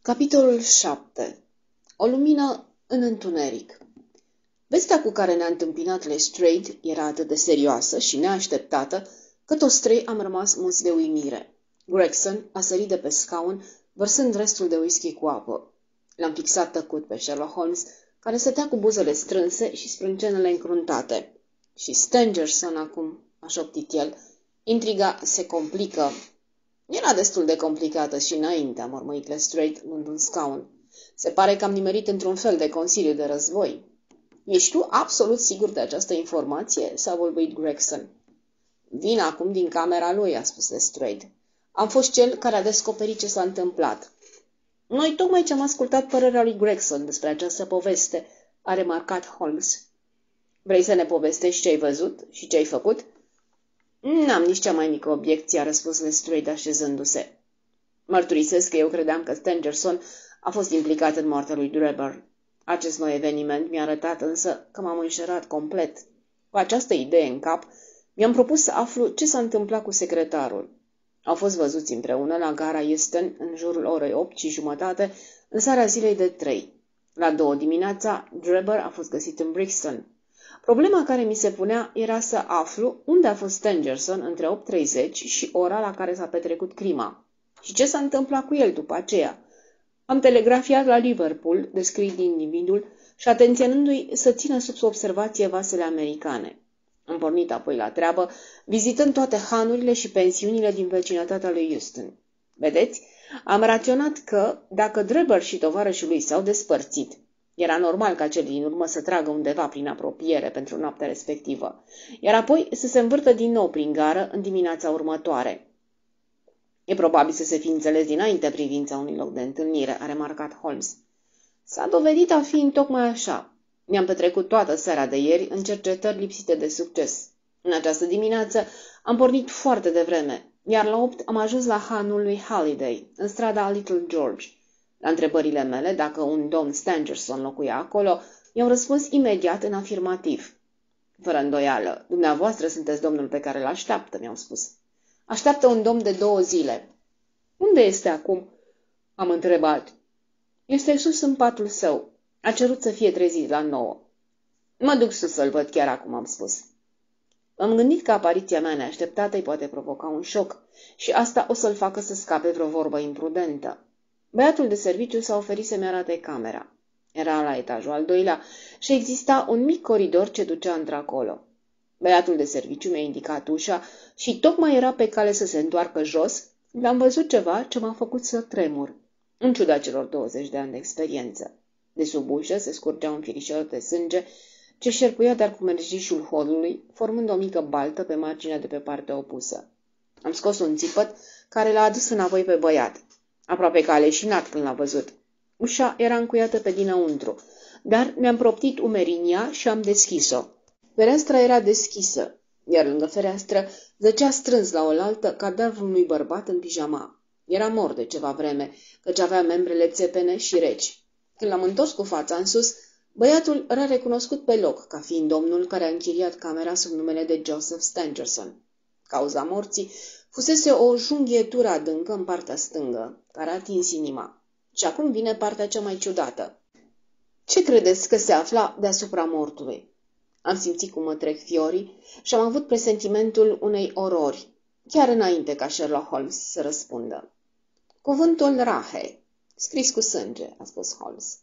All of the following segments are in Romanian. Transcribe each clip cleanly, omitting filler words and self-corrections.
Capitolul 7. O lumină în întuneric. Vestea cu care ne-a întâmpinat Lestrade era atât de serioasă și neașteptată că toți trei am rămas muți de uimire. Gregson a sărit de pe scaun, vărsând restul de whisky cu apă. L-am fixat tăcut pe Sherlock Holmes, care stătea cu buzele strânse și sprâncenele încruntate. Și Stangerson acum, a șoptit el. Intriga se complică. Era destul de complicată și înainte, a mormăit Lestrade, luând un scaun. Se pare că am nimerit într-un fel de consiliu de război. Ești tu absolut sigur de această informație? S-a bălbuit Gregson. Vin acum din camera lui, a spus Lestrade. Am fost cel care a descoperit ce s-a întâmplat. Noi tocmai ce am ascultat părerea lui Gregson despre această poveste, a remarcat Holmes. Vrei să ne povestești ce ai văzut și ce ai făcut? N-am nici cea mai mică obiecție, a răspuns Lestrade așezându-se. Mărturisesc că eu credeam că Stangerson a fost implicat în moartea lui Drebber. Acest nou eveniment mi-a arătat însă că m-am înșerat complet. Cu această idee în cap, mi-am propus să aflu ce s-a întâmplat cu secretarul. Au fost văzuți împreună la gara Euston în jurul orei 8:30, în seara zilei de 3. La 2 dimineața, Drebber a fost găsit în Brixton. Problema care mi se punea era să aflu unde a fost Stangerson între 8:30 și ora la care s-a petrecut crima și ce s-a întâmplat cu el după aceea. Am telegrafiat la Liverpool, descriind individul și atenționându-i să țină sub observație vasele americane. Am pornit apoi la treabă, vizitând toate hanurile și pensiunile din vecinătatea lui Euston. Vedeți, am raționat că, dacă Drebber și tovarășul lui s-au despărțit, era normal ca cel din urmă să tragă undeva prin apropiere pentru noaptea respectivă, iar apoi să se învârtă din nou prin gară în dimineața următoare. E probabil să se fi înțeles dinainte privința unui loc de întâlnire, a remarcat Holmes. S-a dovedit a fi tocmai așa. Ne-am petrecut toată seara de ieri în cercetări lipsite de succes. În această dimineață am pornit foarte devreme, iar la 8 am ajuns la hanul lui Halliday, în strada Little George. La întrebările mele dacă un domn Stangerson locuia acolo, i-am răspuns imediat în afirmativ. Fără îndoială, dumneavoastră sunteți domnul pe care îl așteaptă, mi-au spus. Așteaptă un domn de 2 zile. Unde este acum? Am întrebat. Este sus în patul său. A cerut să fie trezit la 9. Mă duc sus să-l văd chiar acum, am spus. Am gândit că apariția mea neașteptată îi poate provoca un șoc și asta o să-l facă să scape vreo vorbă imprudentă. Băiatul de serviciu s-a oferit să-mi arate camera. Era la etajul al 2-lea și exista un mic coridor ce ducea într-acolo. Băiatul de serviciu mi-a indicat ușa și tocmai era pe cale să se întoarcă jos când am văzut ceva ce m-a făcut să tremur, în ciuda celor 20 de ani de experiență. De sub ușă se scurgea un firișor de sânge ce șerpuia de-ar cu mergișul holului, formând o mică baltă pe marginea de pe partea opusă. Am scos un țipăt care l-a adus înapoi pe băiat. Aproape că a leșinat când l-a văzut. Ușa era încuiată pe dinăuntru, dar mi-am proptit umerii în ea și am deschis-o. Fereastra era deschisă, iar lângă fereastră zăcea strâns la oaltă cadavrul unui bărbat în pijama. Era mort de ceva vreme, căci avea membrele țepene și reci. Când l-am întors cu fața în sus, băiatul era recunoscut pe loc ca fiind domnul care a închiriat camera sub numele de Joseph Stangerson. Cauza morții fusese o junghietură adâncă în partea stângă, care a atins inima. Și acum vine partea cea mai ciudată. Ce credeți că se afla deasupra mortului? Am simțit cum mă trec fiorii și am avut presentimentul unei orori, chiar înainte ca Sherlock Holmes să răspundă. Cuvântul Rahe, scris cu sânge, a spus Holmes.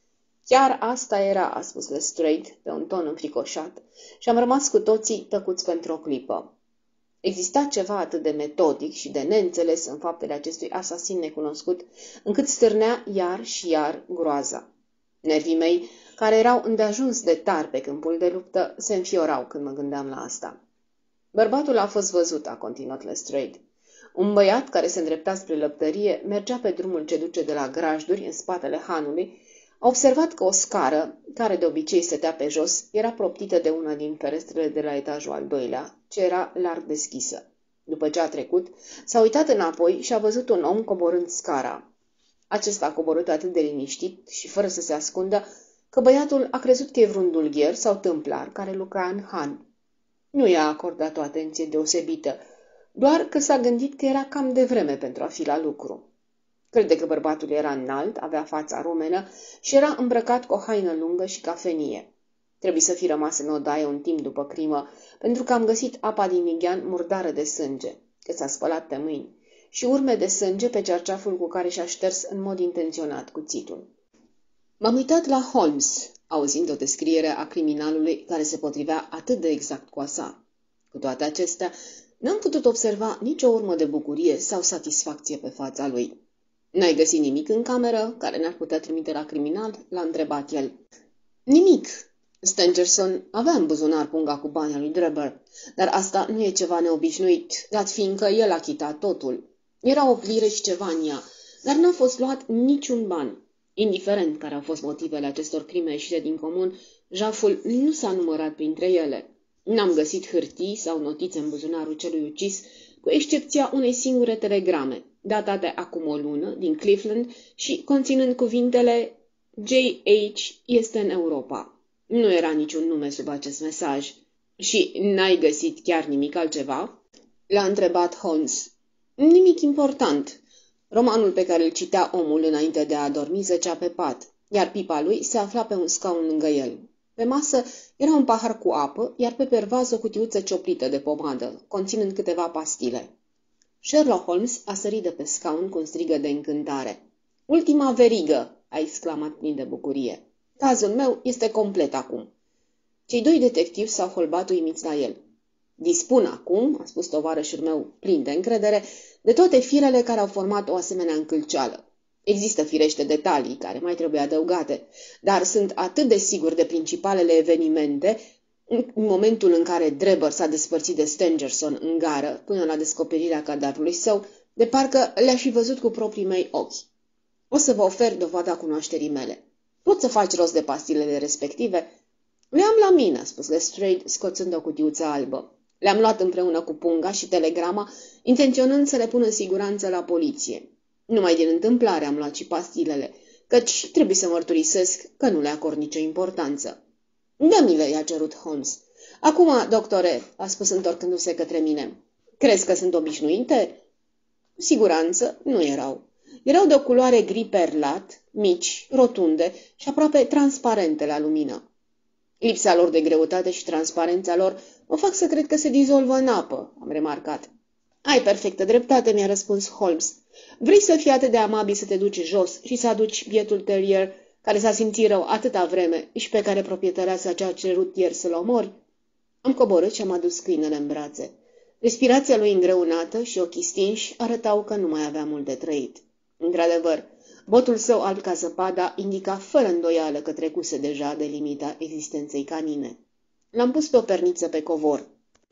Chiar asta era, a spus Lestrade, pe un ton înfricoșat, și am rămas cu toții tăcuți pentru o clipă. Exista ceva atât de metodic și de neînțeles în faptele acestui asasin necunoscut, încât stârnea iar și iar groaza. Nervii mei, care erau îndeajuns de tari pe câmpul de luptă, se înfiorau când mă gândeam la asta. Bărbatul a fost văzut, a continuat Lestrade. Un băiat care se îndrepta spre lăptărie mergea pe drumul ce duce de la grajduri în spatele hanului. A observat că o scară, care de obicei stătea pe jos, era proptită de una din ferestrele de la etajul al 2-lea, ce era larg deschisă. După ce a trecut, s-a uitat înapoi și a văzut un om coborând scara. Acesta a coborât atât de liniștit și fără să se ascundă, că băiatul a crezut că e vreun dulgher sau tâmplar care lucra în han. Nu i-a acordat o atenție deosebită, doar că s-a gândit că era cam devreme pentru a fi la lucru. Crede că bărbatul era înalt, avea fața rumenă și era îmbrăcat cu o haină lungă și cafenie. Trebuie să fi rămas în odaie un timp după crimă, pentru că am găsit apa din nighean murdară de sânge, că s-a spălat pe mâini, și urme de sânge pe cerceaful cu care și-a șters în mod intenționat cuțitul. M-am uitat la Holmes, auzind o descriere a criminalului care se potrivea atât de exact cu a sa. Cu toate acestea, n-am putut observa nicio urmă de bucurie sau satisfacție pe fața lui. N-ai găsit nimic în cameră care ne-ar putea trimite la criminal?" l-a întrebat el. Nimic. Stangerson avea în buzunar punga cu banii lui Drebber, dar asta nu e ceva neobișnuit, dat fiindcă el a chitat totul. Era o liră și ceva în ea, dar n-a fost luat niciun ban. Indiferent care au fost motivele acestor crime ieșite din comun, jaful nu s-a numărat printre ele. N-am găsit hârtii sau notițe în buzunarul celui ucis, cu excepția unei singure telegrame, datate acum o lună, din Cleveland și conținând cuvintele J.H. este în Europa. Nu era niciun nume sub acest mesaj. Și n-ai găsit chiar nimic altceva? L-a întrebat Holmes. Nimic important. Romanul pe care îl citea omul înainte de a adormi zăcea pe pat, iar pipa lui se afla pe un scaun lângă el. Pe masă era un pahar cu apă, iar pe pervaz o cutiuță cioplită de pomadă, conținând câteva pastile. Sherlock Holmes a sărit de pe scaun cu un strigă de încântare. Ultima verigă, a exclamat plin de bucurie. Cazul meu este complet acum. Cei doi detectivi s-au holbat uimiți la el. Dispun acum, a spus tovarășul meu plin de încredere, de toate firele care au format o asemenea încălceală. Există firește detalii care mai trebuie adăugate, dar sunt atât de sigur de principalele evenimente, în momentul în care Drebber s-a despărțit de Stangerson în gară până la descoperirea cadavrului său, de parcă le-aș fi văzut cu proprii mei ochi. O să vă ofer dovada cunoașterii mele. Poți să faci rost de pastilele respective? Le-am la mine, a spus Lestrade, scoțând o cutiuță albă. Le-am luat împreună cu punga și telegrama, intenționând să le pun în siguranță la poliție. Numai din întâmplare am luat și pastilele, căci trebuie să mărturisesc că nu le acord nicio importanță. Dă-mi-le, i-a cerut Holmes. Acum, doctore, a spus întorcându-se către mine, crezi că sunt obișnuite? Cu siguranță nu erau. Erau de o culoare gri perlat, mici, rotunde și aproape transparente la lumină. Lipsa lor de greutate și transparența lor mă fac să cred că se dizolvă în apă, am remarcat. Ai perfectă dreptate, mi-a răspuns Holmes. Vrei să fii atât de amabil să te duci jos și să aduci bietul terrier care s-a simțit rău atâta vreme și pe care proprietăreasa ce-a cerut ieri să-l omori? Am coborât și am adus câinele în brațe. Respirația lui îngreunată și ochii stinși arătau că nu mai avea mult de trăit. Într-adevăr, botul său alb ca zăpada indica fără îndoială că trecuse deja de limita existenței canine. L-am pus pe o perniță pe covor.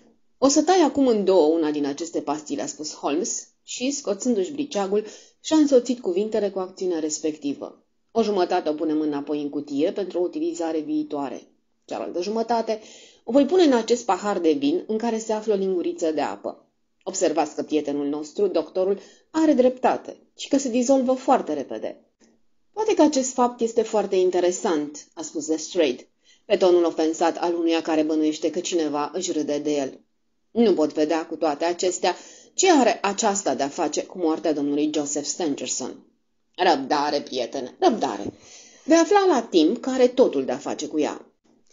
O să tai acum în două una din aceste pastile, a spus Holmes și, scoțându-și briceagul, și-a însoțit cuvintele cu acțiunea respectivă. O jumătate o punem înapoi în cutie pentru o utilizare viitoare. Cealaltă jumătate o voi pune în acest pahar de vin în care se află o linguriță de apă. Observați că prietenul nostru, doctorul, are dreptate și că se dizolvă foarte repede. Poate că acest fapt este foarte interesant, a spus Lestrade, pe tonul ofensat al unuia care bănuiește că cineva își râde de el. Nu pot vedea cu toate acestea ce are aceasta de-a face cu moartea domnului Joseph Stangerson. Răbdare, prietene, răbdare. Vei afla la timp că are totul de-a face cu ea.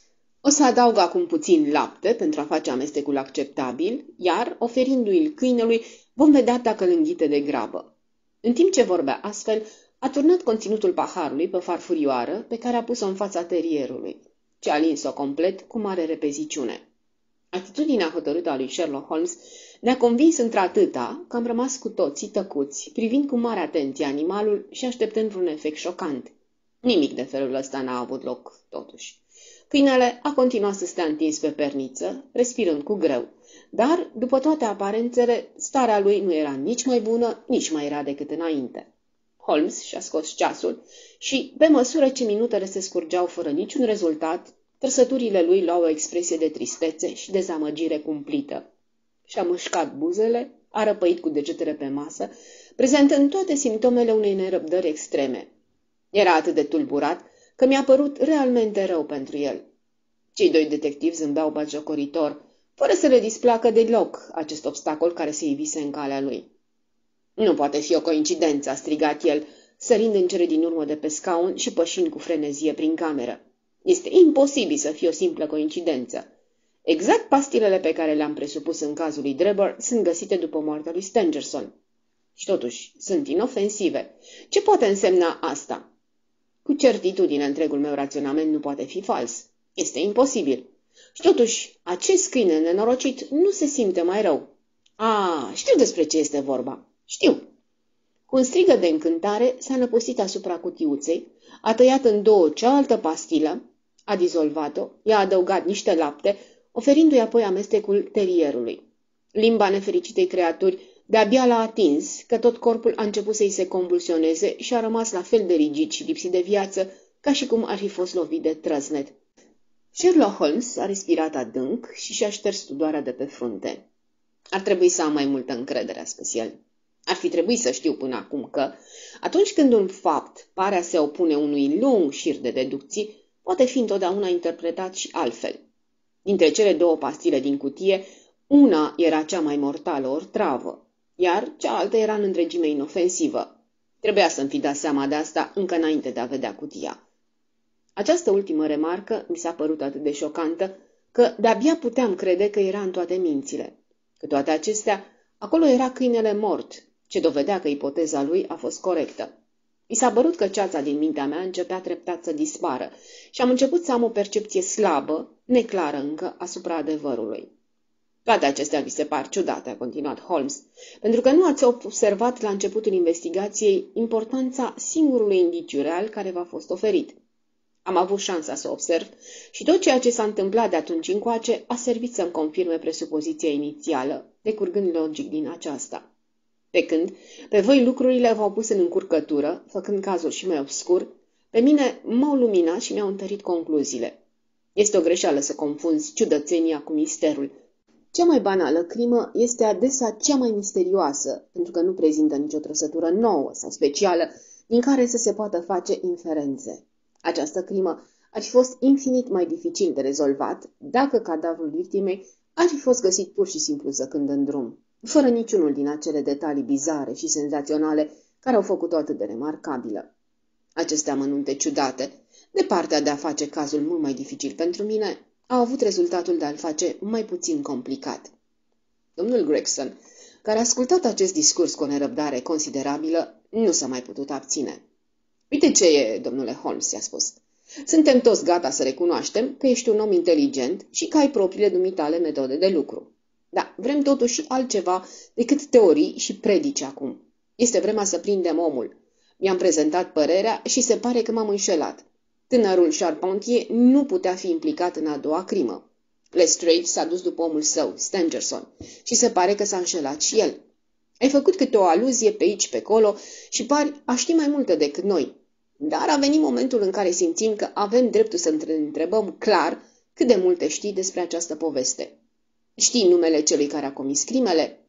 O să adaug acum puțin lapte pentru a face amestecul acceptabil, iar, oferindu-i câinelui, vom vedea dacă îl înghite de grabă. În timp ce vorbea astfel, a turnat conținutul paharului pe farfurioară pe care a pus-o în fața terierului, ce a lins-o complet cu mare repeziciune. Atitudinea hotărâtă a lui Sherlock Holmes ne-a convins într-atâta că am rămas cu toții tăcuți, privind cu mare atenție animalul și așteptând vreun efect șocant. Nimic de felul ăsta n-a avut loc, totuși. Câinele a continuat să stea întins pe perniță, respirând cu greu, dar, după toate aparențele, starea lui nu era nici mai bună, nici mai rea decât înainte. Holmes și-a scos ceasul și, pe măsură ce minutele se scurgeau fără niciun rezultat, trăsăturile lui luau o expresie de tristețe și dezamăgire cumplită. Și-a mușcat buzele, a răpăit cu degetele pe masă, prezentând toate simptomele unei nerăbdări extreme. Era atât de tulburat că mi-a părut realmente rău pentru el. Cei doi detectivi zâmbeau batjocoritor, fără să le displacă deloc acest obstacol care se ivise în calea lui. Nu poate fi o coincidență, a strigat el, sărind în cele din urmă de pe scaun și pășind cu frenezie prin cameră. Este imposibil să fie o simplă coincidență. Exact pastilele pe care le-am presupus în cazul lui Drebber sunt găsite după moartea lui Stangerson. Și totuși sunt inofensive. Ce poate însemna asta? Cu certitudine, întregul meu raționament nu poate fi fals. Este imposibil. Și totuși, acest câine nenorocit nu se simte mai rău. Știu despre ce este vorba. Știu. Cu un strigă de încântare s-a năpustit asupra cutiuței, a tăiat în două cealaltă pastilă, a dizolvat-o, i-a adăugat niște lapte, oferindu-i apoi amestecul terierului. Limba nefericitei creaturi de-abia l-a atins, că tot corpul a început să-i se convulsioneze și a rămas la fel de rigid și lipsit de viață, ca și cum ar fi fost lovit de trăsnet. Sherlock Holmes a respirat adânc și și-a șters studoarea de pe frunte. Ar trebui să am mai multă încredere, a spus el. Ar fi trebuit să știu până acum că, atunci când un fapt pare a se opune unui lung șir de deducții, poate fi întotdeauna interpretat și altfel. Dintre cele două pastile din cutie, una era cea mai mortală ori travă, iar cealaltă era în întregime inofensivă. Trebuia să-mi fi dat seama de asta încă înainte de a vedea cutia. Această ultimă remarcă mi s-a părut atât de șocantă că de-abia puteam crede că era în toate mințile. Cu toate acestea, acolo era câinele mort, ce dovedea că ipoteza lui a fost corectă. Mi s-a părut că ceața din mintea mea începea treptat să dispară și am început să am o percepție slabă, neclară încă, asupra adevărului. Toate acestea vi se par ciudate, a continuat Holmes, pentru că nu ați observat la începutul investigației importanța singurului indiciu real care v-a fost oferit. Am avut șansa să observ și tot ceea ce s-a întâmplat de atunci încoace a servit să-mi confirme presupoziția inițială, decurgând logic din aceasta. Pe când, pe voi lucrurile v-au pus în încurcătură, făcând cazul și mai obscur, pe mine m-au luminat și mi-au întărit concluziile. Este o greșeală să confunzi ciudățenia cu misterul. Cea mai banală crimă este adesea cea mai misterioasă, pentru că nu prezintă nicio trăsătură nouă sau specială din care să se poată face inferențe. Această crimă ar fi fost infinit mai dificil de rezolvat dacă cadavrul victimei ar fi fost găsit pur și simplu zăcând în drum, fără niciunul din acele detalii bizare și senzaționale care au făcut-o atât de remarcabilă. Aceste amănunte ciudate, de partea de a face cazul mult mai dificil pentru mine, au avut rezultatul de a-l face mai puțin complicat. Domnul Gregson, care a ascultat acest discurs cu o nerăbdare considerabilă, nu s-a mai putut abține. Uite ce e, domnule Holmes, i-a spus. Suntem toți gata să recunoaștem că ești un om inteligent și că ai propriile dumitale metode de lucru. Da, vrem totuși altceva decât teorii și predici acum. Este vremea să prindem omul. Mi-am prezentat părerea și se pare că m-am înșelat. Tânărul Charpentier nu putea fi implicat în a doua crimă. Lestrade s-a dus după omul său, Stangerson, și se pare că s-a înșelat și el. Ai făcut câte o aluzie pe aici, pe acolo și pari a ști mai multe decât noi. Dar a venit momentul în care simțim că avem dreptul să întrebăm clar cât de multe știi despre această poveste. Știi numele celui care a comis crimele?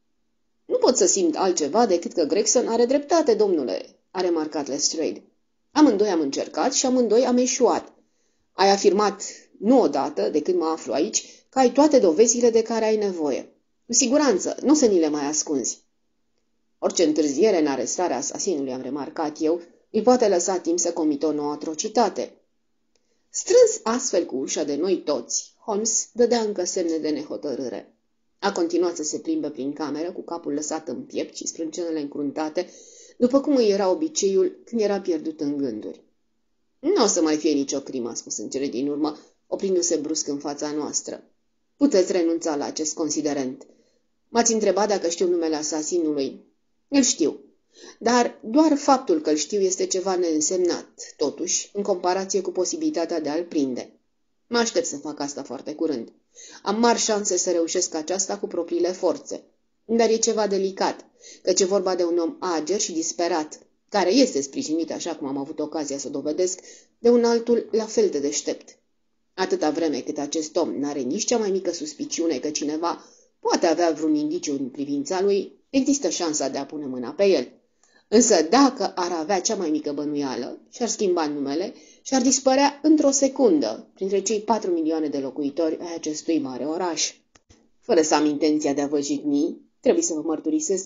Nu pot să simt altceva decât că Gregson are dreptate, domnule, a remarcat Lestrade. Amândoi am încercat și amândoi am eșuat. Ai afirmat, nu odată, de când mă aflu aici, că ai toate dovezile de care ai nevoie. Cu siguranță, nu o să ni le mai ascunzi. Orice întârziere în arestarea asasinului, am remarcat eu, îi poate lăsa timp să comită o nouă atrocitate. Strâns astfel cu ușa de noi toți, Holmes dădea încă semne de nehotărâre. A continuat să se plimbe prin cameră, cu capul lăsat în piept și sprâncenele încruntate, după cum îi era obiceiul când era pierdut în gânduri. Nu o să mai fie nicio crimă, a spus în cele din urmă, oprindu-se brusc în fața noastră. Puteți renunța la acest considerent. M-ați întrebat dacă știu numele asasinului. Îl știu. Dar doar faptul că îl știu este ceva neînsemnat, totuși, în comparație cu posibilitatea de a-l prinde. Mă aștept să fac asta foarte curând. Am mari șanse să reușesc aceasta cu propriile forțe. Dar e ceva delicat, căci e vorba de un om ager și disperat, care este sprijinit, așa cum am avut ocazia să dovedesc, de un altul la fel de deștept. Atâta vreme cât acest om n-are nici cea mai mică suspiciune că cineva poate avea vreun indiciu în privința lui, există șansa de a pune mâna pe el. Însă dacă ar avea cea mai mică bănuială și-ar schimba numele și-ar dispărea într-o secundă printre cei 4 milioane de locuitori ai acestui mare oraș. Fără să am intenția de a vă jigni, trebuie să vă mărturisesc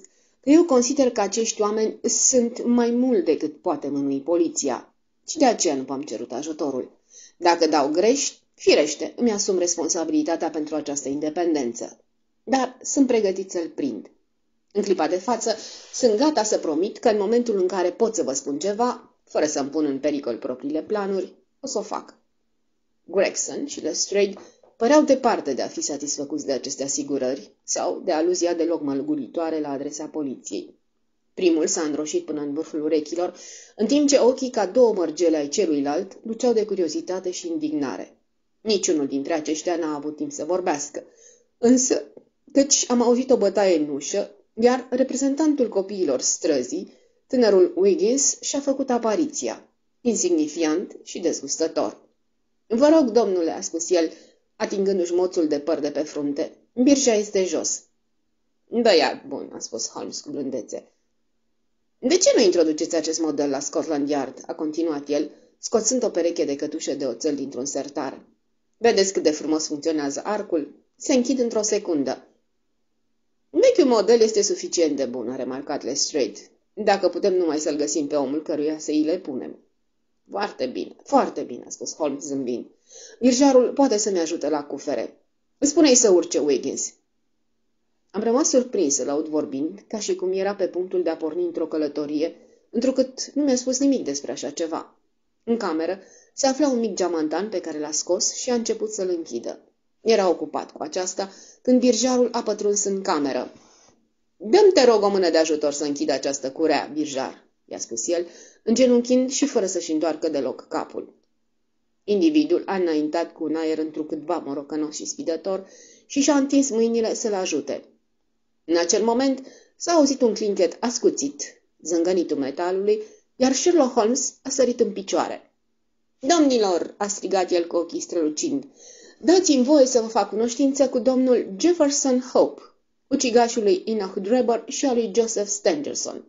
că eu consider că acești oameni sunt mai mult decât poate mânui poliția și de aceea nu v-am cerut ajutorul. Dacă dau greș, firește, îmi asum responsabilitatea pentru această independență. Dar sunt pregătit să-l prind. În clipa de față, sunt gata să promit că în momentul în care pot să vă spun ceva, fără să-mi pun în pericol propriile planuri, o să o fac. Gregson și Lestrade păreau departe de a fi satisfăcuți de aceste asigurări sau de aluzia deloc mălguritoare la adresa poliției. Primul s-a înroșit până în vârful urechilor, în timp ce ochii, ca două mărgele ai celuilalt, luceau de curiozitate și indignare. Niciunul dintre aceștia n-a avut timp să vorbească, însă, căci am auzit o bătaie în ușă, iar reprezentantul copiilor străzii, tânărul Wiggins, și-a făcut apariția, insignifiant și dezgustător. Vă rog, domnule," a spus el, atingându-și moțul de păr de pe frunte, birja este jos." Băiat bun," a spus Holmes cu blândețe. De ce nu introduceți acest model la Scotland Yard?" a continuat el, scoțând o pereche de cătușe de oțel dintr-un sertar. Vedeți cât de frumos funcționează arcul? Se închid într-o secundă." Vechiul model este suficient de bun," a remarcat Lestrade, dacă putem numai să-l găsim pe omul căruia să îi le punem." Foarte bine," a spus Holmes zâmbind. Birjarul poate să-mi ajute la cufere. Spune-i să urce, Wiggins." Am rămas surprins să-l aud vorbind, ca și cum era pe punctul de a porni într-o călătorie, întrucât nu mi-a spus nimic despre așa ceva. În cameră se afla un mic geamantan pe care l-a scos și a început să-l închidă. Era ocupat cu aceasta când birjarul a pătruns în cameră. Dă-mi, te rog, o mână de ajutor să închid această curea, birjar," i-a spus el, îngenunchind și fără să-și întoarcă deloc capul. Individul a înaintat cu un aer întrucâtva morocănos și sfidător și și-a întins mâinile să-l ajute. În acel moment s-a auzit un clinchet ascuțit, zângănitul metalului, iar Sherlock Holmes a sărit în picioare. Domnilor," a strigat el cu ochii strălucind, dați-mi voie să vă fac cunoștință cu domnul Jefferson Hope, ucigașul lui Enoch Drebber și al lui Joseph Stangerson."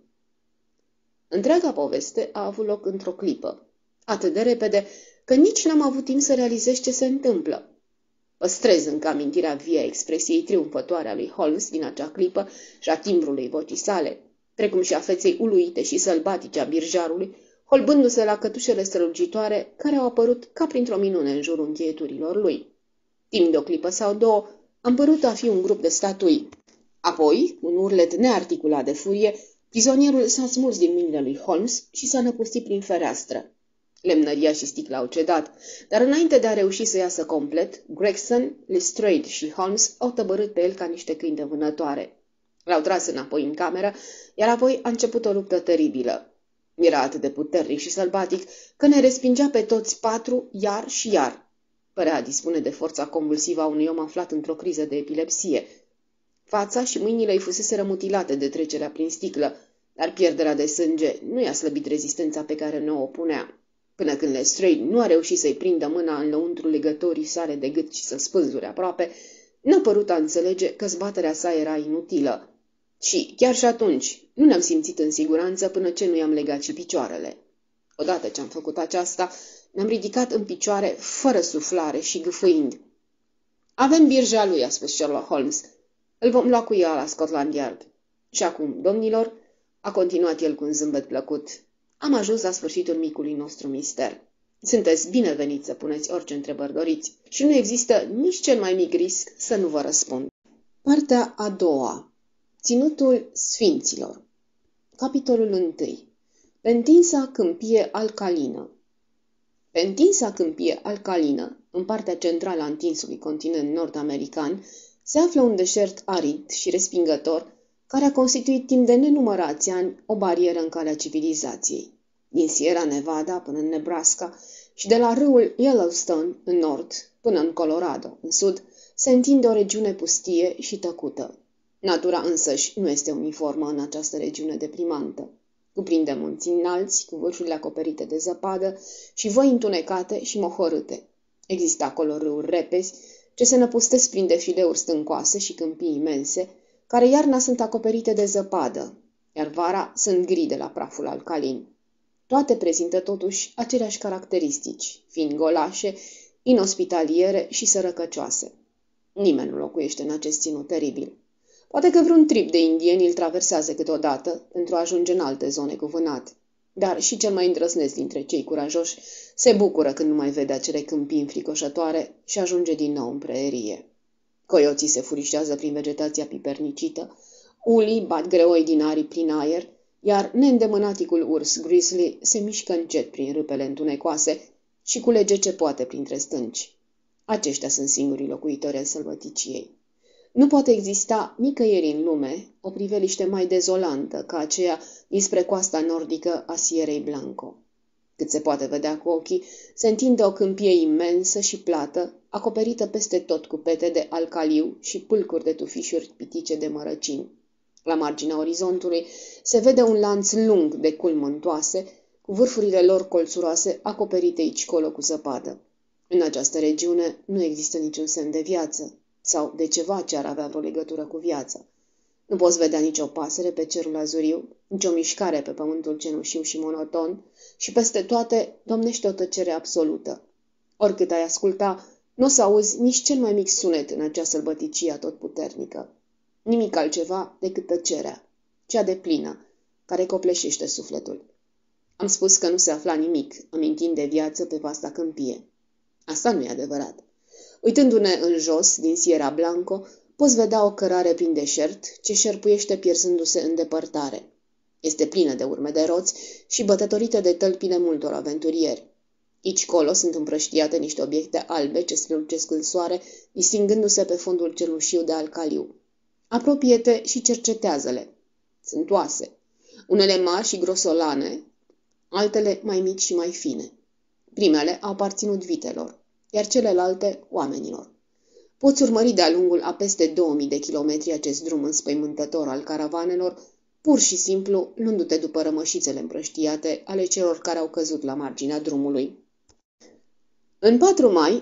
Întreaga poveste a avut loc într-o clipă, atât de repede că nici n-am avut timp să realizez ce se întâmplă. Păstrez încă amintirea vie a expresiei triumfătoare a lui Holmes din acea clipă și a timbrului vocii sale, precum și a feței uluite și sălbatice a birjarului, holbându-se la cătușele strălucitoare care au apărut ca printr-o minune în jurul încheieturilor lui. Timp de o clipă sau două, am părut a fi un grup de statui. Apoi, un urlet nearticulat de furie, prizonierul s-a smuls din mâinile lui Holmes și s-a năpustit prin fereastră. Lemnăria și sticla au cedat, dar înainte de a reuși să iasă complet, Gregson, Lestrade și Holmes au tăbărât pe el ca niște câini de vânătoare. L-au tras înapoi în cameră, iar apoi a început o luptă teribilă. Era atât de puternic și sălbatic că ne respingea pe toți patru, iar și iar. Părea a dispune de forța convulsivă a unui om aflat într-o criză de epilepsie. Fața și mâinile îi fusese mutilate de trecerea prin sticlă, dar pierderea de sânge nu i-a slăbit rezistența pe care ne-o opunea. Până când Lestrade nu a reușit să-i prindă mâna în lăuntru legătorii sale de gât și să spânzure aproape, n-a părut a înțelege că zbaterea sa era inutilă. Și, chiar și atunci, nu ne-am simțit în siguranță până ce nu i-am legat și picioarele. Odată ce am făcut aceasta, ne-am ridicat în picioare, fără suflare și gâfâind. Avem birja lui," a spus Sherlock Holmes. Îl vom lua cu ea la Scotland Yard. Și acum, domnilor," a continuat el cu un zâmbet plăcut, am ajuns la sfârșitul micului nostru mister. Sunteți bineveniți să puneți orice întrebări doriți și nu există nici cel mai mic risc să nu vă răspund. Partea a doua. Ținutul Sfinților. Capitolul 1. Pe întinsa câmpie alcalină. Pe întinsa câmpie alcalină, în partea centrală a întinsului continent nord-american, se află un deșert arid și respingător, care a constituit timp de nenumărați ani o barieră în calea civilizației. Din Sierra Nevada până în Nebraska și de la râul Yellowstone în nord până în Colorado în sud, se întinde o regiune pustie și tăcută. Natura însăși nu este uniformă în această regiune deprimantă. Cuprinde munți înalți, cu vârfurile acoperite de zăpadă și văi întunecate și mohorâte. Există acolo râuri repezi, ce se năpustesc prin defileuri stâncoase și câmpii imense, care iarna sunt acoperite de zăpadă, iar vara sunt gri de la praful alcalin. Toate prezintă totuși aceleași caracteristici, fiind golașe, inospitaliere și sărăcăcioase. Nimeni nu locuiește în acest ținut teribil. Poate că vreun trip de indieni îl traversează câteodată pentru a ajunge în alte zone cu vânat. Dar și cel mai îndrăznesc dintre cei curajoși se bucură când nu mai vede acele câmpii înfricoșătoare și ajunge din nou în preerie. Coioții se furișează prin vegetația pipernicită, ulii bat greoi din aripi prin aer, iar neîndemânaticul urs grizzly se mișcă încet prin râpele întunecoase și culege ce poate printre stânci. Aceștia sunt singurii locuitori ai sălbăticiei. Nu poate exista nicăieri în lume o priveliște mai dezolantă ca aceea dinspre coasta nordică a Sierrei Blanco. Cât se poate vedea cu ochii, se întinde o câmpie imensă și plată, acoperită peste tot cu pete de alcaliu și pâlcuri de tufișuri pitice de mărăcini. La marginea orizontului se vede un lanț lung de culmi montoase, cu vârfurile lor colțuroase acoperite aici colo cu zăpadă. În această regiune nu există niciun semn de viață sau de ceva ce ar avea vreo legătură cu viața. Nu poți vedea nicio pasăre pe cerul azuriu, nicio mișcare pe pământul cenușiu și monoton și peste toate domnește o tăcere absolută. Oricât ai asculta, nu o să auzi nici cel mai mic sunet în acea sălbăticie atotputernică. Nimic altceva decât tăcerea, cea deplină, care copleșește sufletul. Am spus că nu se afla nimic, amintind de viață pe vasta câmpie. Asta nu e adevărat. Uitându-ne în jos, din Sierra Blanco, poți vedea o cărare prin deșert ce șerpuiește pierzându-se în depărtare. Este plină de urme de roți și bătătorită de tălpile multor aventurieri. Aici colo sunt împrăștiate niște obiecte albe ce strălucesc în soare, distingându-se pe fondul cenușiu de alcaliu. Apropie-te și cercetează-le. Sunt oase, unele mari și grosolane, altele mai mici și mai fine. Primele au aparținut vitelor, iar celelalte oamenilor. Poți urmări de-a lungul a peste 2000 de kilometri acest drum înspăimântător al caravanelor, pur și simplu luându-te după rămășițele împrăștiate ale celor care au căzut la marginea drumului. În 4 mai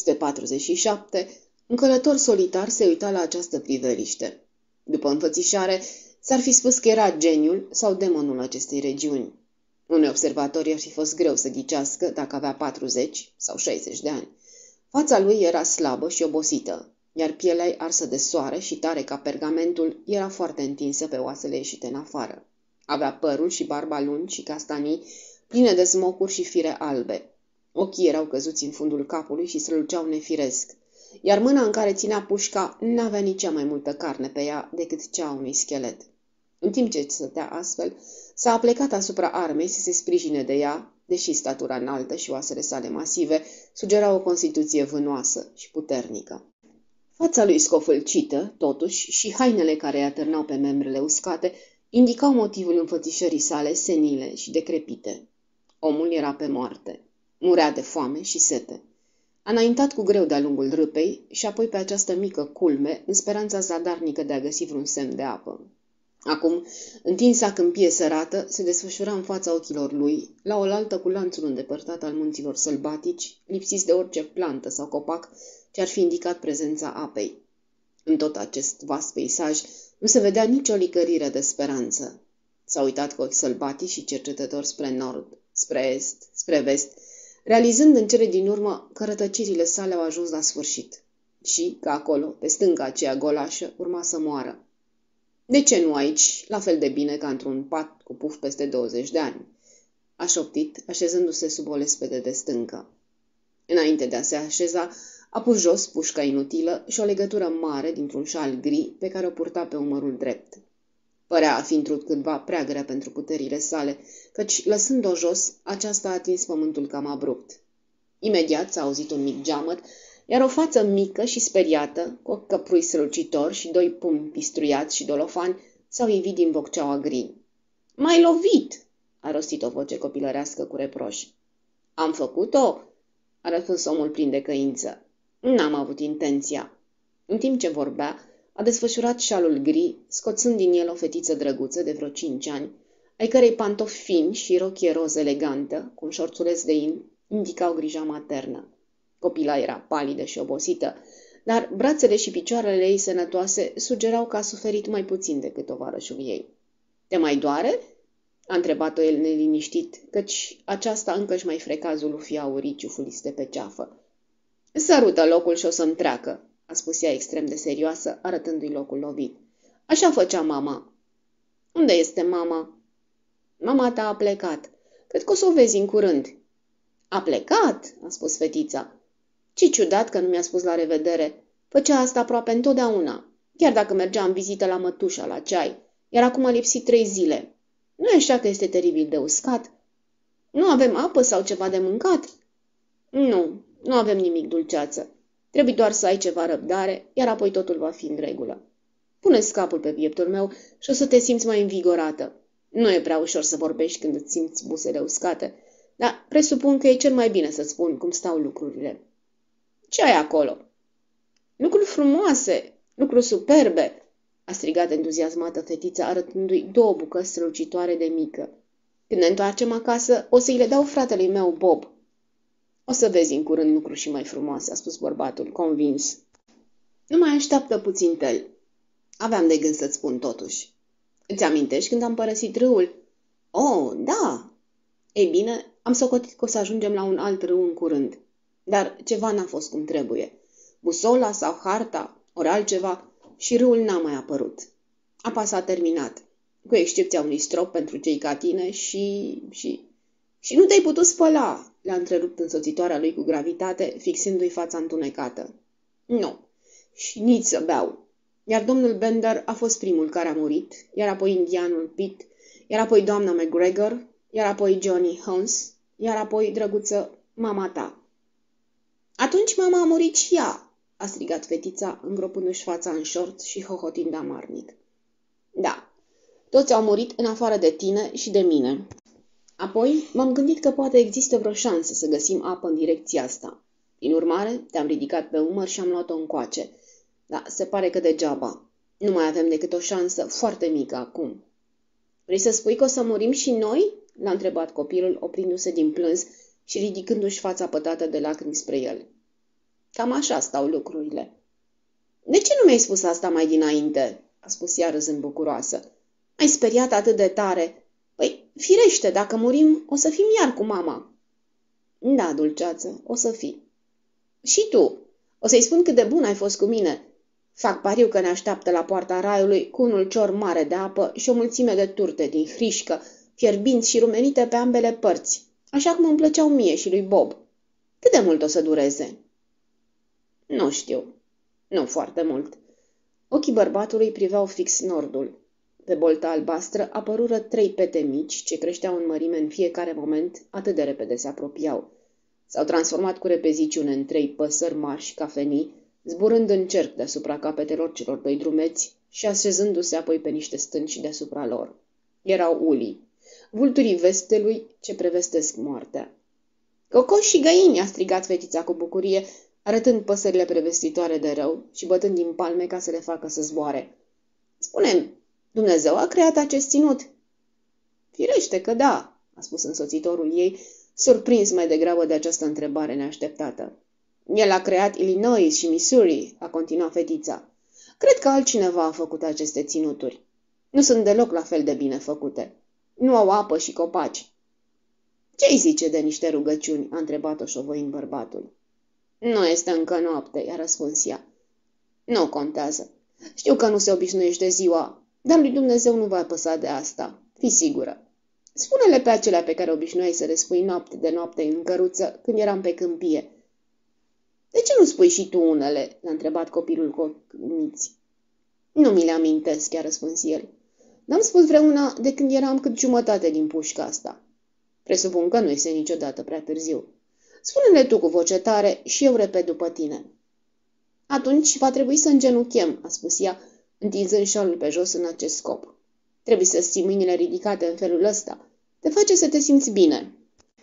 1847, un călător solitar se uita la această priveliște. După înfățișare, s-ar fi spus că era geniul sau demonul acestei regiuni. Unui observatori ar fi fost greu să ghicească dacă avea 40 sau 60 de ani. Fața lui era slabă și obosită, iar pielea arsă de soare și tare ca pergamentul era foarte întinsă pe oasele ieșite în afară. Avea părul și barba lungi și castanii, pline de smocuri și fire albe. Ochii erau căzuți în fundul capului și străluceau nefiresc, iar mâna în care ținea pușca n-avea nici cea mai multă carne pe ea decât cea a unui schelet. În timp ce stătea astfel, s-a aplecat asupra armei să se sprijine de ea, deși statura înaltă și oasele sale masive sugerau o constituție vânoasă și puternică. Fața lui scofâlcită, totuși, și hainele care îi atârnau pe membrele uscate, indicau motivul înfățișării sale senile și decrepite. Omul era pe moarte. Murea de foame și sete. A înaintat cu greu de-a lungul râpei și apoi pe această mică culme, în speranța zadarnică de a găsi vreun semn de apă. Acum, întinsa câmpie sărată, se desfășura în fața ochilor lui, la oaltă cu lanțul îndepărtat al munților sălbatici, lipsiți de orice plantă sau copac ce ar fi indicat prezența apei. În tot acest vast peisaj nu se vedea nicio licărire de speranță. S-a uitat cu ochi sălbatici și cercetători spre nord, spre est, spre vest, realizând în cele din urmă că rătăcirile sale au ajuns la sfârșit și că acolo, pe stânga aceea golașă, urma să moară. De ce nu aici, la fel de bine ca într-un pat cu puf peste 20 de ani? A șoptit, așezându-se sub o lespede de stâncă. Înainte de a se așeza, a pus jos pușca inutilă și o legătură mare dintr-un șal gri pe care o purta pe umărul drept. Părea a fi întrucâtva prea grea pentru puterile sale, căci, lăsând-o jos, aceasta a atins pământul cam abrupt. Imediat s-a auzit un mic geamăt, iar o față mică și speriată, cu ochi căprui strălucitori și 2 pumni pistruiați și dolofani, s-au ivit din bocceaua gri. "M-ai lovit!" a rostit o voce copilărească cu reproș. "Am făcut-o?" a răspuns omul plin de căință. "N-am avut intenția." În timp ce vorbea, a desfășurat șalul gri, scoțând din el o fetiță drăguță de vreo 5 ani, ai cărei pantofi fini și rochie roz elegantă, cu un șorțuleț de in, indicau grija maternă. Copila era palidă și obosită, dar brațele și picioarele ei sănătoase sugerau că a suferit mai puțin decât tovarășul ei. "Te mai doare?" a întrebat-o el neliniștit, căci aceasta încă-și mai freca zulufii aurii ciufuliste pe ceafă. "Sărută locul și o să-mi treacă," a spus ea extrem de serioasă, arătându-i locul lovit. Așa făcea mama. Unde este mama? Mama ta a plecat. Cred că o să o vezi în curând. A plecat, a spus fetița. Ce ciudat că nu mi-a spus la revedere. Făcea asta aproape întotdeauna, chiar dacă mergea în vizită la mătușa, la ceai, iar acum a lipsit 3 zile. Nu e așa că este teribil de uscat? Nu avem apă sau ceva de mâncat? Nu, nu avem nimic, dulceață. Trebuie doar să ai ceva răbdare, iar apoi totul va fi în regulă. Pune-ți capul pe pieptul meu și o să te simți mai învigorată. Nu e prea ușor să vorbești când îți simți buzele uscate, dar presupun că e cel mai bine să spun cum stau lucrurile. Ce ai acolo? Lucruri frumoase, lucruri superbe, a strigat entuziasmată fetița, arătându-i 2 bucăți strălucitoare de mică. Când ne întoarcem acasă, o să-i le dau fratelui meu, Bob. O să vezi în curând lucruri și mai frumoase, a spus bărbatul, convins. Nu mai așteaptă puțin, Tel. Aveam de gând să-ți spun totuși. Îți amintești când am părăsit râul? Oh, da! Ei bine, am socotit că o să ajungem la un alt râu în curând. Dar ceva n-a fost cum trebuie. Busola sau harta, ori altceva, și râul n-a mai apărut. Apa s-a terminat, cu excepția unui strop pentru cei ca tine Și nu te-ai putut spăla, l-a întrerupt însoțitoarea lui cu gravitate, fixându-i fața întunecată. Nu, și nici să beau. Iar domnul Bender a fost primul care a murit, iar apoi indianul Pitt, iar apoi doamna McGregor, iar apoi Johnny Holmes, iar apoi, drăguță, mama ta. Atunci mama a murit și ea, a strigat fetița, îngropându-și fața în șort și hohotind amarnic. Da, toți au murit în afară de tine și de mine. Apoi m-am gândit că poate există vreo șansă să găsim apă în direcția asta. Din urmare, te-am ridicat pe umăr și am luat-o încoace. Dar se pare că degeaba. Nu mai avem decât o șansă foarte mică acum. Vrei să spui că o să murim și noi? L-a întrebat copilul, oprindu-se din plâns și ridicându-și fața pătată de lacrimi spre el. Cam așa stau lucrurile. De ce nu mi-ai spus asta mai dinainte? A spus ea râzând bucuroasă. Ai speriat atât de tare. Păi, firește, dacă murim, o să fim iar cu mama. Da, dulceață, o să fii. Și tu. O să-i spun cât de bun ai fost cu mine. Fac pariu că ne așteaptă la poarta raiului cu unul cior mare de apă și o mulțime de turte din hrișcă, fierbinți și rumenite pe ambele părți, așa cum îmi plăceau mie și lui Bob. Cât de mult o să dureze? Nu știu. Nu foarte mult. Ochii bărbatului priveau fix nordul. Pe bolta albastră apărură 3 pete mici ce creșteau în mărime în fiecare moment, atât de repede se apropiau. S-au transformat cu repeziciune în 3 păsări mari și cafenii, zburând în cerc deasupra capetelor celor 2 drumeți și așezându-se apoi pe niște stânci deasupra lor. Erau ulii, vulturii vestelui ce prevestesc moartea. Cocoși și găini, a strigat fetița cu bucurie, arătând păsările prevestitoare de rău și bătând din palme ca să le facă să zboare. Spune-mi, Dumnezeu a creat acest ținut? Firește că da, a spus însoțitorul ei, surprins mai degrabă de această întrebare neașteptată. El a creat Illinois și Missouri, a continuat fetița. Cred că altcineva a făcut aceste ținuturi. Nu sunt deloc la fel de bine făcute. Nu au apă și copaci. Ce-i zice de niște rugăciuni? A întrebat-o șovăind bărbatul. Nu este încă noapte, i-a răspuns ea. Nu contează. Știu că nu se obișnuiește ziua, dar lui Dumnezeu nu va păsa de asta. Fii sigură. Spune-le pe acelea pe care obișnuiai să le spui noapte de noapte în căruță când eram pe câmpie. De ce nu spui și tu unele? L-a întrebat copilul cu ochi miți. Nu mi le amintesc, i-a răspuns el. N-am spus vreuna de când eram cât jumătate din pușca asta. Presupun că nu este niciodată prea târziu. Spune-le tu cu voce tare și eu repet după tine. Atunci va trebui să îngenuchem, a spus ea, întinzând șalul pe jos în acest scop. Trebuie să ții mâinile ridicate în felul ăsta. Te face să te simți bine.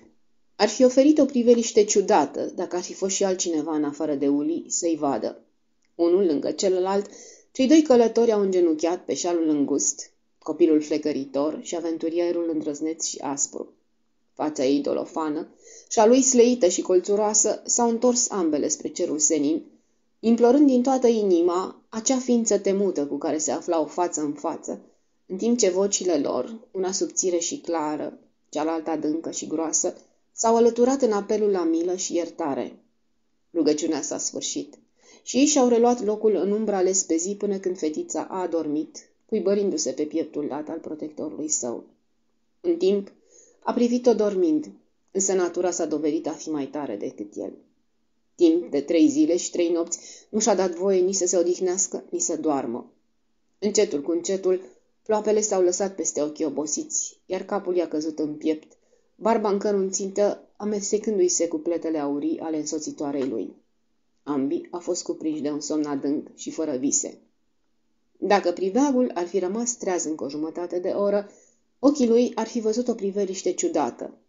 Ar fi oferit o priveliște ciudată dacă ar fi fost și altcineva în afară de Uli să-i vadă. Unul lângă celălalt, cei 2 călători au îngenunchiat pe șalul îngust, copilul flecăritor și aventurierul îndrăzneț și aspru. Fața ei dolofană și a lui sleită și colțuroasă s-au întors ambele spre cerul senin, implorând din toată inima acea ființă temută cu care se aflau față în față, în timp ce vocile lor, una subțire și clară, cealaltă adâncă și groasă, s-au alăturat în apelul la milă și iertare. Rugăciunea s-a sfârșit și ei și-au reluat locul în umbra lespezii până când fetița a adormit, cuibărindu-se pe pieptul lat al protectorului său. În timp, a privit-o dormind, însă natura s-a dovedit a fi mai tare decât el. Timp de 3 zile și 3 nopți nu și-a dat voie nici să se odihnească, nici să doarmă. Încetul cu încetul, ploapele s-au lăsat peste ochii obosiți, iar capul i-a căzut în piept, barba încărunțită amestecându-i se cu pletele aurii ale însoțitoarei lui. Ambii au fost cuprinși de un somn adânc și fără vise. Dacă priveagul ar fi rămas treaz încă o jumătate de oră, ochii lui ar fi văzut o priveliște ciudată.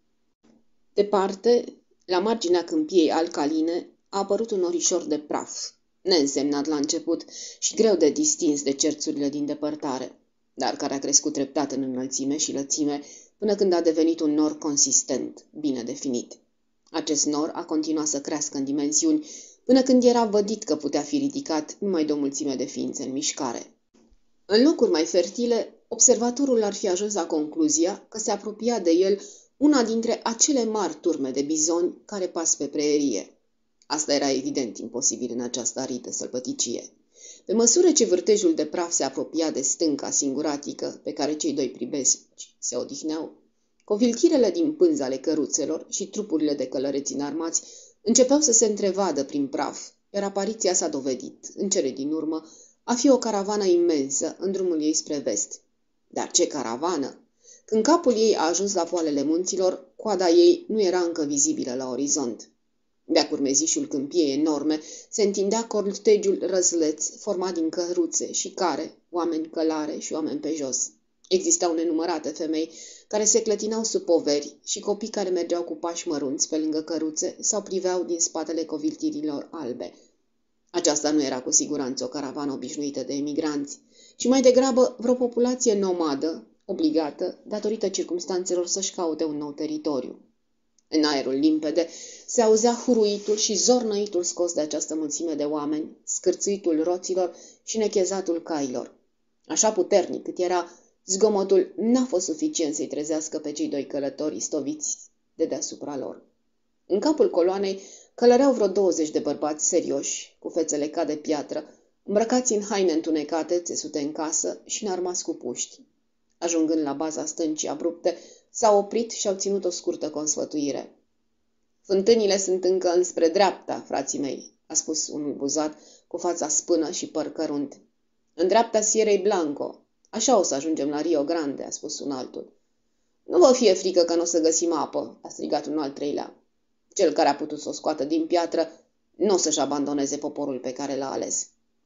Departe, la marginea câmpiei alcaline, a apărut un orișor de praf, neînsemnat la început și greu de distins de cerțurile din depărtare, dar care a crescut treptat în înălțime și lățime până când a devenit un nor consistent, bine definit. Acest nor a continuat să crească în dimensiuni până când era vădit că putea fi ridicat numai de o mulțime de ființe în mișcare. În locuri mai fertile, observatorul ar fi ajuns la concluzia că se apropia de el una dintre acele mari turme de bizoni care pas pe preerie. Asta era evident imposibil în această aridă sălbăticie. Pe măsură ce vârtejul de praf se apropia de stânca singuratică pe care cei doi pribesci se odihneau, coviltirele din pânze ale căruțelor și trupurile de călăreți înarmați începeau să se întrevadă prin praf, iar apariția s-a dovedit, în cele din urmă, a fi o caravană imensă în drumul ei spre vest. Dar ce caravană! Când capul ei a ajuns la poalele munților, coada ei nu era încă vizibilă la orizont. De-a curmezișul câmpiei enorme se întindea cortegiul răzleț format din căruțe și care, oameni călare și oameni pe jos. Existau nenumărate femei care se clătinau sub poveri și copii care mergeau cu pași mărunți pe lângă căruțe sau priveau din spatele coviltirilor albe. Aceasta nu era cu siguranță o caravană obișnuită de emigranți, ci mai degrabă vreo populație nomadă, obligată, datorită circumstanțelor, să-și caute un nou teritoriu. În aerul limpede se auzea huruitul și zornăitul scos de această mulțime de oameni, scârțuitul roților și nechezatul cailor. Așa puternic cât era, zgomotul n-a fost suficient să-i trezească pe cei doi călători istoviți de deasupra lor. În capul coloanei călăreau vreo 20 de bărbați serioși, cu fețele ca de piatră, îmbrăcați în haine întunecate, țesute în casă și înarmați cu puști. Ajungând la baza stâncii abrupte, s-au oprit și au ținut o scurtă consfătuire. Fântânile sunt încă înspre dreapta, frații mei, a spus unul buzat, cu fața spână și păr cărunt. În dreapta Sierrei Blanco. Așa o să ajungem la Rio Grande, a spus un altul. Nu vă fie frică că nu o să găsim apă, a strigat un al treilea. Cel care a putut să o scoată din piatră nu o să-și abandoneze poporul pe care l-a ales.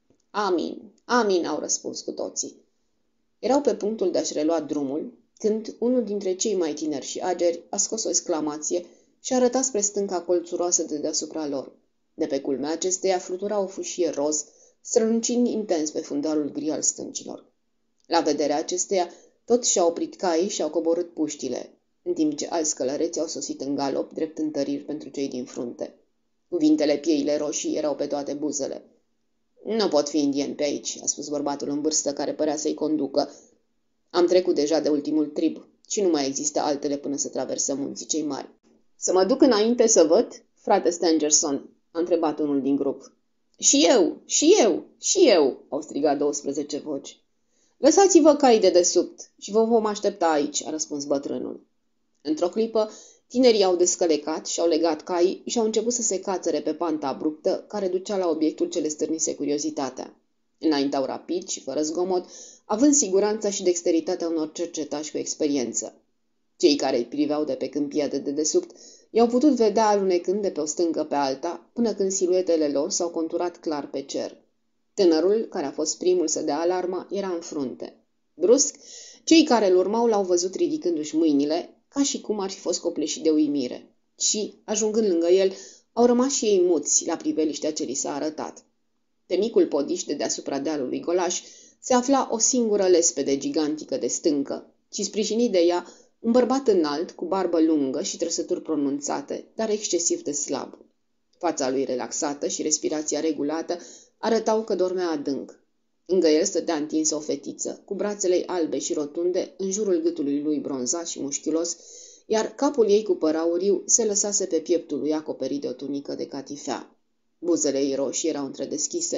Amin, amin, au răspuns cu toții. Erau pe punctul de a-și relua drumul, când unul dintre cei mai tineri și ageri a scos o exclamație și a arătat spre stânca colțuroasă de deasupra lor. De pe culmea acesteia flutura o fâșie roz, strălucind intens pe fundalul gri al stâncilor. La vederea acesteia, toți și-au oprit caii și au coborât puștile, în timp ce alți călăreți au sosit în galop, drept întăriri pentru cei din frunte. Cuvintele pieile roșii erau pe toate buzele. Nu pot fi indieni pe aici, a spus bărbatul în vârstă care părea să-i conducă. Am trecut deja de ultimul trib și nu mai există altele până să traversăm munții cei mari. Să mă duc înainte să văd, frate Stangerson, a întrebat unul din grup. Și eu, și eu, și eu, au strigat 12 voci. Lăsați-vă caii de desubt și vă vom aștepta aici, a răspuns bătrânul. Într-o clipă, tinerii au descălecat și au legat caii și au început să se cațăre pe panta abruptă care ducea la obiectul ce le stârnise curiozitatea. Înaintau rapid și fără zgomot, având siguranța și dexteritatea unor cercetași cu experiență. Cei care îi priveau de pe câmpia de dedesubt i-au putut vedea alunecând de pe o stâncă pe alta, până când siluetele lor s-au conturat clar pe cer. Tânărul, care a fost primul să dea alarma, era în frunte. Brusc, cei care îl urmau l-au văzut ridicându-și mâinile, ca și cum ar fi fost copleșit de uimire. Și, ajungând lângă el, au rămas și ei muți la priveliștea ce li s-a arătat. Pe micul podiș de deasupra dealului Golaș se afla o singură lespede gigantică de stâncă, și sprijinit de ea un bărbat înalt, cu barbă lungă și trăsături pronunțate, dar excesiv de slab. Fața lui relaxată și respirația regulată arătau că dormea adânc. Lângă el stătea întinsă o fetiță, cu brațele albe și rotunde în jurul gâtului lui bronzat și mușchiulos, iar capul ei cu păr auriu se lăsase pe pieptul lui acoperit de o tunică de catifea. Buzele ei roșii erau întredeschise,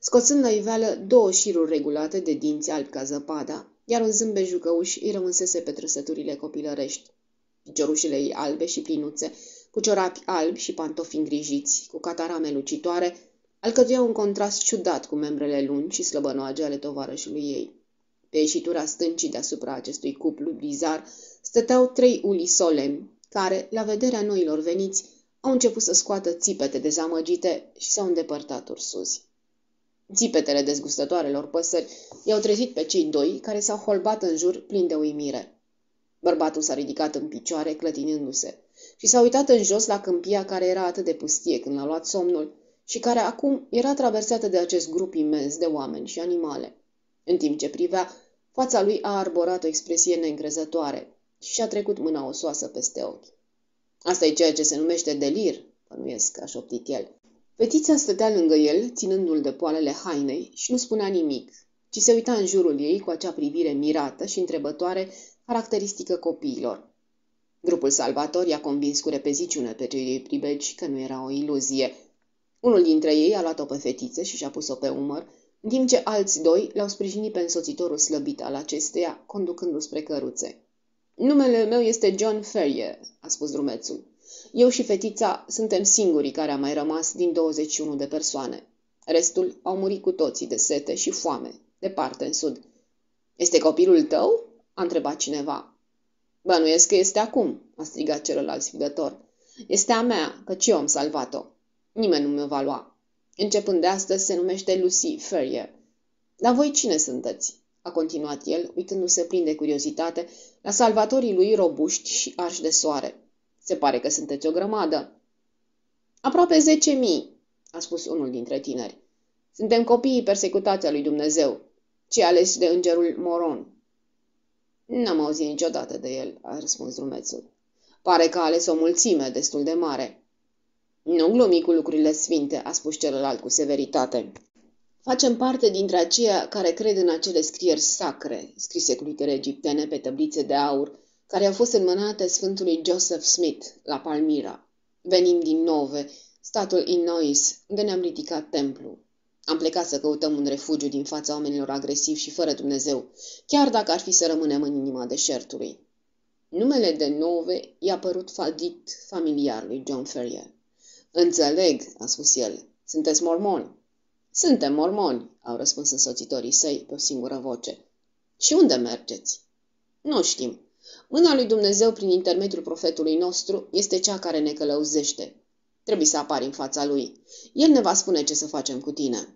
scoțând la iveală 2 șiruri regulate de dinți albi ca zăpada, iar un zâmbet jucăuș îi rămânsese pe trăsăturile copilărești. Piciorușele ei albe și plinuțe, cu ciorapi albi și pantofi îngrijiți, cu catarame lucitoare, alcătuiau un contrast ciudat cu membrele lungi și slăbănoage ale tovarășului ei. Pe ieșitura stâncii deasupra acestui cuplu bizar stăteau 3 uli solemni, care, la vederea noilor veniți, au început să scoată țipete dezamăgite și s-au îndepărtat ursuzi. Țipetele dezgustătoarelor păsări i-au trezit pe cei 2 care s-au holbat în jur plini de uimire. Bărbatul s-a ridicat în picioare, clătinându-se, și s-a uitat în jos la câmpia care era atât de pustie când l-a luat somnul și care acum era traversată de acest grup imens de oameni și animale. În timp ce privea, fața lui a arborat o expresie neîncrezătoare și și-a trecut mâna osoasă peste ochi. Asta e ceea ce se numește delir, bănuiesc, a șoptit el. Fetița stătea lângă el, ținându-l de poalele hainei și nu spunea nimic, ci se uita în jurul ei cu acea privire mirată și întrebătoare caracteristică copiilor. Grupul salvator i-a convins cu repeziciune pe cei 2 pribegi că nu era o iluzie. Unul dintre ei a luat-o pe fetiță și și-a pus-o pe umăr, în timp ce alți 2 l-au sprijinit pe însoțitorul slăbit al acesteia, conducându-l spre căruțe. Numele meu este John Ferrier, a spus drumețul. Eu și fetița suntem singurii care am mai rămas din 21 de persoane. Restul au murit cu toții de sete și foame, departe în sud. Este copilul tău? A întrebat cineva. Bănuiesc că este acum, a strigat celălalt sfidător. Este a mea, căci eu am salvat-o. Nimeni nu mă va lua. Începând de astăzi se numește Lucy Ferrier. Dar voi cine sunteți? A continuat el, uitându-se plin de curiozitate la salvatorii lui robuști și arși de soare. Se pare că sunteți o grămadă. Aproape 10.000, a spus unul dintre tineri. Suntem copiii persecutați al lui Dumnezeu, cei aleși de îngerul Moron. N-am auzit niciodată de el, a răspuns drumețul. Pare că a ales o mulțime destul de mare. Nu glumi cu lucrurile sfinte, a spus celălalt cu severitate. Facem parte dintre aceia care cred în acele scrieri sacre, scrise cu litere egiptene pe tăblițe de aur, care au fost înmânate Sfântului Joseph Smith la Palmyra. Venim din Nove, statul Illinois, unde ne-am ridicat templu. Am plecat să căutăm un refugiu din fața oamenilor agresivi și fără Dumnezeu, chiar dacă ar fi să rămânem în inima deșertului. Numele de Nove i-a părut familiar lui John Ferrier. Înțeleg, a spus el. Sunteți mormoni? Suntem mormoni, au răspuns însoțitorii săi pe o singură voce. Și unde mergeți? Nu știm. Mâna lui Dumnezeu, prin intermediul profetului nostru, este cea care ne călăuzește. Trebuie să apari în fața lui. El ne va spune ce să facem cu tine.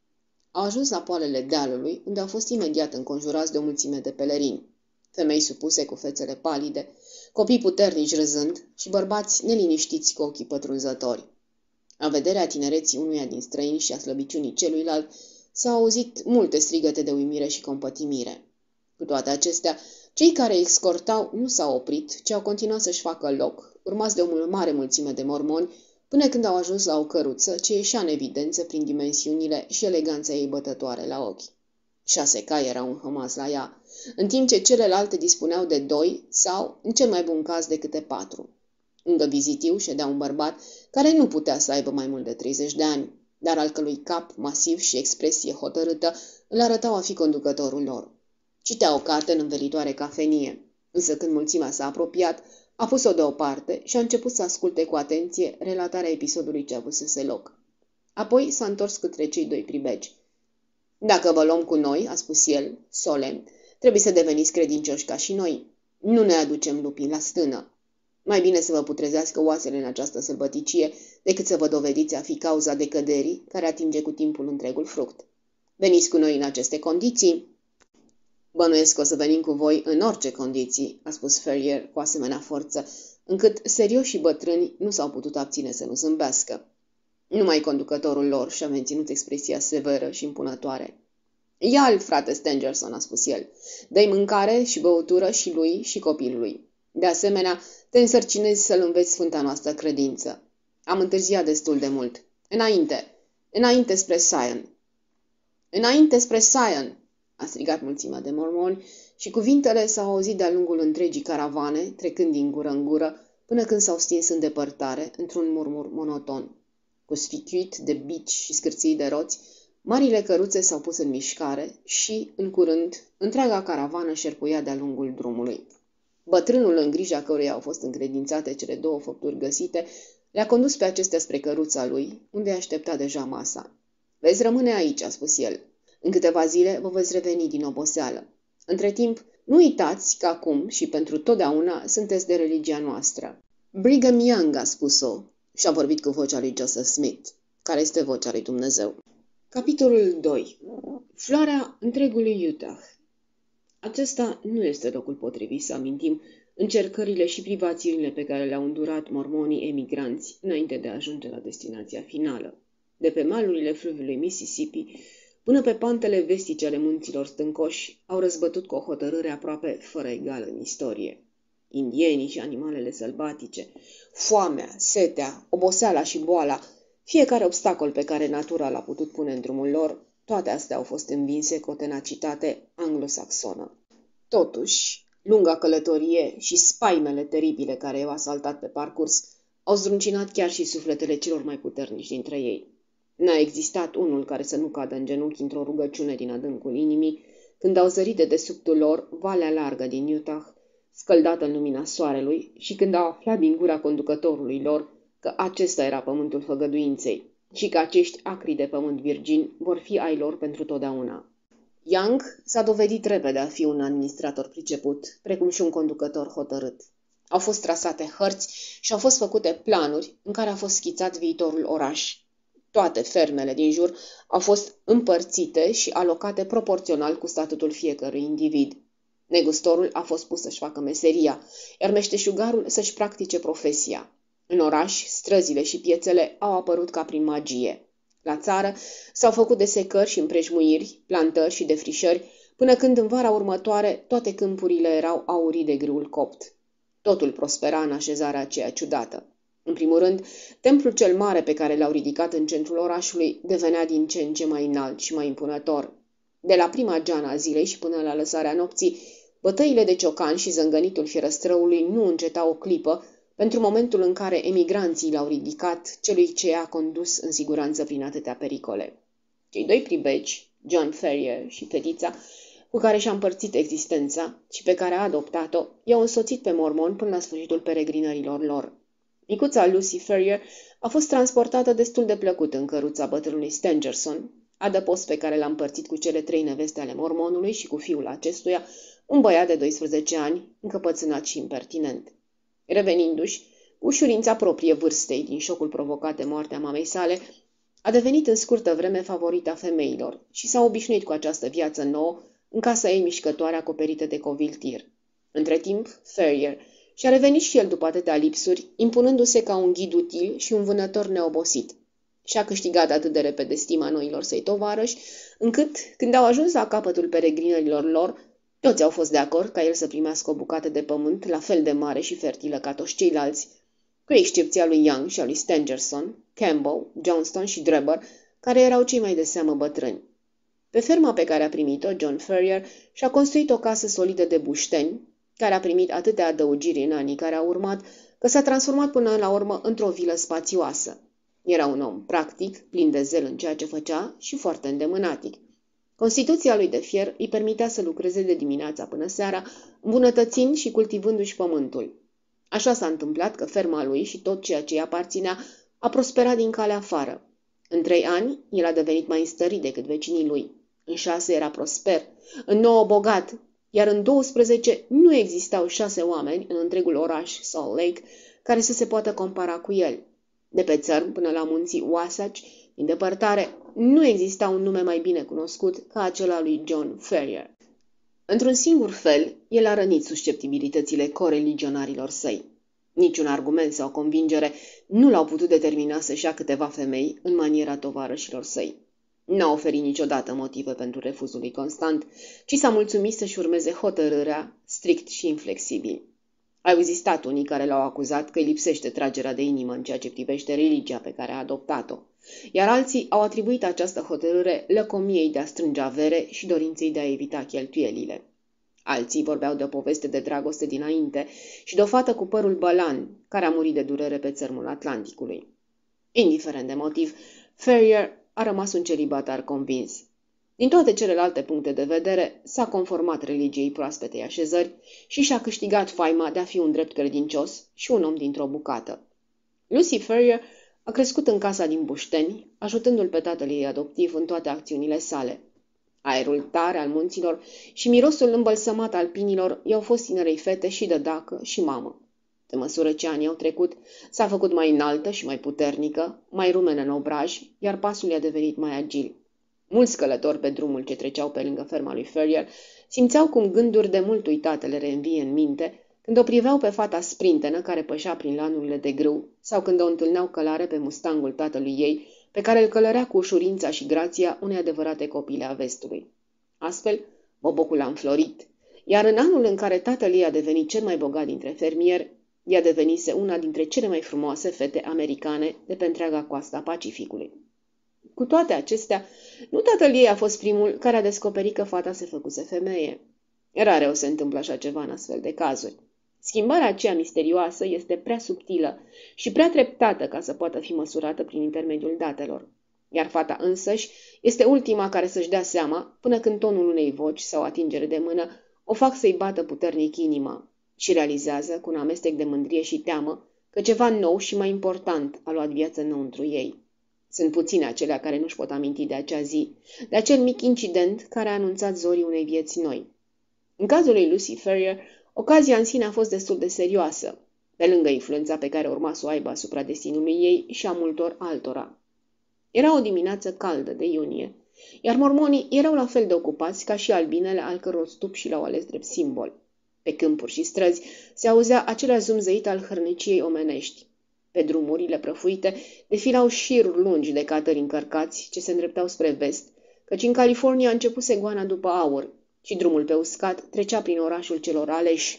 Au ajuns la poalele dealului, unde au fost imediat înconjurați de o mulțime de pelerini. Femei supuse cu fețele palide, copii puternici râzând și bărbați neliniștiți cu ochii pătrunzători. La vederea tinereții unuia din străini și a slăbiciunii celuilalt, s-au auzit multe strigăte de uimire și compătimire. Cu toate acestea, cei care îi escortau nu s-au oprit, ci au continuat să-și facă loc, urmați de o mare mulțime de mormoni, până când au ajuns la o căruță ce ieșea în evidență prin dimensiunile și eleganța ei bătătoare la ochi. 6 cai erau înhămați la ea, în timp ce celelalte dispuneau de 2 sau, în cel mai bun caz, de câte 4. Lângă vizitiu ședea un bărbat care nu putea să aibă mai mult de 30 de ani, dar al cărui cap masiv și expresie hotărâtă îl arătau a fi conducătorul lor. Citea o carte în învelitoare cafenie, însă când mulțimea s-a apropiat, a pus-o deoparte și a început să asculte cu atenție relatarea episodului ce avusese loc. Apoi s-a întors către cei 2 pribegi. Dacă vă luăm cu noi, a spus el, solemn, trebuie să deveniți credincioși ca și noi. Nu ne aducem lupii la stână. Mai bine să vă putrezească oasele în această sălbăticie decât să vă dovediți a fi cauza decăderii care atinge cu timpul întregul fruct. Veniți cu noi în aceste condiții? Bănuiesc că o să venim cu voi în orice condiții, a spus Ferrier cu asemenea forță, încât serioși bătrâni nu s-au putut abține să nu zâmbească. Numai conducătorul lor și-a menținut expresia severă și impunătoare. Ia-l, frate Stangerson, a spus el. Dă-i mâncare și băutură și lui și copilului. De asemenea, te însărcinezi să-l înveți sfânta noastră credință. Am întârziat destul de mult. Înainte! Înainte spre Sion! Înainte spre Sion! A strigat mulțimea de mormoni și cuvintele s-au auzit de-a lungul întregii caravane, trecând din gură în gură, până când s-au stins în depărtare, într-un murmur monoton. Cu sfichiuit de bici și scârții de roți, Marile căruțe s-au pus în mișcare și, în curând, întreaga caravană șerpuia de-a lungul drumului. Bătrânul, în grija căruia au fost încredințate cele două făpturi găsite, le-a condus pe acestea spre căruța lui, unde aștepta deja masa. Veți rămâne aici, a spus el. În câteva zile vă veți reveni din oboseală. Între timp, nu uitați că acum și pentru totdeauna sunteți de religia noastră. Brigham Young a spus-o și a vorbit cu vocea lui Joseph Smith, care este vocea lui Dumnezeu. Capitolul 2. Floarea întregului Utah. Acesta nu este locul potrivit să amintim încercările și privațiile pe care le-au îndurat mormonii emigranți înainte de a ajunge la destinația finală. De pe malurile fluviului Mississippi până pe pantele vestice ale munților stâncoși au răzbătut cu o hotărâre aproape fără egală în istorie. Indienii și animalele sălbatice, foamea, setea, oboseala și boala, fiecare obstacol pe care natura l-a putut pune în drumul lor, toate astea au fost învinse cu o tenacitate anglosaxonă. Totuși, lunga călătorie și spaimele teribile care i-au asaltat pe parcurs au zdruncinat chiar și sufletele celor mai puternici dintre ei. N-a existat unul care să nu cadă în genunchi într-o rugăciune din adâncul inimii, când au zărit de desubtul lor valea largă din Utah, scăldată în lumina soarelui, și când au aflat din gura conducătorului lor că acesta era pământul făgăduinței și că acești acri de pământ virgin vor fi ai lor pentru totdeauna. Young s-a dovedit repede a fi un administrator priceput, precum și un conducător hotărât. Au fost trasate hărți și au fost făcute planuri în care a fost schițat viitorul oraș. Toate fermele din jur au fost împărțite și alocate proporțional cu statutul fiecărui individ. Negustorul a fost pus să-și facă meseria, iar meșteșugarul să-și practice profesia. În oraș, străzile și piețele au apărut ca prin magie. La țară s-au făcut desecări și împrejmuiri, plantări și defrișări, până când în vara următoare toate câmpurile erau aurii de grâul copt. Totul prospera în așezarea aceea ciudată. În primul rând, templul cel mare pe care l-au ridicat în centrul orașului devenea din ce în ce mai înalt și mai impunător. De la prima geană a zilei și până la lăsarea nopții, bătăile de ciocan și zângănitul fierăstrăului nu încetau o clipă, pentru momentul în care emigranții l-au ridicat celui ce i-a condus în siguranță prin atâtea pericole. Cei doi pribegi, John Ferrier și fetița, cu care și-a împărțit existența și pe care a adoptat-o, i-au însoțit pe mormon până la sfârșitul peregrinărilor lor. Micuța Lucy Ferrier a fost transportată destul de plăcut în căruța bătrânului Stangerson, adăpost pe care l-a împărțit cu cele 3 neveste ale mormonului și cu fiul acestuia, un băiat de 12 ani, încăpățânat și impertinent. Revenindu-și, cu ușurința proprie vârstei din șocul provocat de moartea mamei sale, a devenit în scurtă vreme favorita femeilor și s-a obișnuit cu această viață nouă în casa ei mișcătoare acoperită de coviltir. Între timp, Ferrier și-a revenit și el după atâtea lipsuri, impunându-se ca un ghid util și un vânător neobosit. Și-a câștigat atât de repede stima noilor săi tovarăși, încât, când au ajuns la capătul peregrinărilor lor, toți au fost de acord ca el să primească o bucată de pământ la fel de mare și fertilă ca toți ceilalți, cu excepția lui Young și a lui Stangerson, Campbell, Johnston și Drebber, care erau cei mai de seamă bătrâni. Pe ferma pe care a primit-o, John Ferrier și-a construit o casă solidă de bușteni, care a primit atâtea adăugiri în anii care au urmat, că s-a transformat până la urmă într-o vilă spațioasă. Era un om practic, plin de zel în ceea ce făcea și foarte îndemânatic. Constituția lui de fier îi permitea să lucreze de dimineața până seara, îmbunătățind și cultivându-și pământul. Așa s-a întâmplat că ferma lui și tot ceea ce îi aparținea a prosperat din calea afară. În 3 ani, el a devenit mai înstărit decât vecinii lui. În 6 era prosper, în 9 bogat, iar în 12 nu existau 6 oameni în întregul oraș Salt Lake care să se poată compara cu el. De pe țărm până la munții Wasatch, din depărtare, nu exista un nume mai bine cunoscut ca acela lui John Ferrier. Într-un singur fel, el a rănit susceptibilitățile coreligionarilor săi. Niciun argument sau convingere nu l-au putut determina să-și ia câteva femei în maniera tovarășilor săi. N-a oferit niciodată motive pentru refuzul lui constant, ci s-a mulțumit să-și urmeze hotărârea, strict și inflexibil. Au existat unii care l-au acuzat că îi lipsește tragerea de inimă în ceea ce privește religia pe care a adoptat-o, iar alții au atribuit această hotărâre lăcomiei de a strânge avere și dorinței de a evita cheltuielile. Alții vorbeau de o poveste de dragoste dinainte și de o fată cu părul bălan, care a murit de durere pe țărmul Atlanticului. Indiferent de motiv, Ferrier a rămas un celibatar convins. Din toate celelalte puncte de vedere, s-a conformat religiei proaspetei așezări și și-a câștigat faima de a fi un drept credincios și un om dintr-o bucată. Lucy Ferrier a crescut în casa din Bușteni, ajutându-l pe tatăl ei adoptiv în toate acțiunile sale. Aerul tare al munților și mirosul îmbălsămat al pinilor i-au fost tinerei fete și dădacă și mamă. Pe măsură ce anii au trecut, s-a făcut mai înaltă și mai puternică, mai rumenă în obraj, iar pasul i-a devenit mai agil. Mulți călători pe drumul ce treceau pe lângă ferma lui Ferrier simțeau cum gânduri de mult uitate le reînvie în minte când o priveau pe fata sprintenă care pășea prin lanurile de grâu sau când o întâlneau călare pe mustangul tatălui ei, pe care îl călărea cu ușurința și grația unei adevărate copile a vestului. Astfel, bobocul a înflorit, iar în anul în care tatăl ei a devenit cel mai bogat dintre fermieri, ea devenise una dintre cele mai frumoase fete americane de pe întreaga coastă a Pacificului. Cu toate acestea, nu tatăl ei a fost primul care a descoperit că fata se făcuse femeie. Rare o se întâmplă așa ceva în astfel de cazuri. Schimbarea aceea misterioasă este prea subtilă și prea treptată ca să poată fi măsurată prin intermediul datelor. Iar fata însăși este ultima care să-și dea seama, până când tonul unei voci sau atingere de mână o fac să-i bată puternic inima și realizează, cu un amestec de mândrie și teamă, că ceva nou și mai important a luat viață înăuntru ei. Sunt puține acelea care nu-și pot aminti de acea zi, de acel mic incident care a anunțat zorii unei vieți noi. În cazul lui Lucy Ferrier, ocazia în sine a fost destul de serioasă, pe lângă influența pe care urma să o aibă asupra destinului ei și a multor altora. Era o dimineață caldă de iunie, iar mormonii erau la fel de ocupați ca și albinele al căror stup și l-au ales drept simbol. Pe câmpuri și străzi se auzea același zumzăit al hărniciei omenești. Pe drumurile prăfuite defilau șiruri lungi de catări încărcați ce se îndreptau spre vest, căci în California a început goana după aur și drumul pe uscat trecea prin orașul celor aleși.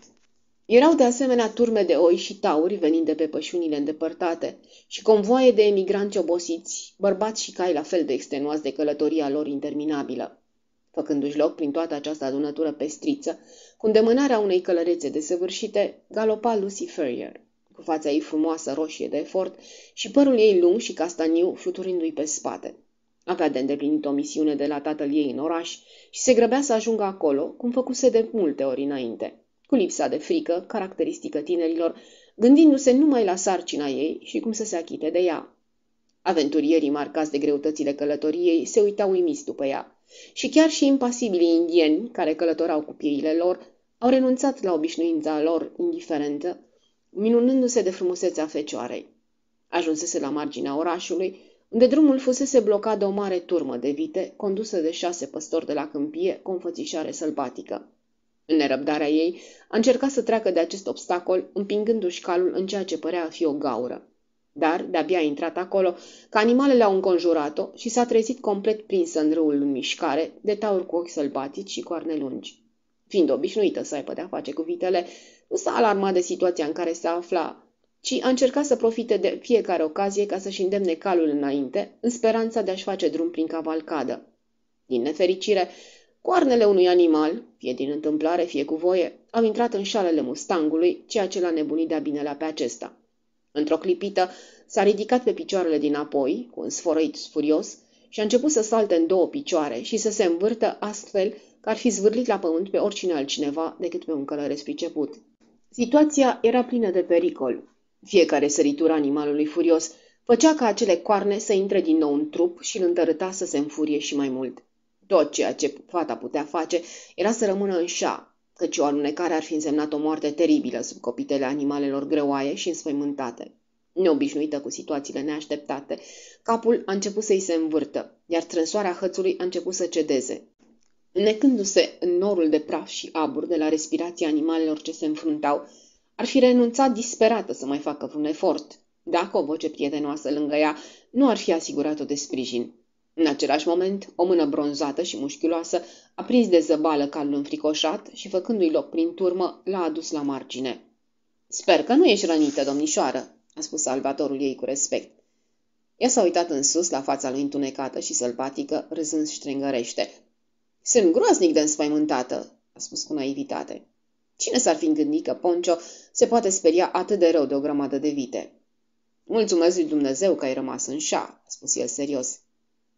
Erau de asemenea turme de oi și tauri venind de pe pășunile îndepărtate și convoaie de emigranți obosiți, bărbați și cai la fel de extenuați de călătoria lor interminabilă. Făcându-și loc prin toată această adunătură pestriță, cu îndemânarea unei călărețe desăvârșite, galopa Lucy Ferrier, cu fața ei frumoasă roșie de efort și părul ei lung și castaniu fluturindu-i pe spate. Avea de îndeplinit o misiune de la tatăl ei în oraș și se grăbea să ajungă acolo, cum făcuse de multe ori înainte, cu lipsa de frică, caracteristică tinerilor, gândindu-se numai la sarcina ei și cum să se achite de ea. Aventurierii marcați de greutățile călătoriei se uitau uimiți după ea și chiar și impasibilii indieni care călătorau cu pieile lor au renunțat la obișnuința lor indiferentă, minunându-se de frumusețea fecioarei. Ajunsese la marginea orașului, unde drumul fusese blocat de o mare turmă de vite, condusă de 6 păstori de la câmpie cu o înfățișare sălbatică. În nerăbdarea ei, a încercat să treacă de acest obstacol, împingându-și calul în ceea ce părea a fi o gaură. Dar, de-abia a intrat acolo, că animalele au înconjurat-o și s-a trezit complet prinsă în râul în mișcare, de tauri cu ochi sălbatici și coarne lungi. Fiind obișnuită să aibă de-a face cu vitele, nu s-a alarmat de situația în care se afla, ci a încercat să profite de fiecare ocazie ca să-și îndemne calul înainte, în speranța de a-și face drum prin cavalcadă. Din nefericire, coarnele unui animal, fie din întâmplare, fie cu voie, au intrat în șalele mustangului, ceea ce l-a nebunit de-a binelea pe acesta. Într-o clipită, s-a ridicat pe picioarele dinapoi, cu un sfărăit furios, și a început să salte în 2 picioare și să se învârtă astfel că ar fi zvârlit la pământ pe oricine altcineva decât pe un călăreț priceput. Situația era plină de pericol. Fiecare săritură animalului furios făcea ca acele coarne să intre din nou în trup și îl întărâta să se înfurie și mai mult. Tot ceea ce fata putea face era să rămână în șa, căci o alunecare ar fi însemnat o moarte teribilă sub copitele animalelor greoaie și înspăimântate. Neobișnuită cu situațiile neașteptate, capul a început să-i se învârtă, iar trânsoarea hățului a început să cedeze. Înnecându-se în norul de praf și abur de la respirația animalelor ce se înfruntau, ar fi renunțat disperată să mai facă vreun efort, dacă o voce prietenoasă lângă ea nu ar fi asigurat-o de sprijin. În același moment, o mână bronzată și mușchiuloasă a prins de zăbală calul înfricoșat și, făcându-i loc prin turmă, l-a adus la margine. "Sper că nu ești rănită, domnișoară," a spus salvatorul ei cu respect. Ea s-a uitat în sus la fața lui întunecată și sălbatică, râzând strângărește. "Sunt groaznic de înspăimântată," a spus cu naivitate. Cine s-ar fi gândit că Poncio se poate speria atât de rău de o grămadă de vite? "Mulțumesc lui Dumnezeu că ai rămas în șa," a spus el serios.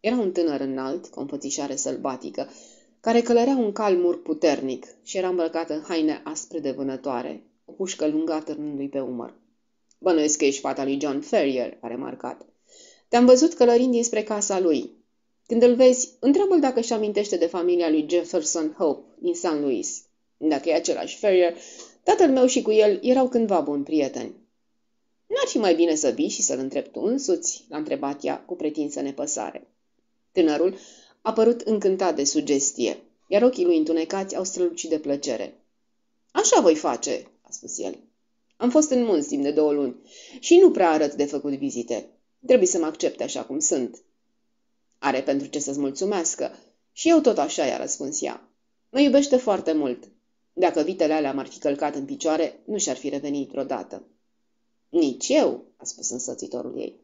Era un tânăr înalt, cu o înfățișare sălbatică, care călărea un calmur puternic și era îmbrăcat în haine aspre de vânătoare, o pușcă lungă atârnându-i pe umăr. Bănuiesc că ești fata lui John Ferrier, a remarcat. Te-am văzut călărind dinspre casa lui. Când îl vezi, întreabă-l dacă își amintește de familia lui Jefferson Hope din St. Louis. Dacă e același Ferrier, tatăl meu și cu el erau cândva buni prieteni. N-ar fi mai bine să vii și să-l întrebi tu însuți? L-a întrebat ea cu pretinsă nepăsare. Tânărul a părut încântat de sugestie, iar ochii lui întunecați au strălucit de plăcere. Așa voi face, a spus el. Am fost în munți timp de 2 luni și nu prea arăt de făcut vizite. Trebuie să mă accepte așa cum sunt. Are pentru ce să-ți mulțumească. Și eu tot așa, i-a răspuns ea. Mă iubește foarte mult. Dacă vitele alea m-ar fi călcat în picioare, nu și-ar fi revenit vreodată. Nici eu, a spus însoțitorul ei.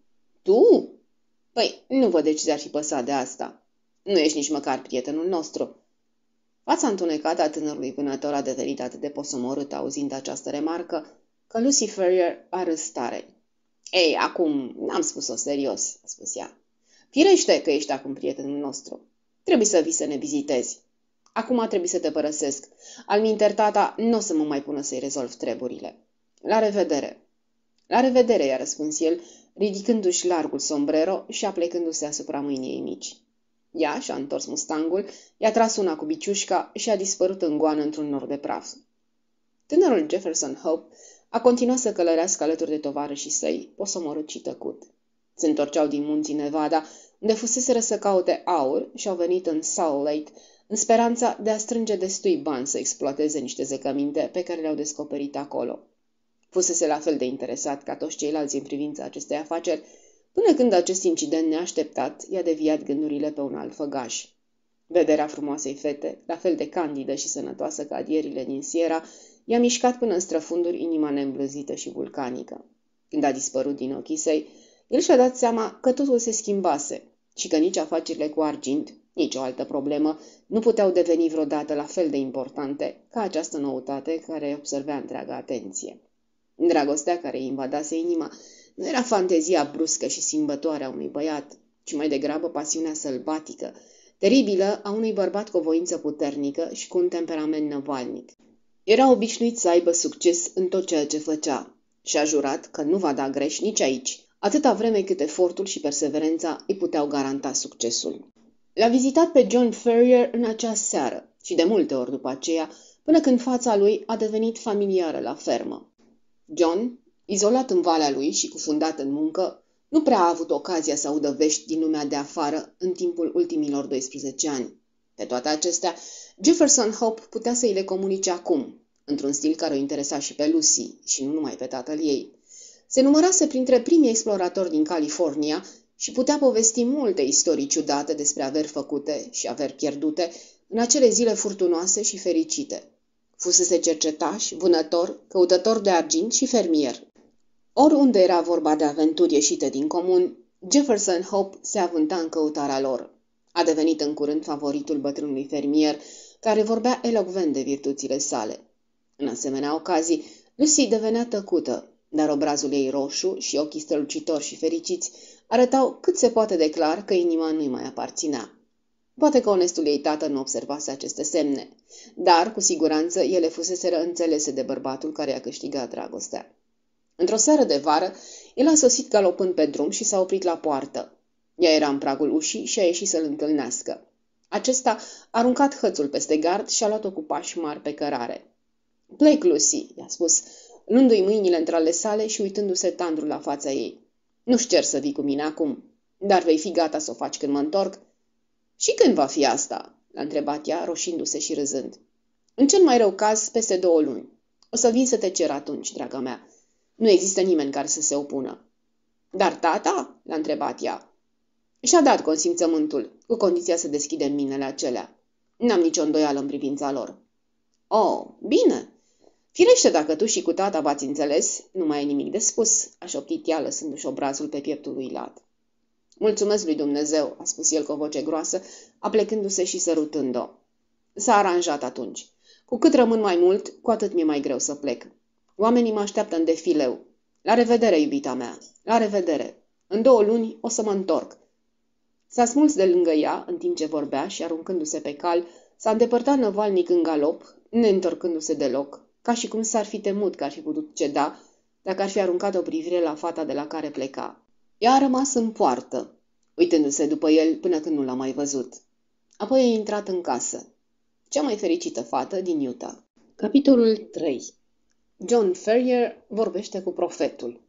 Tu? Păi, nu văd de ce ți-ar fi păsat de asta. Nu ești nici măcar prietenul nostru. Fața întunecată a tânărului vânător a devenit atât de posomorâtă auzind această remarcă, că Lucy Ferrier a râs tare. Ei, acum n-am spus-o serios, a spus ea. Firește că ești acum prietenul nostru. Trebuie să vii să ne vizitezi. Acum trebuie să te părăsesc. Alminter tata nu o să mă mai pună să-i rezolv treburile. La revedere. La revedere, i-a răspuns el, ridicându-și largul sombrero și aplecându-se asupra mâinii ei mici. Ea și-a întors mustangul, i-a tras una cu biciușca și a dispărut în goană într-un nor de praf. Tânărul Jefferson Hope a continuat să călărească alături de tovarășii săi, posomorât și tăcut. Se întorceau din munții Nevada, unde fuseseră să caute aur și au venit în Salt Lake, în speranța de a strânge destui bani să exploateze niște zăcăminte pe care le-au descoperit acolo. Fusese la fel de interesat ca toți ceilalți în privința acestei afaceri, până când acest incident neașteptat i-a deviat gândurile pe un alt făgaș. Vederea frumoasei fete, la fel de candidă și sănătoasă ca adierile din Sierra, i-a mișcat până în străfunduri inima neîmblăzită și vulcanică. Când a dispărut din ochii săi, el și-a dat seama că totul se schimbase și că nici afacerile cu argint, nici o altă problemă, nu puteau deveni vreodată la fel de importante ca această noutate care observea întreaga atenție. Dragostea care îi invadase inima nu era fantezia bruscă și simbătoare a unui băiat, ci mai degrabă pasiunea sălbatică, teribilă a unui bărbat cu o voință puternică și cu un temperament năvalnic. Era obișnuit să aibă succes în tot ceea ce făcea și a jurat că nu va da greș nici aici, atâta vreme cât efortul și perseverența îi puteau garanta succesul. L-a vizitat pe John Ferrier în acea seară și de multe ori după aceea, până când fața lui a devenit familiară la fermă. John, izolat în valea lui și cufundat în muncă, nu prea a avut ocazia să audă vești din lumea de afară în timpul ultimilor 12 ani. Pe toate acestea, Jefferson Hope putea să îi le comunice acum, într-un stil care o interesa și pe Lucy și nu numai pe tatăl ei. Se numărase printre primii exploratori din California și putea povesti multe istorii ciudate despre averi făcute și averi pierdute în acele zile furtunoase și fericite. Fusese cercetaș, vânător, căutător de argint și fermier. Oriunde era vorba de aventuri ieșite din comun, Jefferson Hope se avânta în căutarea lor. A devenit în curând favoritul bătrânului fermier, care vorbea elocvent de virtuțile sale. În asemenea ocazii, Lucy devenea tăcută, dar obrazul ei roșu și ochii strălucitori și fericiți arătau cât se poate de clar că inima nu-i mai aparținea. Poate că onestul ei tată nu observase aceste semne, dar, cu siguranță, ele fuseseră înțelese de bărbatul care i-a câștigat dragostea. Într-o seară de vară, el a sosit galopând pe drum și s-a oprit la poartă. Ea era în pragul ușii și a ieșit să-l întâlnească. Acesta a aruncat hățul peste gard și a luat-o cu pași mari pe cărare. Plec, Lucy, i-a spus, luându-i mâinile între ale sale și uitându-se tandru la fața ei. Nu-și cer să vii cu mine acum, dar vei fi gata să o faci când mă întorc? Și când va fi asta? L-a întrebat ea, roșindu-se și râzând. În cel mai rău caz, peste 2 luni. O să vin să te cer atunci, draga mea. Nu există nimeni care să se opună. Dar tata? L-a întrebat ea. Și-a dat consimțământul, cu condiția să deschidem minele acelea. N-am nicio îndoială în privința lor. Oh, bine. Firește, dacă tu și cu tata v-ați înțeles, nu mai e nimic de spus, a șoptit ea, lăsându-și obrazul pe pieptul lui Lat. Mulțumesc lui Dumnezeu, a spus el cu o voce groasă, aplecându-se și sărutând-o. S-a aranjat atunci. Cu cât rămân mai mult, cu atât mi-e mai greu să plec. Oamenii mă așteaptă în defileu. La revedere, iubita mea. La revedere. În 2 luni o să mă întorc. S-a smuls de lângă ea în timp ce vorbea și, aruncându-se pe cal, s-a îndepărtat năvalnic în galop, neîntorcându-se deloc, ca și cum s-ar fi temut că ar fi putut ceda dacă ar fi aruncat o privire la fata de la care pleca. Ea a rămas în poartă, uitându-se după el până când nu l-a mai văzut. Apoi a intrat în casă. Cea mai fericită fată din Utah. Capitolul 3. John Ferrier vorbește cu profetul.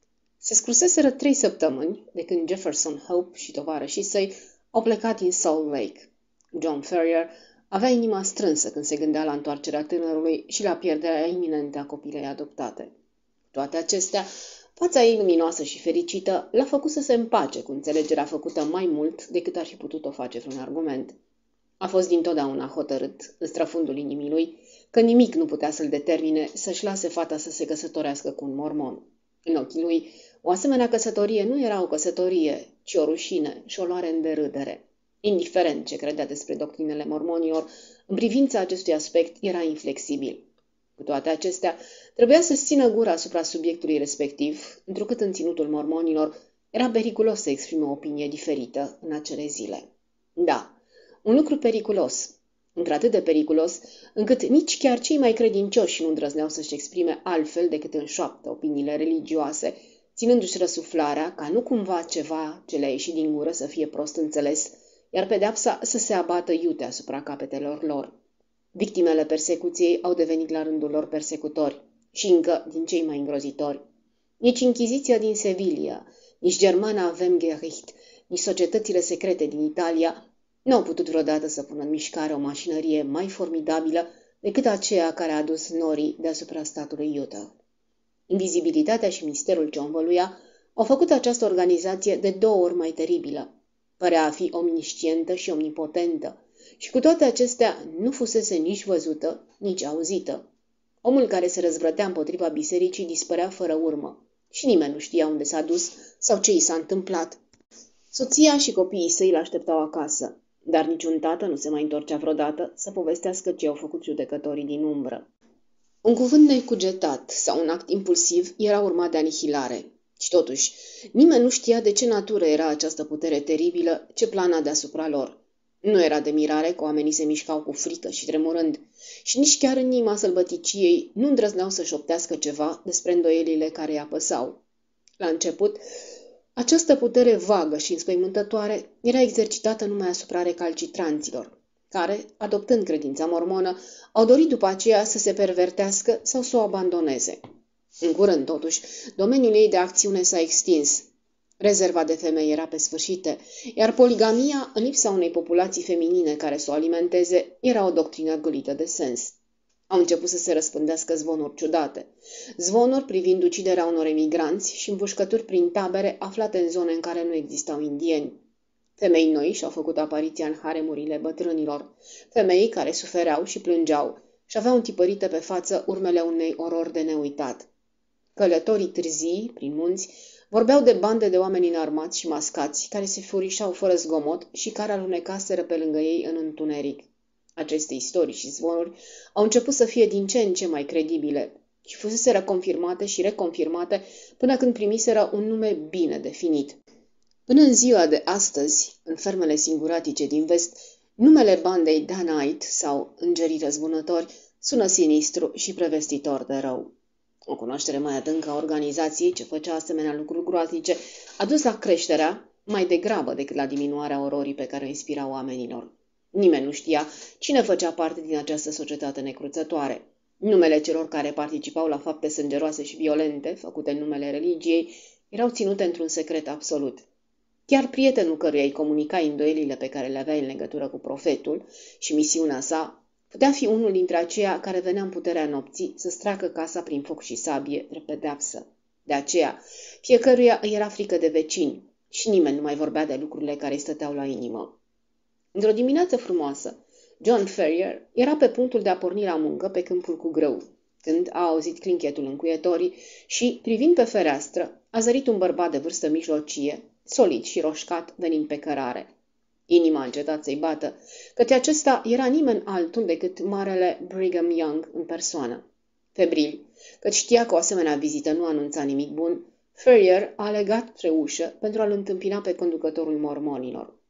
Se scurseseră 3 săptămâni de când Jefferson Hope și tovarășii săi au plecat din Salt Lake. John Ferrier avea inima strânsă când se gândea la întoarcerea tânărului și la pierderea iminentă a copilei adoptate. Toate acestea, fața ei luminoasă și fericită l-a făcut să se împace cu înțelegerea făcută mai mult decât ar fi putut-o face vreun argument. A fost dintotdeauna hotărât, în străfundul inimii lui, că nimic nu putea să-l determine să-și lase fata să se căsătorească cu un mormon. În ochii lui, o asemenea căsătorie nu era o căsătorie, ci o rușine și o luare în derâdere. Indiferent ce credea despre doctrinele mormonilor, în privința acestui aspect era inflexibil. Cu toate acestea, trebuia să-și țină gura asupra subiectului respectiv, întrucât în ținutul mormonilor era periculos să exprime o opinie diferită în acele zile. Da, un lucru periculos, într-atât de periculos, încât nici chiar cei mai credincioși nu îndrăzneau să-și exprime altfel decât în șoaptă opiniile religioase, ținându-și răsuflarea ca nu cumva ceva ce le-a ieșit din gură să fie prost înțeles, iar pedeapsa să se abată iute asupra capetelor lor. Victimele persecuției au devenit la rândul lor persecutori și încă din cei mai îngrozitori. Nici Inchiziția din Sevilla, nici Germana Wemgericht, nici societățile secrete din Italia nu au putut vreodată să pună în mișcare o mașinărie mai formidabilă decât aceea care a adus norii deasupra statului Utah. Invizibilitatea și misterul ce o învăluia au făcut această organizație de 2 ori mai teribilă. Părea a fi omniscientă și omnipotentă și cu toate acestea nu fusese nici văzută, nici auzită. Omul care se răzvrătea împotriva bisericii dispărea fără urmă și nimeni nu știa unde s-a dus sau ce i s-a întâmplat. Soția și copiii săi l-așteptau acasă, dar niciun tată nu se mai întorcea vreodată să povestească ce au făcut judecătorii din umbră. Un cuvânt necugetat sau un act impulsiv era urmat de anihilare. Și totuși, nimeni nu știa de ce natură era această putere teribilă ce plana deasupra lor. Nu era de mirare că oamenii se mișcau cu frică și tremurând, și nici chiar în inima sălbăticiei nu îndrăzneau să șoptească ceva despre îndoielile care îi apăsau. La început, această putere vagă și înspăimântătoare era exercitată numai asupra recalcitranților, care, adoptând credința mormonă, au dorit după aceea să se pervertească sau să o abandoneze. În curând, totuși, domeniul ei de acțiune s-a extins. Rezerva de femei era pe sfârșite, iar poligamia, în lipsa unei populații feminine care să o alimenteze, era o doctrină golită de sens. Au început să se răspândească zvonuri ciudate. Zvonuri privind uciderea unor emigranți și împușcături prin tabere aflate în zone în care nu existau indieni. Femei noi și-au făcut apariția în haremurile bătrânilor. Femei care sufereau și plângeau și aveau întipărite pe față urmele unei orori de neuitat. Călătorii târzii, prin munți, vorbeau de bande de oameni înarmați și mascați, care se furișau fără zgomot și care alunecaseră pe lângă ei în întuneric. Aceste istorii și zvonuri au început să fie din ce în ce mai credibile și fuseseră confirmate și reconfirmate până când primiseră un nume bine definit. Până în ziua de astăzi, în fermele singuratice din vest, numele bandei Danite sau Îngerii Răzbunători sună sinistru și prevestitor de rău. O cunoaștere mai adâncă a organizației ce făcea asemenea lucruri groaznice a dus la creșterea, mai degrabă decât la diminuarea ororii pe care o inspira oamenilor. Nimeni nu știa cine făcea parte din această societate necruțătoare. Numele celor care participau la fapte sângeroase și violente, făcute în numele religiei, erau ținute într-un secret absolut. Chiar prietenul căruia îi comunicai îndoielile pe care le aveai în legătură cu profetul și misiunea sa, putea fi unul dintre aceia care venea în puterea nopții să stracă casa prin foc și sabie, drept pedeapsă. De aceea, fiecăruia îi era frică de vecini și nimeni nu mai vorbea de lucrurile care îi stăteau la inimă. Într-o dimineață frumoasă, John Ferrier era pe punctul de a porni la muncă pe câmpul cu grâu, când a auzit clinchetul încuietorii și, privind pe fereastră, a zărit un bărbat de vârstă mijlocie, solid și roșcat, venind pe cărare. Inima a încetat să-i bată, căci acesta era nimeni altul decât marele Brigham Young în persoană. Febril, căci știa că o asemenea vizită nu anunța nimic bun, Ferrier a legat spre ușă pentru a-l întâmpina pe conducătorul mormonilor.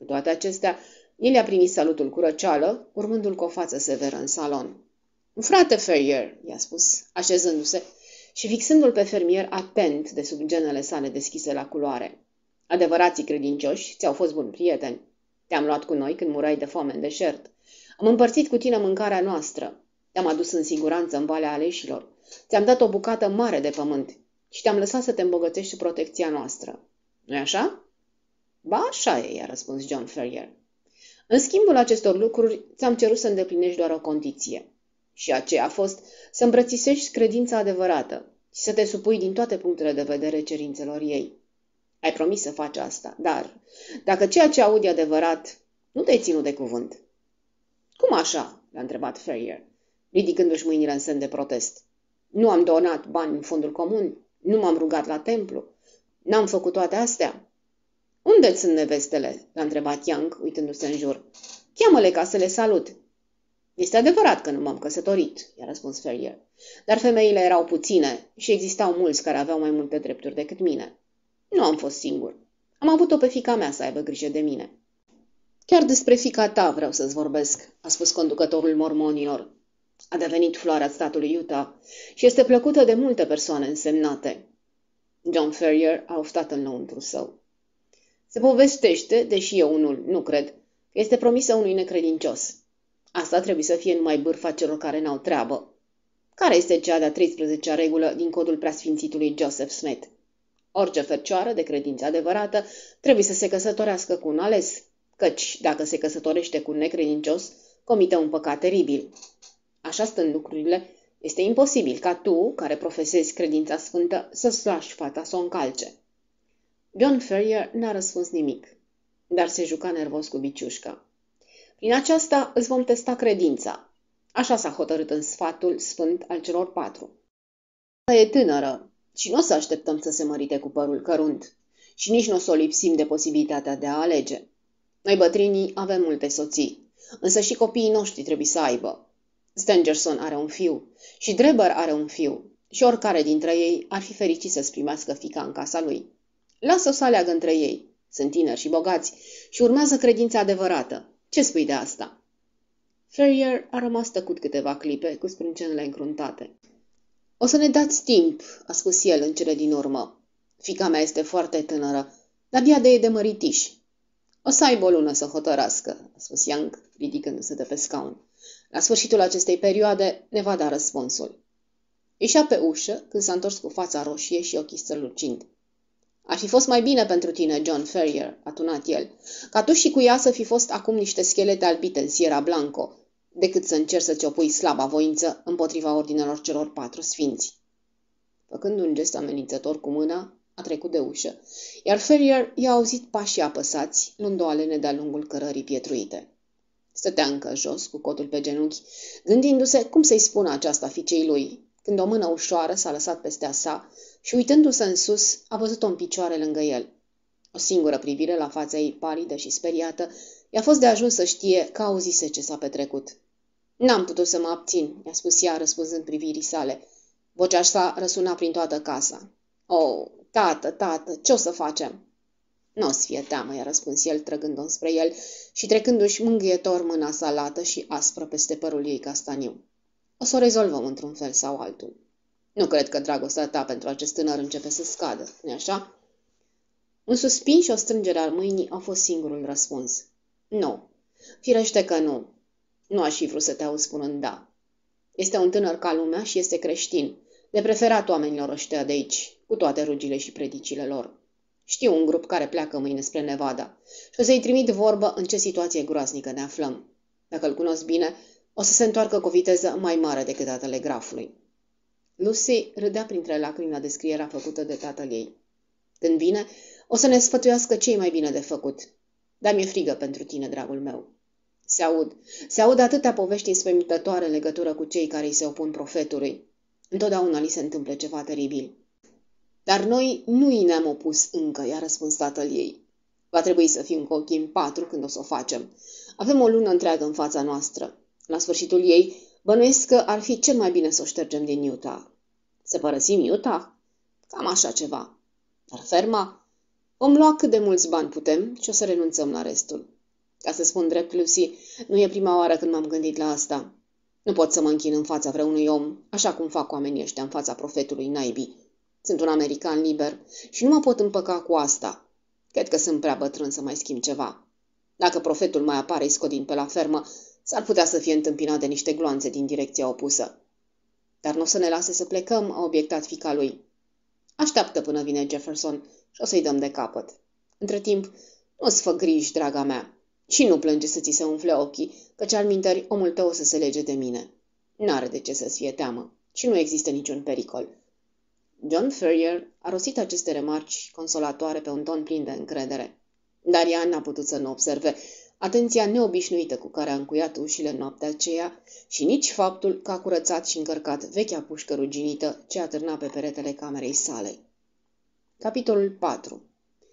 Cu toate acestea, el a primit salutul cu răceală, urmându-l cu o față severă în salon. Frate Ferrier, i-a spus, așezându-se și fixându-l pe fermier atent de sub genele sale deschise la culoare. Adevărații credincioși ți-au fost buni prieteni. Te-am luat cu noi când murai de foame în deșert. Am împărțit cu tine mâncarea noastră. Te-am adus în siguranță în Valea Aleșilor. Ți-am dat o bucată mare de pământ și te-am lăsat să te îmbogățești sub protecția noastră. Nu-i așa? Ba, așa e, i-a răspuns John Ferrier. În schimbul acestor lucruri, ți-am cerut să îndeplinești doar o condiție. Și aceea a fost să îmbrățișești credința adevărată și să te supui din toate punctele de vedere cerințelor ei. Ai promis să faci asta, dar, dacă ceea ce aud e adevărat, nu te-ai ținut de cuvânt. Cum așa? L-a întrebat Ferrier, ridicându-și mâinile în semn de protest. Nu am donat bani în fondul comun, nu m-am rugat la templu, n-am făcut toate astea. Unde sunt nevestele? L-a întrebat Young, uitându-se în jur. Cheamă-le ca să le salut. Este adevărat că nu m-am căsătorit, i-a răspuns Ferrier, dar femeile erau puține și existau mulți care aveau mai multe drepturi decât mine. Nu am fost singur. Am avut-o pe fiica mea să aibă grijă de mine. Chiar despre fiica ta vreau să-ți vorbesc, a spus conducătorul mormonilor. A devenit floarea statului Utah și este plăcută de multe persoane însemnate. John Ferrier a oftat înăuntru său. Se povestește, deși eu unul nu cred, că este promisă unui necredincios. Asta trebuie să fie numai bârfa celor care n-au treabă. Care este cea de-a 13-a regulă din codul preasfințitului Joseph Smith? Orice fecioară de credință adevărată trebuie să se căsătorească cu un ales, căci, dacă se căsătorește cu un necredincios, comite un păcat teribil. Așa stând lucrurile, este imposibil ca tu, care profesezi credința sfântă, să-ți lași fata să o încalce. John Ferrier n-a răspuns nimic, dar se juca nervos cu biciușca. Prin aceasta îți vom testa credința. Așa s-a hotărât în sfatul sfânt al celor 4. E tânără și nu o să așteptăm să se mărite cu părul cărunt și nici nu o să o lipsim de posibilitatea de a alege. Noi bătrânii avem multe soții, însă și copiii noștri trebuie să aibă. Stangerson are un fiu și Drebber are un fiu și oricare dintre ei ar fi fericit să-ți primească fiica în casa lui. Lasă-o să aleagă între ei. Sunt tineri și bogați și urmează credința adevărată. Ce spui de asta? Ferrier a rămas tăcut câteva clipe cu sprâncenele încruntate. O să ne dați timp, a spus el în cele din urmă. Fiica mea este foarte tânără, dar abia de măritiș. O să aibă o lună să hotărască, a spus Young, ridicându-se de pe scaun. La sfârșitul acestei perioade ne va da răspunsul. Ieșea pe ușă când s-a întors cu fața roșie și ochii strălucind. Ar fi fost mai bine pentru tine, John Ferrier, a tunat el, ca tu și cu ea să fi fost acum niște schelete albite în Sierra Blanco, decât să încerci să-ți opui slaba voință împotriva ordinelor celor 4 sfinți. Făcând un gest amenințător cu mâna, a trecut de ușă, iar Ferrier i-a auzit pașii apăsați, luând o alene de-a lungul cărării pietruite. Stătea încă jos, cu cotul pe genunchi, gândindu-se cum să-i spună aceasta fiicei lui, când o mână ușoară s-a lăsat peste a sa și, uitându-se în sus, a văzut-o în picioare lângă el. O singură privire la fața ei palidă și speriată i-a fost de ajuns să știe că auzise ce s-a petrecut. N-am putut să mă abțin, i-a spus ea, răspunzând privirii sale. Vocea sa răsuna prin toată casa. Oh, tată, ce o să facem? Nu-ți fie teamă, i-a răspuns el, trăgând-o spre el și trecându-și mângâietor mâna sa lată și aspră peste părul ei castaniu. O să o rezolvăm într-un fel sau altul. Nu cred că dragostea ta pentru acest tânăr începe să scadă, nu-i așa? Un suspin și o strângere al mâinii au fost singurul răspuns. Nu, firește că nu. Nu aș fi vrut să te auzi spunând da. Este un tânăr ca lumea și este creștin, de preferat oamenilor ăștia de aici, cu toate rugile și predicile lor. Știu un grup care pleacă mâine spre Nevada și o să-i trimit vorbă în ce situație groaznică ne aflăm. Dacă îl cunosc bine, o să se întoarcă cu o viteză mai mare decât a telegrafului. Lucy râdea printre lacrimi la descrierea făcută de tatăl ei. Când vine, o să ne sfătuiască ce-i mai bine de făcut. Dar mi-e frigă pentru tine, dragul meu. Se aud atâtea povești înspăimântătoare în legătură cu cei care îi se opun profetului. Întotdeauna li se întâmplă ceva teribil. Dar noi nu i ne-am opus încă, i-a răspuns tatăl ei. Va trebui să fim cu ochii în 4 când o să o facem. Avem o lună întreagă în fața noastră. La sfârșitul ei, bănuiesc că ar fi cel mai bine să o ștergem din Utah. Să părăsim Utah? Cam așa ceva. Dar ferma? Vom lua cât de mulți bani putem și o să renunțăm la restul. Ca să spun drept, Lucy, nu e prima oară când m-am gândit la asta. Nu pot să mă închin în fața vreunui om, așa cum fac oamenii ăștia în fața profetului naibii. Sunt un american liber și nu mă pot împăca cu asta. Cred că sunt prea bătrân să mai schimb ceva. Dacă profetul mai apare iscodind pe la fermă, s-ar putea să fie întâmpinat de niște gloanțe din direcția opusă. Dar nu o să ne lase să plecăm, a obiectat fiica lui. Așteaptă până vine Jefferson și o să-i dăm de capăt. Între timp, nu-ți fă griji, draga mea, și nu plânge să ți se umfle ochii, căci alminteri omul tău o să se lege de mine. N-are de ce să-ți fie teamă și nu există niciun pericol. John Ferrier a rostit aceste remarci consolatoare pe un ton plin de încredere. Dar ea n-a putut să nu observe atenția neobișnuită cu care a încuiat ușile în noaptea aceea și nici faptul că a curățat și încărcat vechea pușcă ruginită ce atârna pe peretele camerei sale. Capitolul 4.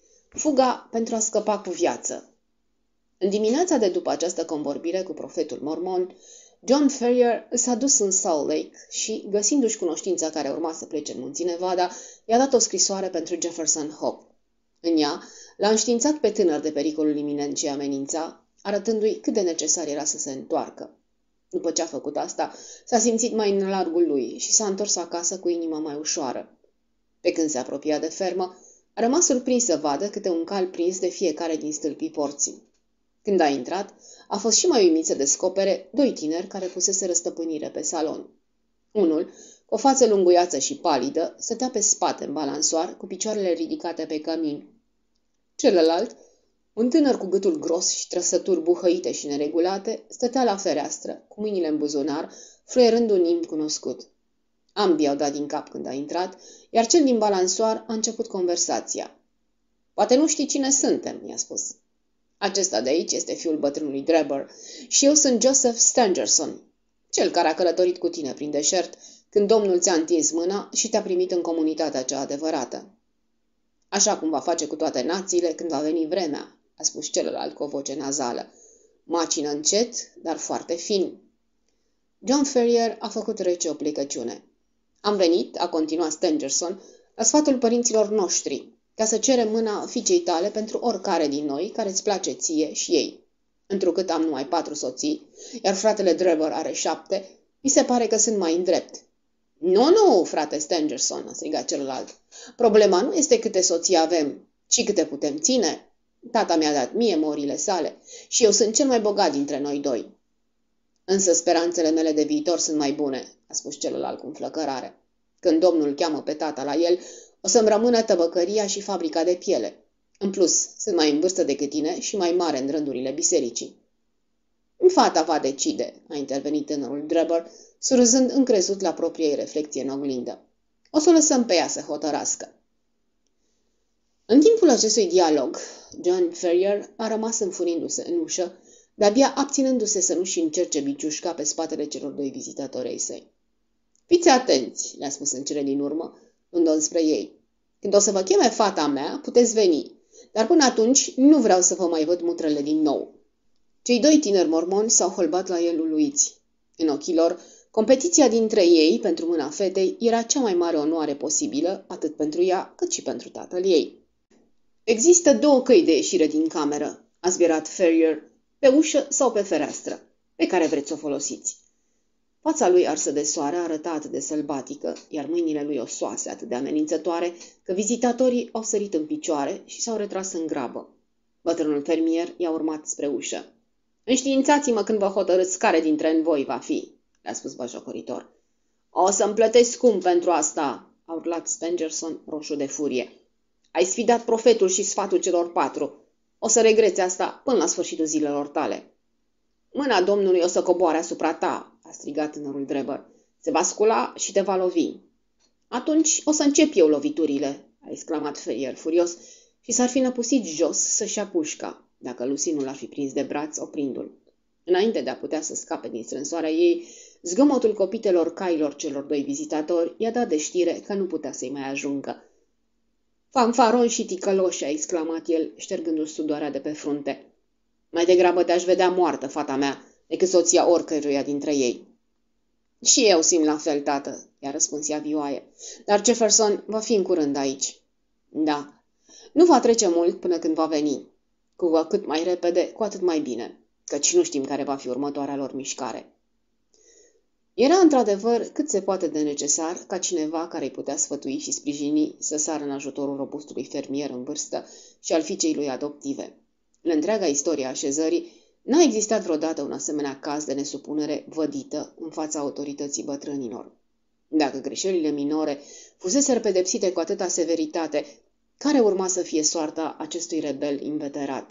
Fuga pentru a scăpa cu viață. În dimineața de după această convorbire cu profetul mormon, John Ferrier s-a dus în Salt Lake și, găsindu-și cunoștința care urma să plece în munții Nevada, i-a dat o scrisoare pentru Jefferson Hope. În ea, l-a înștiințat pe tânăr de pericolul iminent ce amenința, arătându-i cât de necesar era să se întoarcă. După ce a făcut asta, s-a simțit mai în largul lui și s-a întors acasă cu inima mai ușoară. Pe când se apropia de fermă, a rămas surprins să vadă câte un cal prins de fiecare din stâlpii porții. Când a intrat, a fost și mai uimit să descopere doi tineri care puseseră stăpânire pe salon. Unul, cu o față lunguiață și palidă, stătea pe spate în balansoar, cu picioarele ridicate pe cămin. Celălalt, un tânăr cu gâtul gros și trăsături buhăite și neregulate, stătea la fereastră, cu mâinile în buzunar, fluierând un imn cunoscut. Ambii au dat din cap când a intrat, iar cel din balansoar a început conversația. Poate nu știi cine suntem, i-a spus. Acesta de aici este fiul bătrânului Drebber și eu sunt Joseph Stangerson, cel care a călătorit cu tine prin deșert când Domnul ți-a întins mâna și te-a primit în comunitatea cea adevărată. Așa cum va face cu toate națiile când va veni vremea, a spus celălalt cu o voce nazală. Macină încet, dar foarte fin. John Ferrier a făcut rece o plecăciune. Am venit, a continuat Stangerson, la sfatul părinților noștri, ca să cerem mâna fiicei tale pentru oricare din noi care îți place ție și ei. Întrucât am numai 4 soții, iar fratele Drebber are 7, mi se pare că sunt mai îndrept. Nu, frate Stangerson, a strigat celălalt. Problema nu este câte soții avem, ci câte putem ține. Tata mi-a dat mie morile sale și eu sunt cel mai bogat dintre noi doi. Însă speranțele mele de viitor sunt mai bune, a spus celălalt cu înflăcărare. Când Domnul cheamă pe tata la el, o să-mi rămână tăbăcăria și fabrica de piele. În plus, sunt mai în vârstă decât tine și mai mare în rândurile bisericii. Fata va decide, a intervenit tânărul Drebber, surâzând încrezut la propria ei reflecție în oglindă. O să o lăsăm pe ea să hotărască. În timpul acestui dialog, John Ferrier a rămas înfurindu-se în ușă, de-abia abținându-se să nu-și încerce biciușca pe spatele celor doi vizitatori ai săi. Fiți atenți, le-a spus în cele din urmă, luând-o înspre ei. Când o să vă cheme fata mea, puteți veni, dar până atunci nu vreau să vă mai văd mutrele din nou. Cei doi tineri mormoni s-au holbat la el uluiți. În ochii lor, competiția dintre ei pentru mâna fetei era cea mai mare onoare posibilă, atât pentru ea, cât și pentru tatăl ei. Există 2 căi de ieșire din cameră, a zbierat Ferrier, pe ușă sau pe fereastră, pe care vreți să o folosiți. Fața lui arsă de soare arăta atât de sălbatică, iar mâinile lui osoase atât de amenințătoare, că vizitatorii au sărit în picioare și s-au retras în grabă. Bătrânul fermier i-a urmat spre ușă. Înștiințați-mă când vă hotărâți care dintre voi va fi, le-a spus bajocoritor. O să-mi plătești scump pentru asta, a urlat Stangerson, roșu de furie. Ai sfidat profetul și sfatul celor 4. O să regreți asta până la sfârșitul zilelor tale. Mâna Domnului o să coboare asupra ta, a strigat tânărul Drebber. Se va scula și te va lovi. Atunci o să încep eu loviturile, a exclamat Ferrier furios și s-ar fi năpustit jos să-și ia pușca, dacă Lucy nu l-ar fi prins de braț oprindu-l. Înainte de a putea să scape din strânsoarea ei, zgomotul copitelor cailor celor 2 vizitatori i-a dat de știre că nu putea să-i mai ajungă. Fanfaron și ticăloși, a exclamat el, ștergându-și sudoarea de pe frunte. Mai degrabă te-aș vedea moartă, fata mea, decât soția oricăruia dintre ei. Și eu simt la fel, tată, i-a răspuns ea vioaie, dar Jefferson va fi în curând aici. Da, Nu va trece mult până când va veni. Cu cât mai repede, cu atât mai bine, căci nu știm care va fi următoarea lor mișcare. Era într-adevăr cât se poate de necesar ca cineva care îi putea sfătui și sprijini să sară în ajutorul robustului fermier în vârstă și al fiicei lui adoptive. În întreaga istorie a așezării, n-a existat vreodată un asemenea caz de nesupunere vădită în fața autorității bătrânilor. Dacă greșelile minore fuseseră pedepsite cu atâta severitate, care urma să fie soarta acestui rebel inveterat?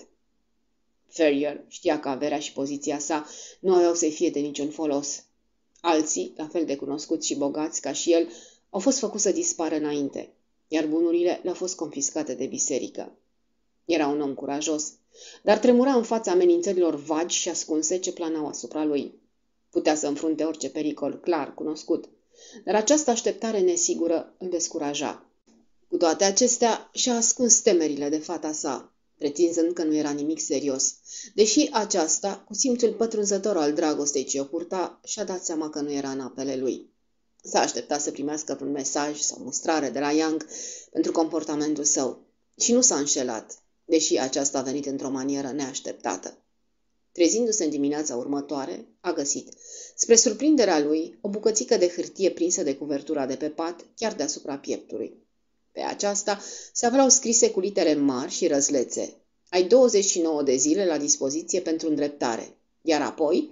Ferrier știa că averea și poziția sa nu aveau să-i fie de niciun folos. Alții, la fel de cunoscuți și bogați ca și el, au fost făcuți să dispară înainte, iar bunurile le-au fost confiscate de biserică. Era un om curajos, dar tremura în fața amenințărilor vagi și ascunse ce planau asupra lui. Putea să înfrunte orice pericol clar, cunoscut, dar această așteptare nesigură îl descuraja. Cu toate acestea, și-a ascuns temerile de fata sa, pretinzând că nu era nimic serios. Deși aceasta, cu simțul pătrunzător al dragostei ce o purta, și-a dat seama că nu era în apele lui. S-a așteptat să primească vreun mesaj sau mustrare de la Young pentru comportamentul său și nu s-a înșelat, deși aceasta a venit într-o manieră neașteptată. Trezindu-se în dimineața următoare, a găsit, spre surprinderea lui, o bucățică de hârtie prinsă de cuvertura de pe pat, chiar deasupra pieptului. Pe aceasta se aflau scrise cu litere mari și răzlețe: ai 29 de zile la dispoziție pentru îndreptare, iar apoi...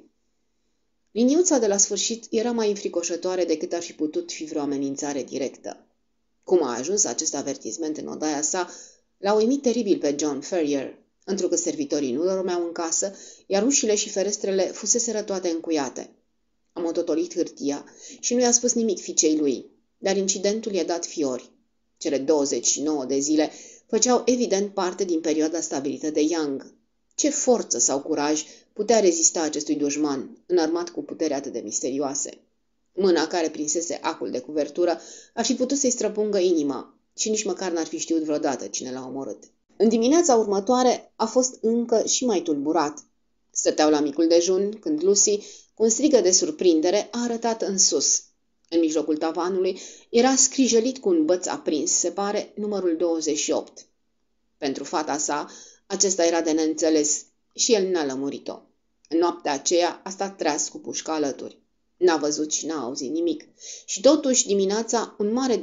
Liniuța de la sfârșit era mai înfricoșătoare decât ar fi putut fi vreo amenințare directă. Cum a ajuns acest avertisment în odaia sa, l-a uimit teribil pe John Ferrier, întrucât servitorii nu dormeau în casă, iar ușile și ferestrele fuseseră toate încuiate. A mototolit hârtia și nu i-a spus nimic fiicei lui, dar incidentul i-a dat fiori. Cele 29 de zile făceau evident parte din perioada stabilită de Young. Ce forță sau curaj putea rezista acestui dușman, înarmat cu putere atât de misterioase? Mâna care prinsese acul de cuvertură ar fi putut să-i străpungă inima și nici măcar n-ar fi știut vreodată cine l-a omorât. În dimineața următoare a fost încă și mai tulburat. Stăteau la micul dejun când Lucy, cu un strigă de surprindere, a arătat în sus. În mijlocul tavanului era scrijelit cu un băț aprins, se pare, numărul 28. Pentru fata sa, acesta era de neînțeles și el n-a lămurit-o. În noaptea aceea a stat treaz cu pușca alături. N-a văzut și n-a auzit nimic. Și totuși, dimineața, un mare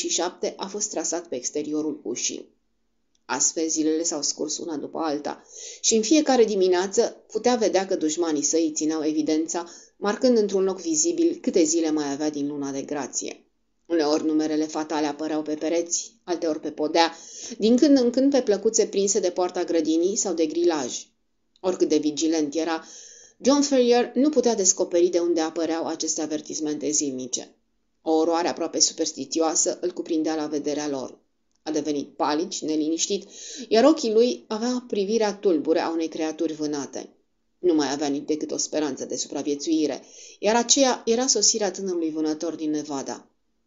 27 a fost trasat pe exteriorul ușii. Astfel, zilele s-au scurs una după alta și în fiecare dimineață putea vedea că dușmanii săi îi țineau evidența, marcând într-un loc vizibil câte zile mai avea din luna de grație. Uneori numerele fatale apăreau pe pereți, alteori pe podea, din când în când pe plăcuțe prinse de poarta grădinii sau de grilaj. Oricât de vigilent era, John Ferrier nu putea descoperi de unde apăreau aceste avertismente zilnice. O oroare aproape superstițioasă îl cuprindea la vederea lor. A devenit palid și neliniștit, iar ochii lui avea privirea tulbure a unei creaturi vânate. Nu mai avea nici decât o speranță de supraviețuire, iar aceea era sosirea tânărului vânător din Nevada.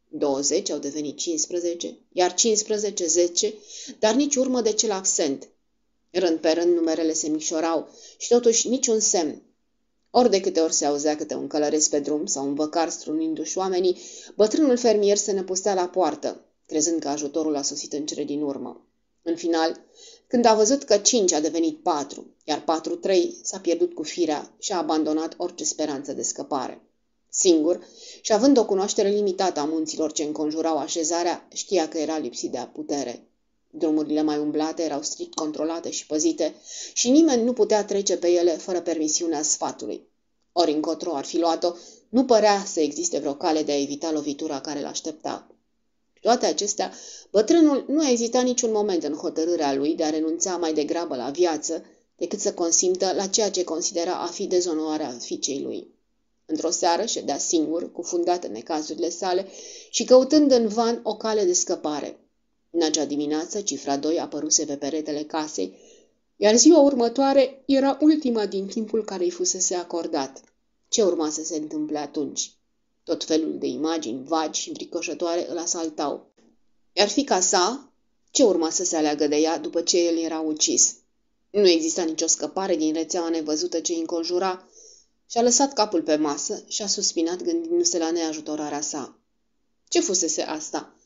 20 au devenit 15, iar 15 10, dar nici urmă de cel absent. Rând pe rând numerele se micșorau și totuși niciun semn. Ori de câte ori se auzea câte un călăreț pe drum sau un văcar strunindu-și oamenii, bătrânul fermier se năpustea la poartă, crezând că ajutorul a sosit în cele din urmă. În final, când a văzut că 5 a devenit 4, iar 4-3 s-a pierdut cu firea și a abandonat orice speranță de scăpare. Singur, și având o cunoaștere limitată a munților ce înconjurau așezarea, știa că era lipsit de putere. Drumurile mai umblate erau strict controlate și păzite și nimeni nu putea trece pe ele fără permisiunea sfatului. Ori încotro ar fi luat-o, nu părea să existe vreo cale de a evita lovitura care l-aștepta. Toate acestea, bătrânul nu a ezitat niciun moment în hotărârea lui de a renunța mai degrabă la viață decât să consimtă la ceea ce considera a fi dezonoarea fiicei lui. Într-o seară ședea singur, cufundat în necazurile sale și căutând în van o cale de scăpare. În acea dimineață, cifra 2 apăruse pe peretele casei, iar ziua următoare era ultima din timpul care îi fusese acordat. Ce urma să se întâmple atunci? Tot felul de imagini vagi și înfricoșătoare îl asaltau. Iar fiica sa, ce urma să se aleagă de ea după ce el era ucis? Nu exista nicio scăpare din rețeaua nevăzută ce îi înconjura. Și-a lăsat capul pe masă și a suspinat gândindu-se la neajutorarea sa. Ce fusese asta?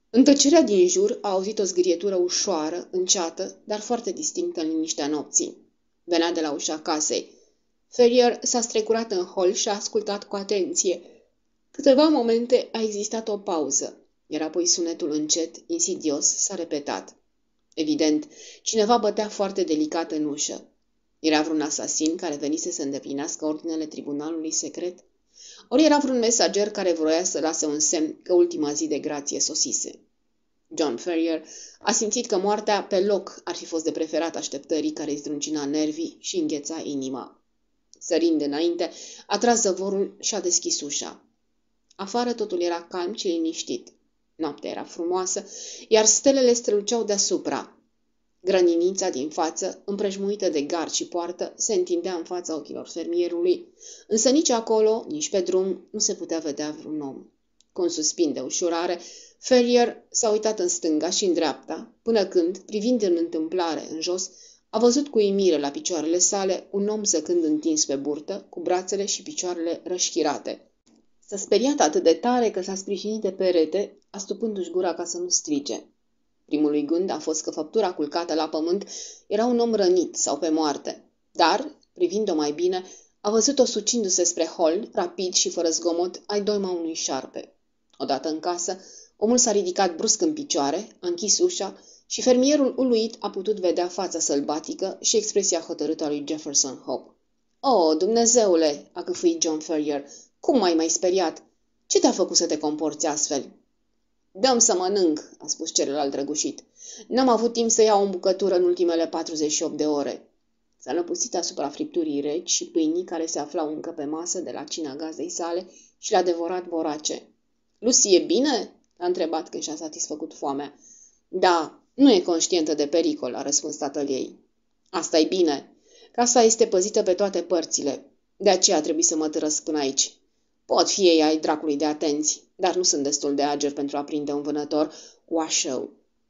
În tăcerea din jur a auzit o zgârietură ușoară, înceată, dar foarte distinctă în liniștea nopții. Venea de la ușa casei. Ferrier s-a strecurat în hol și a ascultat cu atenție. Câteva momente a existat o pauză, iar apoi sunetul încet, insidios, s-a repetat. Evident, cineva bătea foarte delicat în ușă. Era vreun asasin care venise să îndeplinească ordinele tribunalului secret? Ori era vreun mesager care vroia să lase un semn că ultima zi de grație sosise? John Ferrier a simțit că moartea pe loc ar fi fost de preferat așteptării care îi zdruncina nervii și îngheța inima. Sărind înainte, a tras zăvorul și a deschis ușa. Afară totul era calm și liniștit. Noaptea era frumoasă, iar stelele străluceau deasupra. Grădinița din față, împrejmuită de gard și poartă, se întindea în fața ochilor fermierului, însă nici acolo, nici pe drum, nu se putea vedea vreun om. Cu un suspin de ușurare, Ferrier s-a uitat în stânga și în dreapta, până când, privind în întâmplare în jos, a văzut cu uimire la picioarele sale un om zăcând întins pe burtă, cu brațele și picioarele rășchirate. S-a speriat atât de tare că s-a sprijinit de perete, astupându-și gura ca să nu strige. Primul lui gând a fost că făptura culcată la pământ era un om rănit sau pe moarte, dar, privind-o mai bine, a văzut-o sucindu-se spre hol, rapid și fără zgomot, ai doima unui șarpe. Odată în casă, omul s-a ridicat brusc în picioare, a închis ușa și fermierul uluit a putut vedea fața sălbatică și expresia hotărâtă a lui Jefferson Hope. "O, Dumnezeule!" a gâfâit John Ferrier. "Cum m-ai mai speriat? Ce te-a făcut să te comporți astfel?" "Dă-mi să mănânc," a spus celălalt răgușit. "N-am avut timp să iau o bucătură în ultimele 48 de ore." S-a năpustit asupra fripturii reci și pâinii care se aflau încă pe masă de la cina gazdei sale și le-a devorat vorace. "Lucy e bine?" l-a întrebat când și-a satisfăcut foamea. "Da, nu e conștientă de pericol," a răspuns tatăl ei. "Asta e bine. Casa este păzită pe toate părțile. De aceea trebuie să mă târăsc până aici. Pot fi ei ai dracului de atenți, dar nu sunt destul de ageri pentru a prinde un vânător Washoe."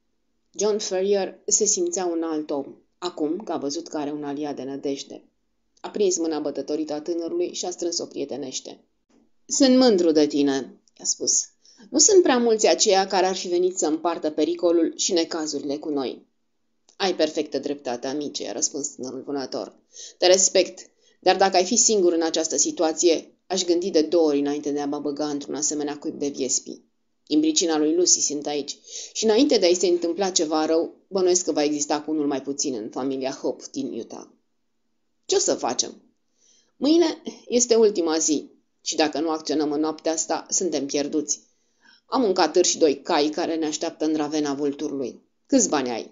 John Ferrier se simțea un alt om, acum că a văzut că are un aliat de nădejde. A prins mâna bătătorită a tânărului și a strâns-o prietenește. "Sunt mândru de tine," i-a spus. "Nu sunt prea mulți aceia care ar fi venit să împartă pericolul și necazurile cu noi." "Ai perfectă dreptate, amice," i-a răspuns tânărul vânător. "Te respect, dar dacă ai fi singur în această situație, aș gândi de 2 ori înainte de a mă băga într-un asemenea cuib de viespi. Din pricina lui Lucy sunt aici și înainte de a-i se întâmpla ceva rău, bănuiesc că va exista cu unul mai puțin în familia Hope din Utah." "Ce o să facem?" "Mâine este ultima zi și dacă nu acționăm în noaptea asta, suntem pierduți. Am un catâr și 2 cai care ne așteaptă în ravena vulturului. Câți bani ai?"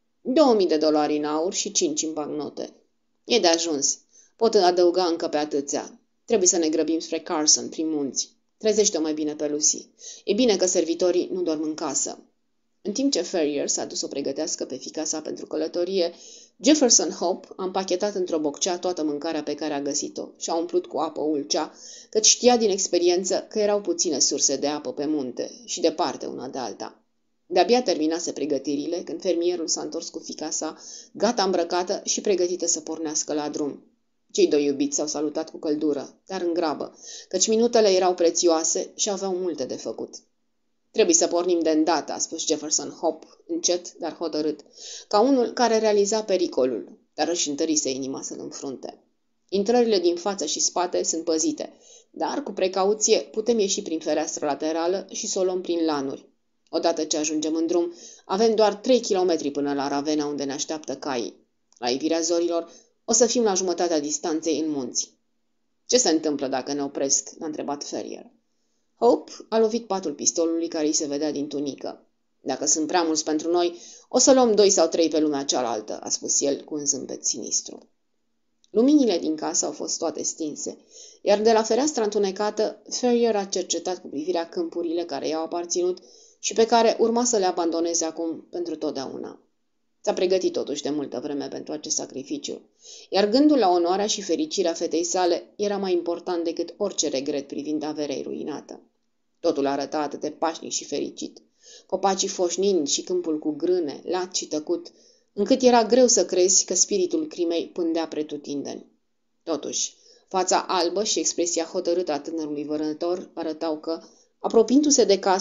$2000 în aur și 5 în bancnote." "E de ajuns. Pot adăuga încă pe atâția. Trebuie să ne grăbim spre Carson, prin munți. Trezește-o mai bine pe Lucy. E bine că servitorii nu dorm în casă." În timp ce Ferrier s-a dus să o pregătească pe fiica sa pentru călătorie, Jefferson Hope a împachetat într-o boccea toată mâncarea pe care a găsit-o și a umplut cu apă ulcea, căci știa din experiență că erau puține surse de apă pe munte și departe una de alta. De-abia terminase pregătirile când fermierul s-a întors cu fiica sa, gata îmbrăcată și pregătită să pornească la drum. Cei 2 iubiți s-au salutat cu căldură, dar în grabă, căci minutele erau prețioase și aveau multe de făcut. "Trebuie să pornim de îndată," a spus Jefferson Hope, încet, dar hotărât, ca unul care realiza pericolul, dar își întărise inima să-l înfrunte. "Intrările din față și spate sunt păzite, dar, cu precauție, putem ieși prin fereastră laterală și să o luăm prin lanuri. Odată ce ajungem în drum, avem doar 3 kilometri până la ravena unde ne așteaptă caii. La ivirea zorilor, o să fim la jumătatea distanței în munți." "Ce se întâmplă dacă ne opresc?" l-a întrebat Ferrier. Hope a lovit patul pistolului care îi se vedea din tunică. "Dacă sunt prea mulți pentru noi, o să luăm 2 sau 3 pe lumea cealaltă," a spus el cu un zâmbet sinistru. Luminile din casă au fost toate stinse, iar de la fereastra întunecată, Ferrier a cercetat cu privirea câmpurile care i-au aparținut și pe care urma să le abandoneze acum pentru totdeauna. S-a pregătit totuși de multă vreme pentru acest sacrificiu, iar gândul la onoarea și fericirea fetei sale era mai important decât orice regret privind averea ruinată. Totul arăta atât de pașnic și fericit, copacii foșnind și câmpul cu grâne, lat și tăcut, încât era greu să crezi că spiritul crimei pândea pretutindeni. Totuși, fața albă și expresia hotărâtă a tânărului vânător arătau că, apropiindu-se de casă,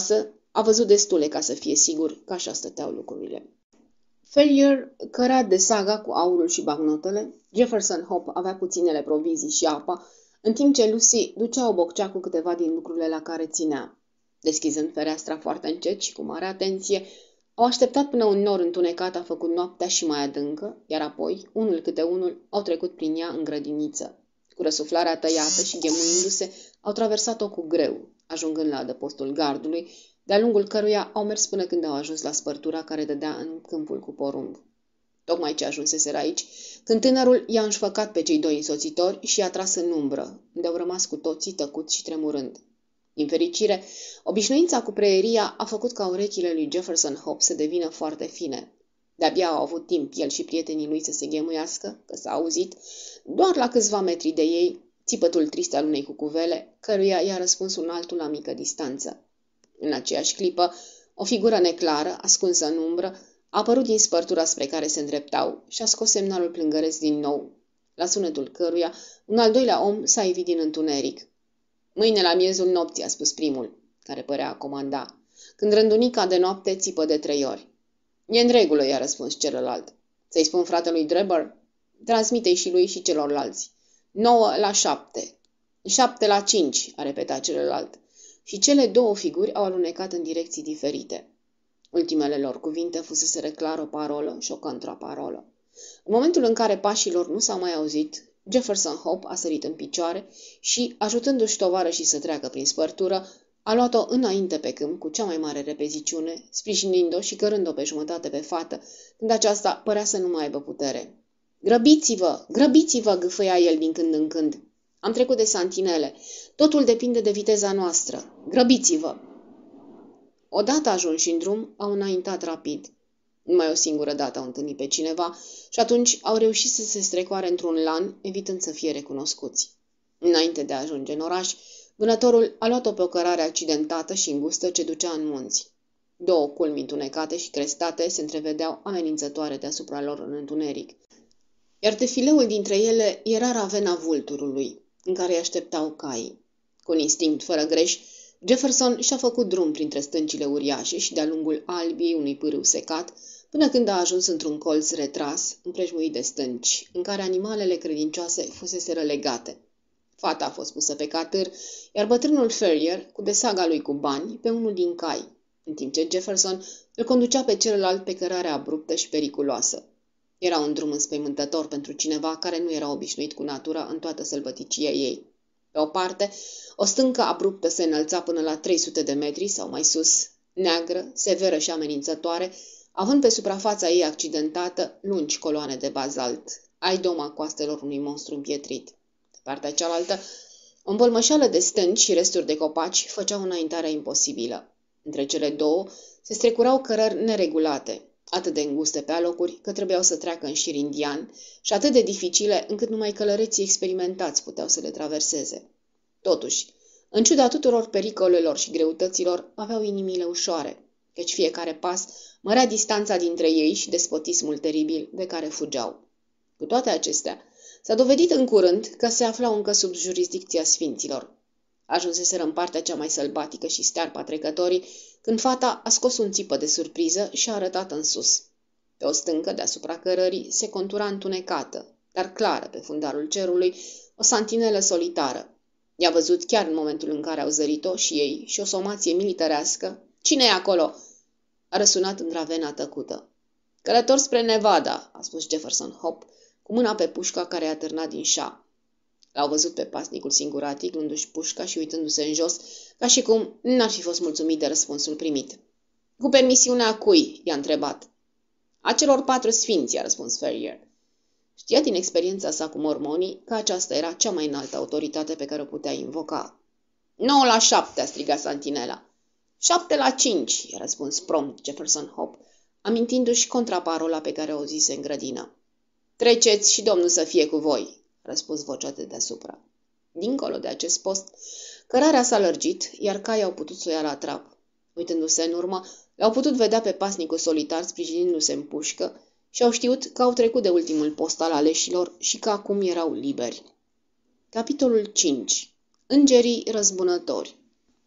A văzut destule ca să fie sigur că așa stăteau lucrurile. Ferrier cărea de saga cu aurul și bancnotele, Jefferson Hope avea puținele provizii și apa, în timp ce Lucy ducea o boccea cu câteva din lucrurile la care ținea. Deschizând fereastra foarte încet și cu mare atenție, au așteptat până un nor întunecat a făcut noaptea și mai adâncă, iar apoi, unul câte unul, au trecut prin ea în grădiniță. Cu răsuflarea tăiată și ghemuindu-se, au traversat-o cu greu, ajungând la adăpostul gardului, de-a lungul căruia au mers până când au ajuns la spărtura care dădea în câmpul cu porumb. Tocmai ce ajunseseră aici, când tânărul i-a înșfăcat pe cei doi însoțitori și i-a tras în umbră, unde au rămas cu toții tăcuți și tremurând. Din fericire, obișnuința cu preieria a făcut ca urechile lui Jefferson Hope să devină foarte fine. De-abia au avut timp el și prietenii lui să se ghemuiască, că s-a auzit, doar la câțiva metri de ei, țipătul trist al unei cucuvele, căruia i-a răspuns un altul la mică distanță. În aceeași clipă, o figură neclară, ascunsă în umbră, a apărut din spărtura spre care se îndreptau și a scos semnalul plângăresc din nou, la sunetul căruia un al doilea om s-a ivit din întuneric. Mâine la miezul nopții, a spus primul, care părea a comanda, când rândunica de noapte țipă de 3 ori. E în regulă, i-a răspuns celălalt. Să-i spun fratelui Drebber? Transmite-i și lui și celorlalți. 9-7. 7-5, a repetat celălalt. Și cele două figuri au alunecat în direcții diferite. Ultimele lor cuvinte fuseseră clar o parolă și o contraparolă. În momentul în care pașii lor nu s-au mai auzit, Jefferson Hope a sărit în picioare și, ajutându-și tovarășii să treacă prin spărtură, a luat-o înainte pe câmp cu cea mai mare repeziciune, sprijinind-o și cărând-o pe jumătate pe fată, când aceasta părea să nu mai aibă putere. Grăbiți-vă! Grăbiți-vă!" gâfâia el din când în când. Am trecut de santinele. Totul depinde de viteza noastră. Grăbiți-vă!" Odată ajunși în drum, au înaintat rapid. Numai o singură dată au întâlnit pe cineva și atunci au reușit să se strecoare într-un lan, evitând să fie recunoscuți. Înainte de a ajunge în oraș, vânătorul a luat-o pe o cărare accidentată și îngustă ce ducea în munți. 2 culmi întunecate și crestate se întrevedeau amenințătoare deasupra lor în întuneric, iar defileul dintre ele era ravena vulturului, în care îi așteptau caii. Cu un instinct fără greș, Jefferson și-a făcut drum printre stâncile uriașe și de-a lungul albiei unui pârâu secat, până când a ajuns într-un colț retras, împrejmuit de stânci, în care animalele credincioase fuseseră legate. Fata a fost pusă pe catâr, iar bătrânul Ferrier, cu desaga lui cu bani, pe unul din cai, în timp ce Jefferson îl conducea pe celălalt pe cărarea abruptă și periculoasă. Era un drum înspăimântător pentru cineva care nu era obișnuit cu natura în toată sălbăticia ei. Pe o parte, o stâncă abruptă se înălța până la 300 de metri sau mai sus, neagră, severă și amenințătoare, având pe suprafața ei accidentată lungi coloane de bazalt, aidoma coastelor unui monstru împietrit. De partea cealaltă, o învălmășeală de stânci și resturi de copaci făceau înaintarea imposibilă. Între cele două se strecurau cărări neregulate, atât de înguste pe alocuri că trebuiau să treacă în șir indian și atât de dificile încât numai călăreții experimentați puteau să le traverseze. Totuși, în ciuda tuturor pericolelor și greutăților, aveau inimile ușoare, căci fiecare pas mărea distanța dintre ei și despotismul teribil de care fugeau. Cu toate acestea, s-a dovedit în curând că se aflau încă sub jurisdicția sfinților. Ajunseseră în partea cea mai sălbatică și stearpă a trecătorii, când fata a scos un țipă de surpriză și a arătat în sus. Pe o stâncă deasupra cărării se contura întunecată, dar clară pe fundarul cerului, o santinelă solitară. I-a văzut chiar în momentul în care au zărit-o și ei și o somație militarească. "Cine e acolo?" a răsunat în ravena tăcută. "Călător spre Nevada," a spus Jefferson Hope, cu mâna pe pușca care a târnat din șa. L-au văzut pe pasnicul singuratic, luându-și pușca și uitându-se în jos, ca și cum n-ar fi fost mulțumit de răspunsul primit. "Cu permisiunea cui?" i-a întrebat. "A celor 4 sfinți," a răspuns Ferrier. Știa din experiența sa cu mormonii că aceasta era cea mai înaltă autoritate pe care o putea invoca. 9-7, a strigat santinela. 7-5, i-a răspuns prompt Jefferson Hope, amintindu-și contraparola pe care o zise în grădină. "Treceți și Domnul să fie cu voi," a răspuns vocea de deasupra. Dincolo de acest post, cărarea s-a lărgit, iar caii au putut să o ia la trap. Uitându-se în urmă, l-au putut vedea pe pasnicul solitar sprijinindu-se în pușcă și au știut că au trecut de ultimul post al aleșilor și că acum erau liberi. Capitolul 5. Îngerii răzbunători.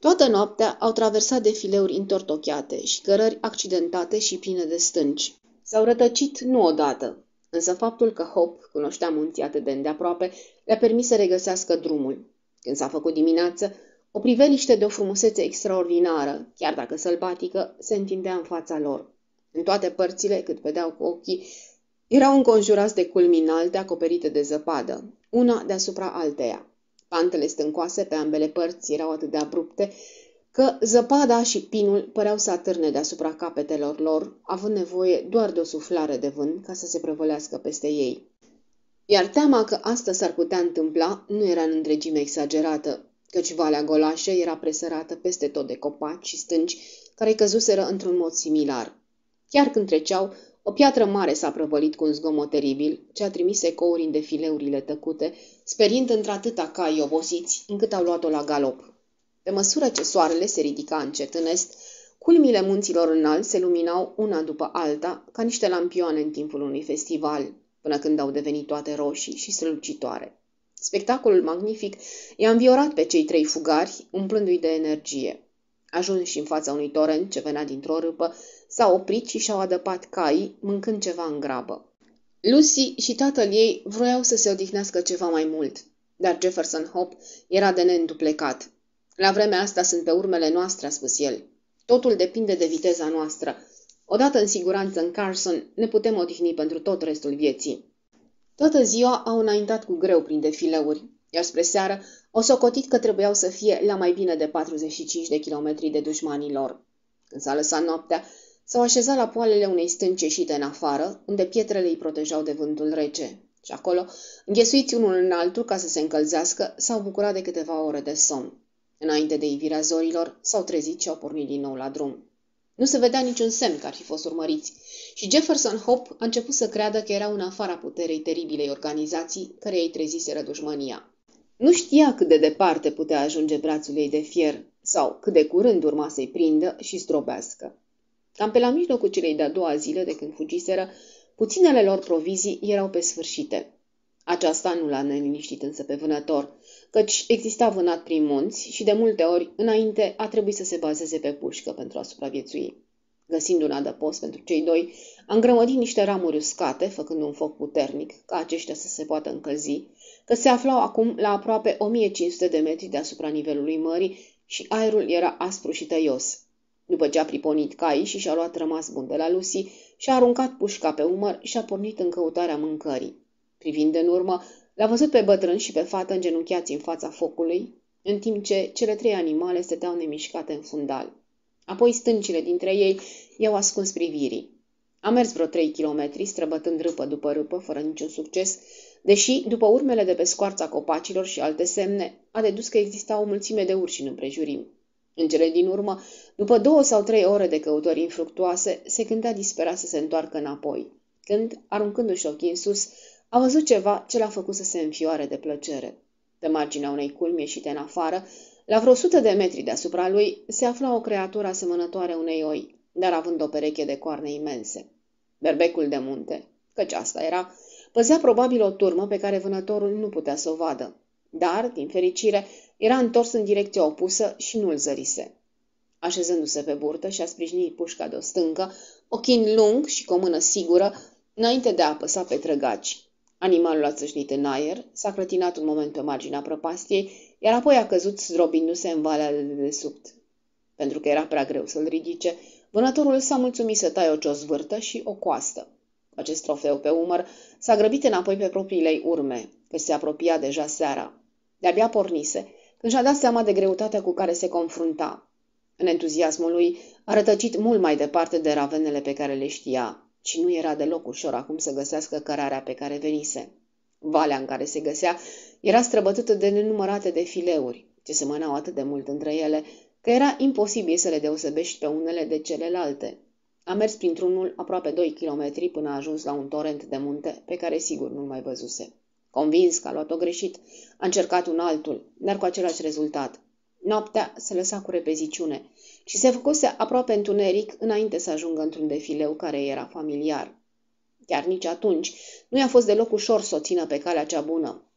Toată noaptea au traversat defileuri întortocheate și cărări accidentate și pline de stânci. S-au rătăcit nu odată, însă faptul că Hope cunoștea munții atât de îndeaproape le-a permis să regăsească drumul. Când s-a făcut dimineață, o priveliște de o frumusețe extraordinară, chiar dacă sălbatică, se întindea în fața lor. În toate părțile, cât vedeau cu ochii, erau înconjurați de culmi înalte acoperite de zăpadă, una deasupra alteia. Pantele stâncoase pe ambele părți erau atât de abrupte că zăpada și pinul păreau să atârne deasupra capetelor lor, având nevoie doar de o suflare de vânt ca să se prăvălească peste ei. Iar teama că asta s-ar putea întâmpla nu era în întregime exagerată, căci Valea Golașă era presărată peste tot de copaci și stânci care căzuseră într-un mod similar. Chiar când treceau, o piatră mare s-a prăvălit cu un zgomot teribil, ce a trimis ecouri în defileurile tăcute, sperind într-atâta cai obosiți, încât au luat-o la galop. Pe măsură ce soarele se ridica încet în est, culmile munților înalți se luminau una după alta, ca niște lampioane în timpul unui festival, până când au devenit toate roșii și strălucitoare. Spectacolul magnific i-a înviorat pe cei trei fugari, umplându-i de energie. Ajunși în fața unui torent ce venea dintr-o râpă, s-au oprit și și-au adăpat caii, mâncând ceva în grabă. Lucy și tatăl ei vroiau să se odihnească ceva mai mult, dar Jefferson Hope era de neînduplecat. La vremea asta sunt pe urmele noastre, a spus el. Totul depinde de viteza noastră. Odată în siguranță în Carson, ne putem odihni pentru tot restul vieții. Toată ziua au înaintat cu greu prin defileuri, iar spre seară au socotit că trebuiau să fie la mai bine de 45 de kilometri de dușmanii lor. Când s-a lăsat noaptea, s-au așezat la poalele unei stânci ieșite în afară, unde pietrele îi protejau de vântul rece. Și acolo, înghesuiți unul în altul ca să se încălzească, s-au bucurat de câteva ore de somn. Înainte de ivirea zorilor, s-au trezit și au pornit din nou la drum. Nu se vedea niciun semn că ar fi fost urmăriți și Jefferson Hope a început să creadă că erau în afara puterei teribilei organizații care îi treziseră dușmânia. Nu știa cât de departe putea ajunge brațul ei de fier sau cât de curând urma să-i prindă și zdrobească. Cam pe la mijlocul celei de-a doua zile de când fugiseră, puținele lor provizii erau pe sfârșite. Aceasta nu l-a neliniștit însă pe vânător, căci exista vânat prin munți și de multe ori, înainte, a trebuit să se bazeze pe pușcă pentru a supraviețui. Găsind un adăpost pentru cei doi, a îngrămădit niște ramuri uscate, făcând un foc puternic, ca aceștia să se poată încălzi, că se aflau acum la aproape 1500 de metri deasupra nivelului mării și aerul era aspru și tăios. După ce a priponit caii și și-a luat rămas bun de la Lucy, și-a aruncat pușca pe umăr și a pornit în căutarea mâncării. Privind în urmă, l-a văzut pe bătrân și pe fată îngenunchiați în fața focului, în timp ce cele trei animale stăteau nemișcate în fundal. Apoi stâncile dintre ei i-au ascuns privirii. A mers vreo 3 kilometri, străbătând râpă după râpă, fără niciun succes, deși, după urmele de pe scoarța copacilor și alte semne, a dedus că exista o mulțime de urși în împrejurim. În cele din urmă, după 2 sau 3 ore de căutări infructuoase, se gândea disperat să se întoarcă înapoi, când, aruncându-și ochii în sus, a văzut ceva ce l-a făcut să se înfioare de plăcere. Pe marginea unei culmi ieșite în afară, la vreo 100 de metri deasupra lui, se afla o creatură asemănătoare unei oi, dar având o pereche de coarne imense. Berbecul de munte, căci asta era, păzea probabil o turmă pe care vânătorul nu putea să o vadă, dar, din fericire, era întors în direcția opusă și nu-l zărise. Așezându-se pe burtă și a sprijinit pușca de o stâncă, ochind lung și cu o mână sigură, înainte de a apăsa pe trăgaci. Animalul a țâșnit în aer, s-a clătinat un moment pe marginea prăpastiei, iar apoi a căzut zdrobindu-se în valea de dedesubt. Pentru că era prea greu să-l ridice, vânătorul s-a mulțumit să taie o ciozvârtă și o coastă. Cu acest trofeu pe umăr, s-a grăbit înapoi pe propriile ei urme, că se apropia deja seara. De-abia pornise, când și-a dat seama de greutatea cu care se confrunta. În entuziasmul lui, a rătăcit mult mai departe de ravenele pe care le știa, și nu era deloc ușor acum să găsească cărarea pe care venise. Valea în care se găsea era străbătută de nenumărate defileuri, ce semănau atât de mult între ele, că era imposibil să le deosebești pe unele de celelalte. A mers printr-unul aproape 2 kilometri până a ajuns la un torent de munte pe care sigur nu-l mai văzuse. Convins că a luat-o greșit, a încercat un altul, dar cu același rezultat. Noaptea se lăsa cu repeziciune și se făcuse aproape întuneric înainte să ajungă într-un defileu care era familiar. Chiar nici atunci nu i-a fost deloc ușor să o țină pe calea cea bună,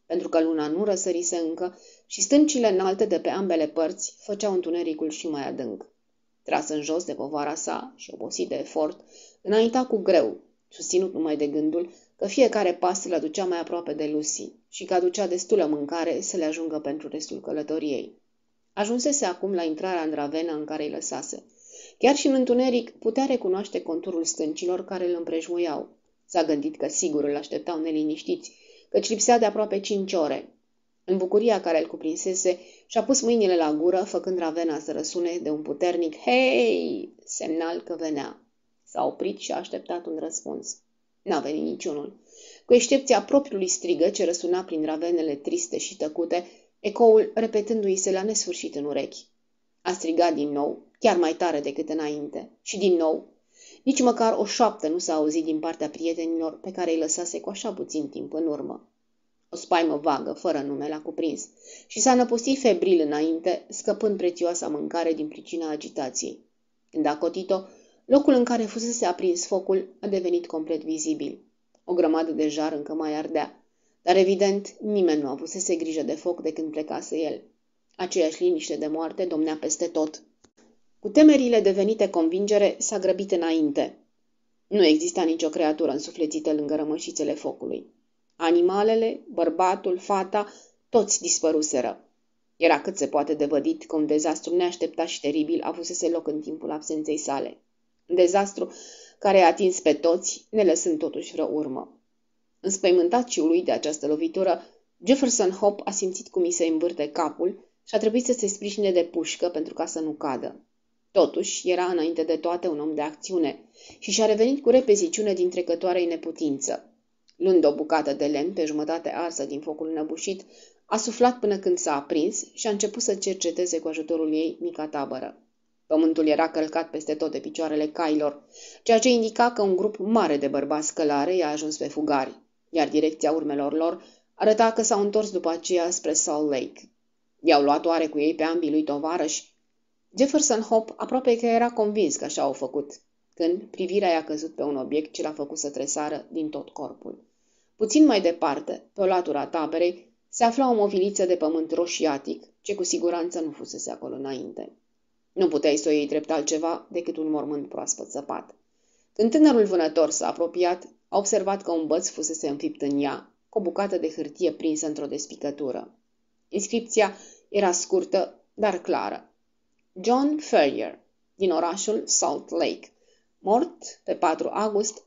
pentru că luna nu răsărise încă și stâncile înalte de pe ambele părți făceau întunericul și mai adânc. Tras în jos de povara sa și obosit de efort, înainta cu greu, susținut numai de gândul că fiecare pas îl aducea mai aproape de Lucy și că aducea destulă mâncare să le ajungă pentru restul călătoriei. Ajunsese acum la intrarea în ravena în care îi lăsase. Chiar și în întuneric putea recunoaște conturul stâncilor care îl împrejmuiau. S-a gândit că sigur îl așteptau neliniștiți, căci lipsea de aproape 5 ore. În bucuria care îl cuprinsese, și-a pus mâinile la gură, făcând ravena să răsune de un puternic "Hei!", semnal că venea. S-a oprit și a așteptat un răspuns. N-a venit niciunul. Cu excepția propriului strigă ce răsuna prin ravenele triste și tăcute, ecoul repetându-i se la nesfârșit în urechi. A strigat din nou, chiar mai tare decât înainte, și din nou. Nici măcar o șoaptă nu s-a auzit din partea prietenilor pe care îi lăsase cu așa puțin timp în urmă. O spaimă vagă, fără nume, l-a cuprins și s-a năpustit febril înainte, scăpând prețioasa mâncare din pricina agitației. Când a cotit-o, locul în care fusese aprins focul a devenit complet vizibil. O grămadă de jar încă mai ardea, dar evident nimeni nu avusese grijă de foc de când plecase el. Aceeași liniște de moarte domnea peste tot. Cu temerile devenite convingere, s-a grăbit înainte. Nu exista nicio creatură însuflețită lângă rămășițele focului. Animalele, bărbatul, fata, toți dispăruseră. Era cât se poate de vădit că un dezastru neașteptat și teribil avusese loc în timpul absenței sale. Un dezastru care a atins pe toți, ne lăsând totuși vreo urmă. Înspăimântat și uluit de această lovitură, Jefferson Hope a simțit cum i se învârte capul și a trebuit să se sprijine de pușcă pentru ca să nu cadă. Totuși, era înainte de toate un om de acțiune și și-a revenit cu repeziciune din trecătoarei neputință. Luând o bucată de lemn pe jumătate arsă din focul înăbușit, a suflat până când s-a aprins și a început să cerceteze cu ajutorul ei mica tabără. Pământul era călcat peste tot de picioarele cailor, ceea ce indica că un grup mare de bărbați călare i-a ajuns pe fugari, iar direcția urmelor lor arăta că s-au întors după aceea spre Salt Lake. I-au luat oare cu ei pe ambii lui tovarăși? Jefferson Hope aproape că era convins că așa au făcut, când privirea i-a căzut pe un obiect ce l-a făcut să tresară din tot corpul. Puțin mai departe, pe o latură a taberei, se afla o moviliță de pământ roșiatic, ce cu siguranță nu fusese acolo înainte. Nu puteai să o iei drept altceva decât un mormânt proaspăt săpat. Când tânărul vânător s-a apropiat, a observat că un băț fusese înfipt în ea, cu o bucată de hârtie prinsă într-o despicătură. Inscripția era scurtă, dar clară. John Ferrier, din orașul Salt Lake, mort pe 4 august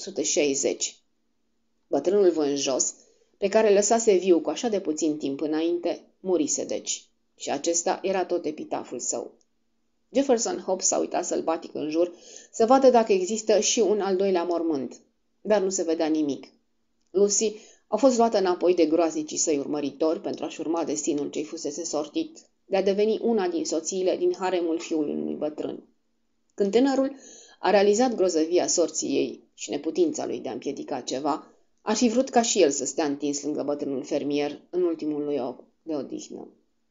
1860. Bătrânul vânjos, pe care lăsase viu cu așa de puțin timp înainte, murise deci, și acesta era tot epitaful său. Jefferson Hope s-a uitat sălbatic în jur să vadă dacă există și un al doilea mormânt, dar nu se vedea nimic. Lucy a fost luată înapoi de groaznicii săi urmăritori pentru a-și urma destinul ce-i fusese sortit, de a deveni una din soțiile din haremul fiului unui bătrân. Când tânărul a realizat grozăvia sorții ei și neputința lui de a împiedica ceva, ar fi vrut ca și el să stea întins lângă bătrânul fermier în ultimul lui loc de odihnă.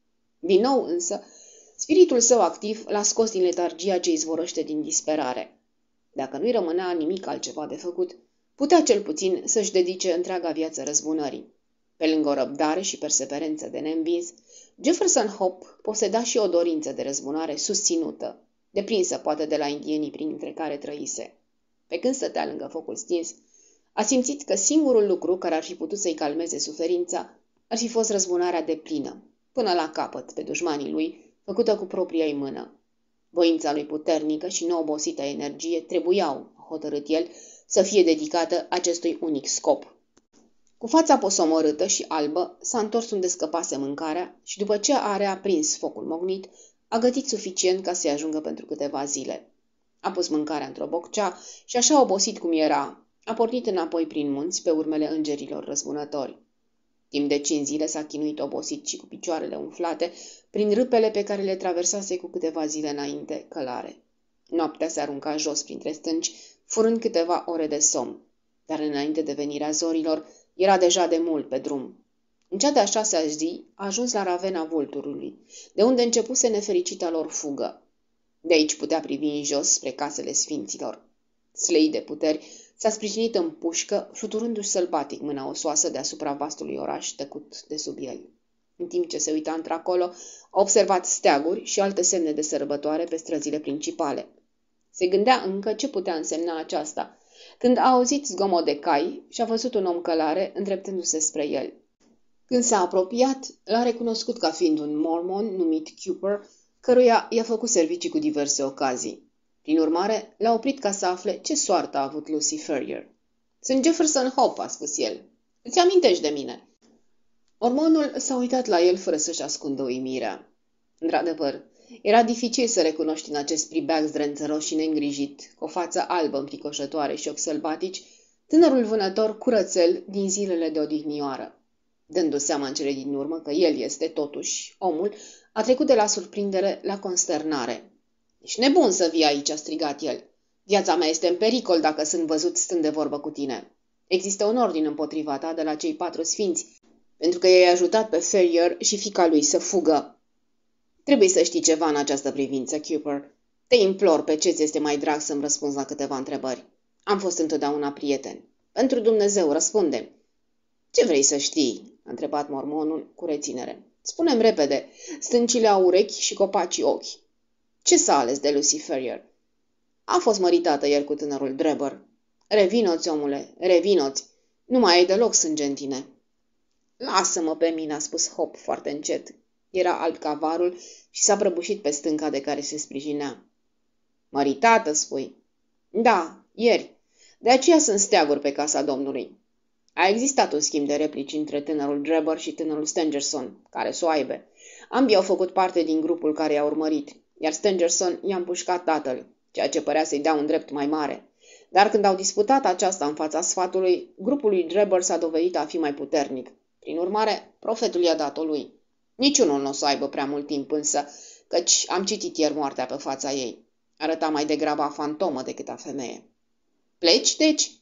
Din nou însă, spiritul său activ l-a scos din letargia ce izvorăște din disperare. Dacă nu-i rămânea nimic altceva de făcut, putea cel puțin să-și dedice întreaga viață răzbunării. Pe lângă o răbdare și perseverență de neînvins, Jefferson Hope poseda și o dorință de răzbunare susținută, deprinsă poate de la indienii printre care trăise. Pe când stătea lângă focul stins, a simțit că singurul lucru care ar fi putut să-i calmeze suferința ar fi fost răzbunarea deplină, până la capăt, pe dușmanii lui, făcută cu propria ei mână. Voința lui puternică și neobosită energie trebuiau, a hotărât el, să fie dedicată acestui unic scop. Cu fața posomorâtă și albă, s-a întors unde scăpase mâncarea și după ce a reaprins focul mognit, a gătit suficient ca să-i ajungă pentru câteva zile. A pus mâncarea într-o boccea și, așa obosit cum era, a pornit înapoi prin munți pe urmele îngerilor răzbunători. Timp de 5 zile s-a chinuit obosit și cu picioarele umflate prin râpele pe care le traversase cu câteva zile înainte călare. Noaptea se arunca jos printre stânci, furând câteva ore de somn, dar înainte de venirea zorilor era deja de mult pe drum. În cea de-a 6-a zi a ajuns la ravena Vulturului, de unde începuse nefericita lor fugă. De aici putea privi în jos spre casele sfinților. Slăit de puteri, S-a sprijinit în pușcă, fluturându-și sălbatic mâna osoasă deasupra vastului oraș tăcut de sub el. În timp ce se uita într-acolo, a observat steaguri și alte semne de sărbătoare pe străzile principale. Se gândea încă ce putea însemna aceasta, când a auzit zgomot de cai și a văzut un om călare îndreptându-se spre el. Când s-a apropiat, l-a recunoscut ca fiind un mormon numit Cooper, căruia i-a făcut servicii cu diverse ocazii. Prin urmare, l-a oprit ca să afle ce soartă a avut Lucy Ferrier. "Sunt Jefferson Hope," a spus el. "Îți amintești de mine?" Mormonul s-a uitat la el fără să-și ascundă uimirea. Într-adevăr, era dificil să recunoști în acest pribeag zdrențăros și neîngrijit, cu o față albă înfricoșătoare și ochi sălbatici, tânărul vânător curățel din zilele de odihnioară. Dându-se seama în cele din urmă că el este, totuși, omul, a trecut de la surprindere la consternare. "Ești nebun să vii aici," a strigat el. "Viața mea este în pericol dacă sunt văzut stând de vorbă cu tine. Există un ordin împotriva ta de la cei 4 sfinți, pentru că i-ai ajutat pe Ferrier și fiica lui să fugă. Trebuie să știi ceva în această privință, Cooper. Te implor pe ce-ți este mai drag să-mi răspunzi la câteva întrebări. Am fost întotdeauna prieten. Pentru Dumnezeu, răspunde." "Ce vrei să știi?" a întrebat mormonul cu reținere. "Spune-mi repede, stâncile au urechi și copacii ochi. Ce s-a ales de Lucy Ferrier?" "A fost măritată ieri cu tânărul Drebber." "Revinoți, omule, revinoți. Nu mai ai deloc sânge în tine." "Lasă-mă pe mine," a spus Hope foarte încet. Era alb ca varul și s-a prăbușit pe stânca de care se sprijinea. "Măritată, spui?" "Da, ieri. De aceea sunt steaguri pe casa Domnului." A existat un schimb de replici între tânărul Drebber și tânărul Stangerson, care s-o aibă. Ambii au făcut parte din grupul care i-a urmărit, iar Stangerson i-a împușcat tatăl, ceea ce părea să-i dea un drept mai mare. Dar când au disputat aceasta în fața sfatului, grupul lui Drebber s-a dovedit a fi mai puternic. Prin urmare, profetul i-a dat-o lui. Niciunul nu o să aibă prea mult timp însă, căci am citit ieri moartea pe fața ei. Arăta mai degrabă a fantomă decât a femeie. "Pleci, deci?"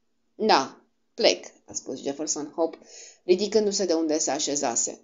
"Da, plec," a spus Jefferson Hope, ridicându-se de unde se așezase.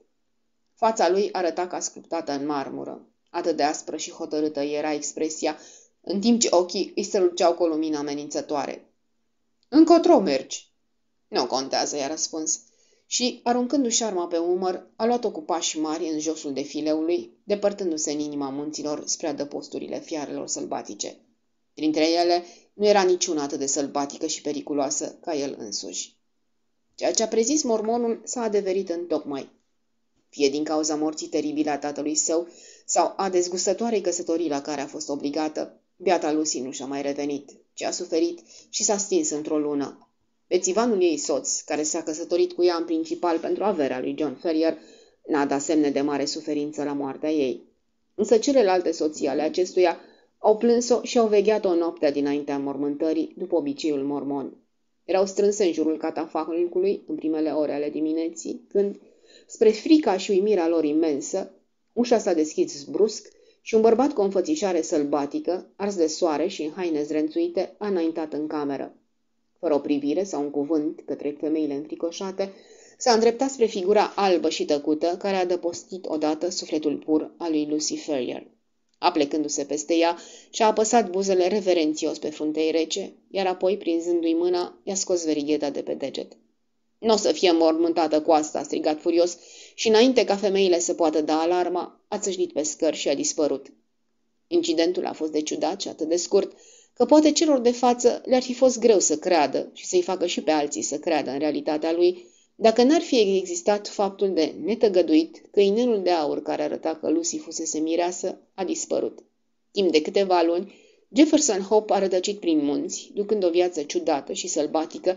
Fața lui arăta ca sculptată în marmură. Atât de aspră și hotărâtă era expresia, în timp ce ochii îi străluceau cu o lumină amenințătoare. "Încotro mergi?" "Nu contează," i-a răspuns. Și, aruncându-și arma pe umăr, a luat-o cu pași mari în josul defileului, depărtându-se în inima munților spre adăposturile fiarelor sălbatice. Printre ele nu era niciuna atât de sălbatică și periculoasă ca el însuși. Ceea ce a prezis mormonul s-a adeverit întocmai. Fie din cauza morții teribile a tatălui său sau a dezgustătoarei căsătorii la care a fost obligată, biata Lucy nu și-a mai revenit, ci a suferit și s-a stins într-o lună. Bețivanul ei soț, care s-a căsătorit cu ea în principal pentru averea lui John Ferrier, n-a dat semne de mare suferință la moartea ei. Însă celelalte soții ale acestuia au plâns-o și au vegheat-o noaptea dinaintea mormântării, după obiceiul mormon. Erau strânse în jurul catafalcului în primele ore ale dimineții, când, spre frica și uimirea lor imensă, ușa s-a deschis brusc și un bărbat cu o înfățișare sălbatică, ars de soare și în haine zrențuite, a înaintat în cameră. Fără o privire sau un cuvânt către femeile înfricoșate, s-a îndreptat spre figura albă și tăcută care a adăpostit odată sufletul pur al lui Lucy Ferrier. Aplecându-se peste ea, și-a apăsat buzele reverențios pe fruntea ei rece, iar apoi, prinzându-i mâna, i-a scos verigheta de pe deget. "Nu o să fie mormântată cu asta," a strigat furios și, înainte ca femeile să poată da alarma, a țâșnit pe scări și a dispărut. Incidentul a fost de ciudat și atât de scurt, că poate celor de față le-ar fi fost greu să creadă și să-i facă și pe alții să creadă în realitatea lui, dacă n-ar fi existat faptul de netăgăduit că inelul de aur care arăta că Lucy fusese mireasă a dispărut. Timp de câteva luni, Jefferson Hope a rătăcit prin munți, ducând o viață ciudată și sălbatică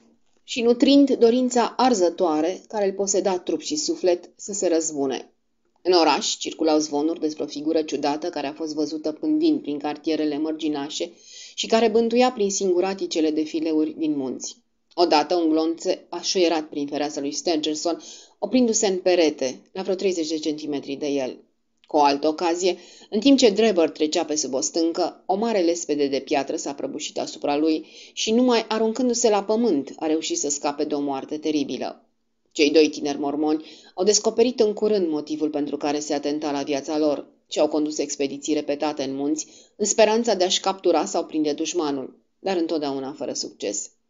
și nutrind dorința arzătoare care îl poseda trup și suflet să se răzbune. În oraș circulau zvonuri despre o figură ciudată care a fost văzută pândind prin cartierele mărginașe și care bântuia prin singuraticele defileuri din munți. Odată un glonțe a șuierat prin fereastra lui Stangerson, oprindu-se în perete, la vreo 30 de centimetri de el. Cu o altă ocazie, în timp ce Drebber trecea pe sub o stâncă, o mare lespede de piatră s-a prăbușit asupra lui și numai aruncându-se la pământ a reușit să scape de o moarte teribilă. Cei 2 tineri mormoni au descoperit în curând motivul pentru care se atenta la viața lor și au condus expediții repetate în munți, în speranța de a-și captura sau prinde dușmanul, dar întotdeauna fără succes.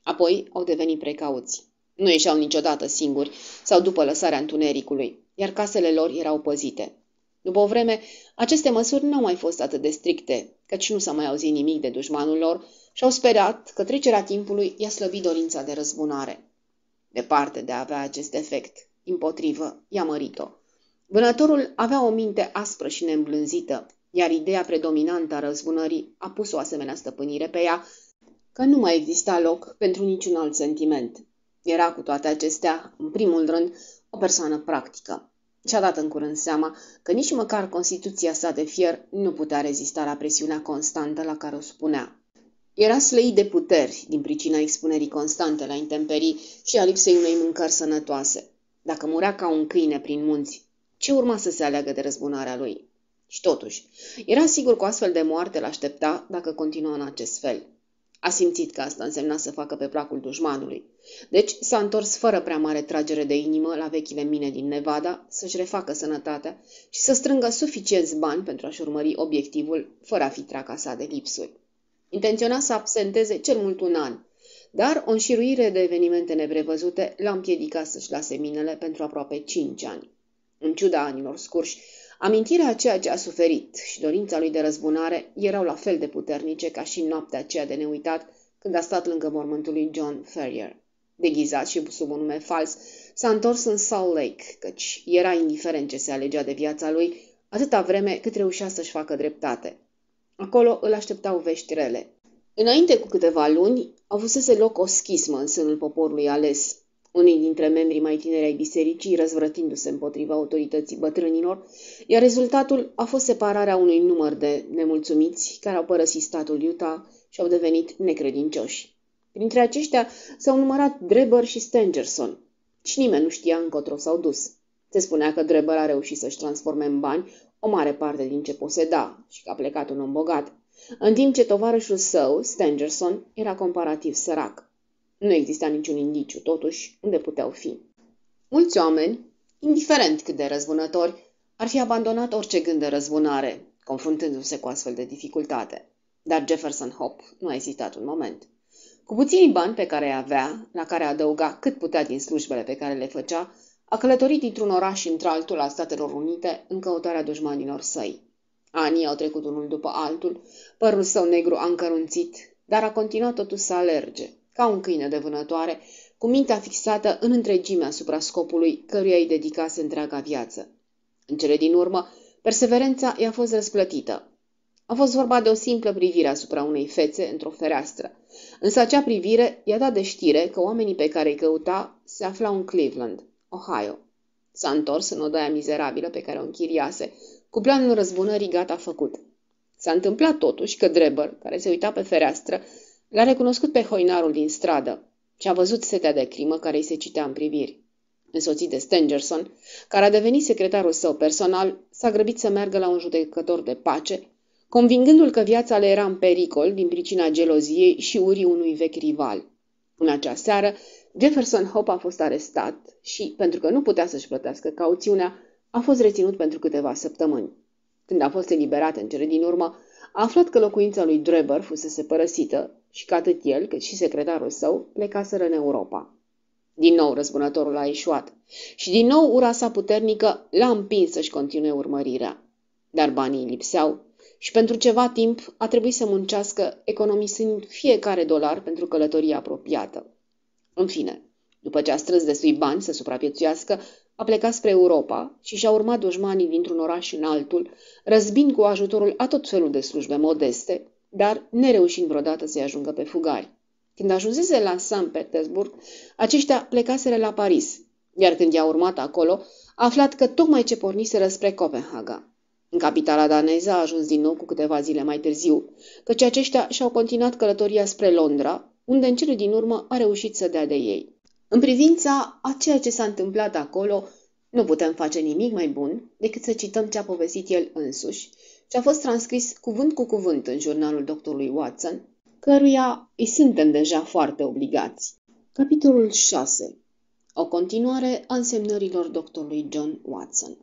Apoi au devenit precauți. Nu ieșeau niciodată singuri sau după lăsarea întunericului, iar casele lor erau păzite. După o vreme, aceste măsuri nu au mai fost atât de stricte, căci nu s-a mai auzit nimic de dușmanul lor și au sperat că trecerea timpului i-a slăbit dorința de răzbunare. Departe de a avea acest efect, împotrivă, i-a mărit-o. Vânătorul avea o minte aspră și neîmblânzită, iar ideea predominantă a răzbunării a pus o asemenea stăpânire pe ea, că nu mai exista loc pentru niciun alt sentiment. Era cu toate acestea, în primul rând, o persoană practică. Și-a dat în curând seama că nici măcar constituția sa de fier nu putea rezista la presiunea constantă la care o supunea. Era slăit de puteri din pricina expunerii constante la intemperii și a lipsei unei mâncări sănătoase. Dacă murea ca un câine prin munți, ce urma să se aleagă de răzbunarea lui? Și totuși, era sigur că o astfel de moarte l-aștepta dacă continua în acest fel. A simțit că asta însemna să facă pe placul dușmanului. Deci s-a întors fără prea mare tragere de inimă la vechile mine din Nevada să-și refacă sănătatea și să strângă suficienți bani pentru a-și urmări obiectivul fără a fi tracasat de lipsuri. Intenționa să absenteze cel mult un an, dar o înșiruire de evenimente neprevăzute l-a împiedicat să-și lase minele pentru aproape 5 ani. În ciuda anilor scurși, amintirea a ceea ce a suferit și dorința lui de răzbunare erau la fel de puternice ca și noaptea aceea de neuitat când a stat lângă mormântul lui John Ferrier. Deghizat și sub un nume fals, s-a întors în Salt Lake, căci era indiferent ce se alegea de viața lui, atâta vreme cât reușea să-și facă dreptate. Acolo îl așteptau vești rele. Înainte cu câteva luni, avusese loc o schismă în sânul poporului ales. Unii dintre membrii mai tineri ai bisericii răzvrătindu-se împotriva autorității bătrânilor, iar rezultatul a fost separarea unui număr de nemulțumiți care au părăsit statul Utah și au devenit necredincioși. Printre aceștia s-au numărat Drebber și Stangerson și nimeni nu știa încotro s-au dus. Se spunea că Drebber a reușit să-și transforme în bani o mare parte din ce poseda și că a plecat un om bogat, în timp ce tovarășul său, Stangerson, era comparativ sărac. Nu exista niciun indiciu, totuși, unde puteau fi. Mulți oameni, indiferent cât de răzbunători, ar fi abandonat orice gând de răzbunare, confruntându-se cu astfel de dificultate. Dar Jefferson Hope nu a ezitat un moment. Cu puținii bani pe care îi avea, la care adăuga cât putea din slujbele pe care le făcea, a călătorit dintr-un oraș într-altul al Statelor Unite în căutarea dușmanilor săi. Anii au trecut unul după altul, părul său negru a încărunțit, dar a continuat totuși să alerge, ca un câine de vânătoare, cu mintea fixată în întregime asupra scopului căruia îi dedicase întreaga viață. În cele din urmă, perseverența i-a fost răsplătită. A fost vorba de o simplă privire asupra unei fețe într-o fereastră, însă acea privire i-a dat de știre că oamenii pe care îi căuta se aflau în Cleveland, Ohio. S-a întors în odaia mizerabilă pe care o închiriase, cu planul răzbunării gata făcut. S-a întâmplat totuși că Drebber, care se uita pe fereastră, l-a recunoscut pe hoinarul din stradă și a văzut setea de crimă care îi se citea în priviri. Însoțit de Stangerson, care a devenit secretarul său personal, s-a grăbit să meargă la un judecător de pace, convingându-l că viața le era în pericol din pricina geloziei și urii unui vechi rival. În acea seară, Jefferson Hope a fost arestat și, pentru că nu putea să-și plătească cauțiunea, a fost reținut pentru câteva săptămâni. Când a fost eliberat în cele din urmă, a aflat că locuința lui Drebber fusese părăsită și că atât el cât și secretarul său plecaseră în Europa. Din nou răzbunătorul a ieșuat și din nou ura sa puternică l-a împins să-și continue urmărirea. Dar banii îi lipseau și pentru ceva timp a trebuit să muncească, economisind fiecare dolar pentru călătoria apropiată. În fine, după ce a strâns destui bani să supraviețuiască, a plecat spre Europa și și-a urmat dușmanii dintr-un oraș în altul, răzbind cu ajutorul a tot felul de slujbe modeste, dar nereușind vreodată să-i ajungă pe fugari. Când ajunsese la St. Petersburg, aceștia plecaseră la Paris, iar când i-a urmat acolo, a aflat că tocmai ce porniseră spre Copenhaga. În capitala daneză a ajuns din nou cu câteva zile mai târziu, căci aceștia și-au continuat călătoria spre Londra, unde în cele din urmă a reușit să dea de ei. În privința a ceea ce s-a întâmplat acolo, nu putem face nimic mai bun decât să cităm ce a povestit el însuși și a fost transcris cuvânt cu cuvânt în jurnalul doctorului Watson, căruia îi suntem deja foarte obligați. Capitolul 6. O continuare a însemnărilor doctorului John Watson.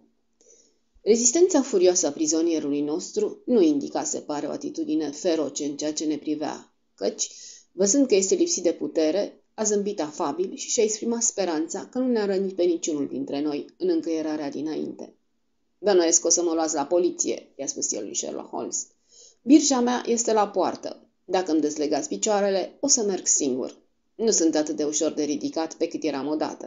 Rezistența furioasă a prizonierului nostru nu indica, se pare, o atitudine feroce în ceea ce ne privea, căci, Văzând că este lipsit de putere, a zâmbit afabil și și-a exprimat speranța că nu ne-a rănit pe niciunul dintre noi în încăierarea dinainte. Bănuiesc că o să mă luați la poliție, i-a spus el lui Sherlock Holmes. Birja mea este la poartă. Dacă îmi dezlegați picioarele, o să merg singur. Nu sunt atât de ușor de ridicat pe cât eram odată.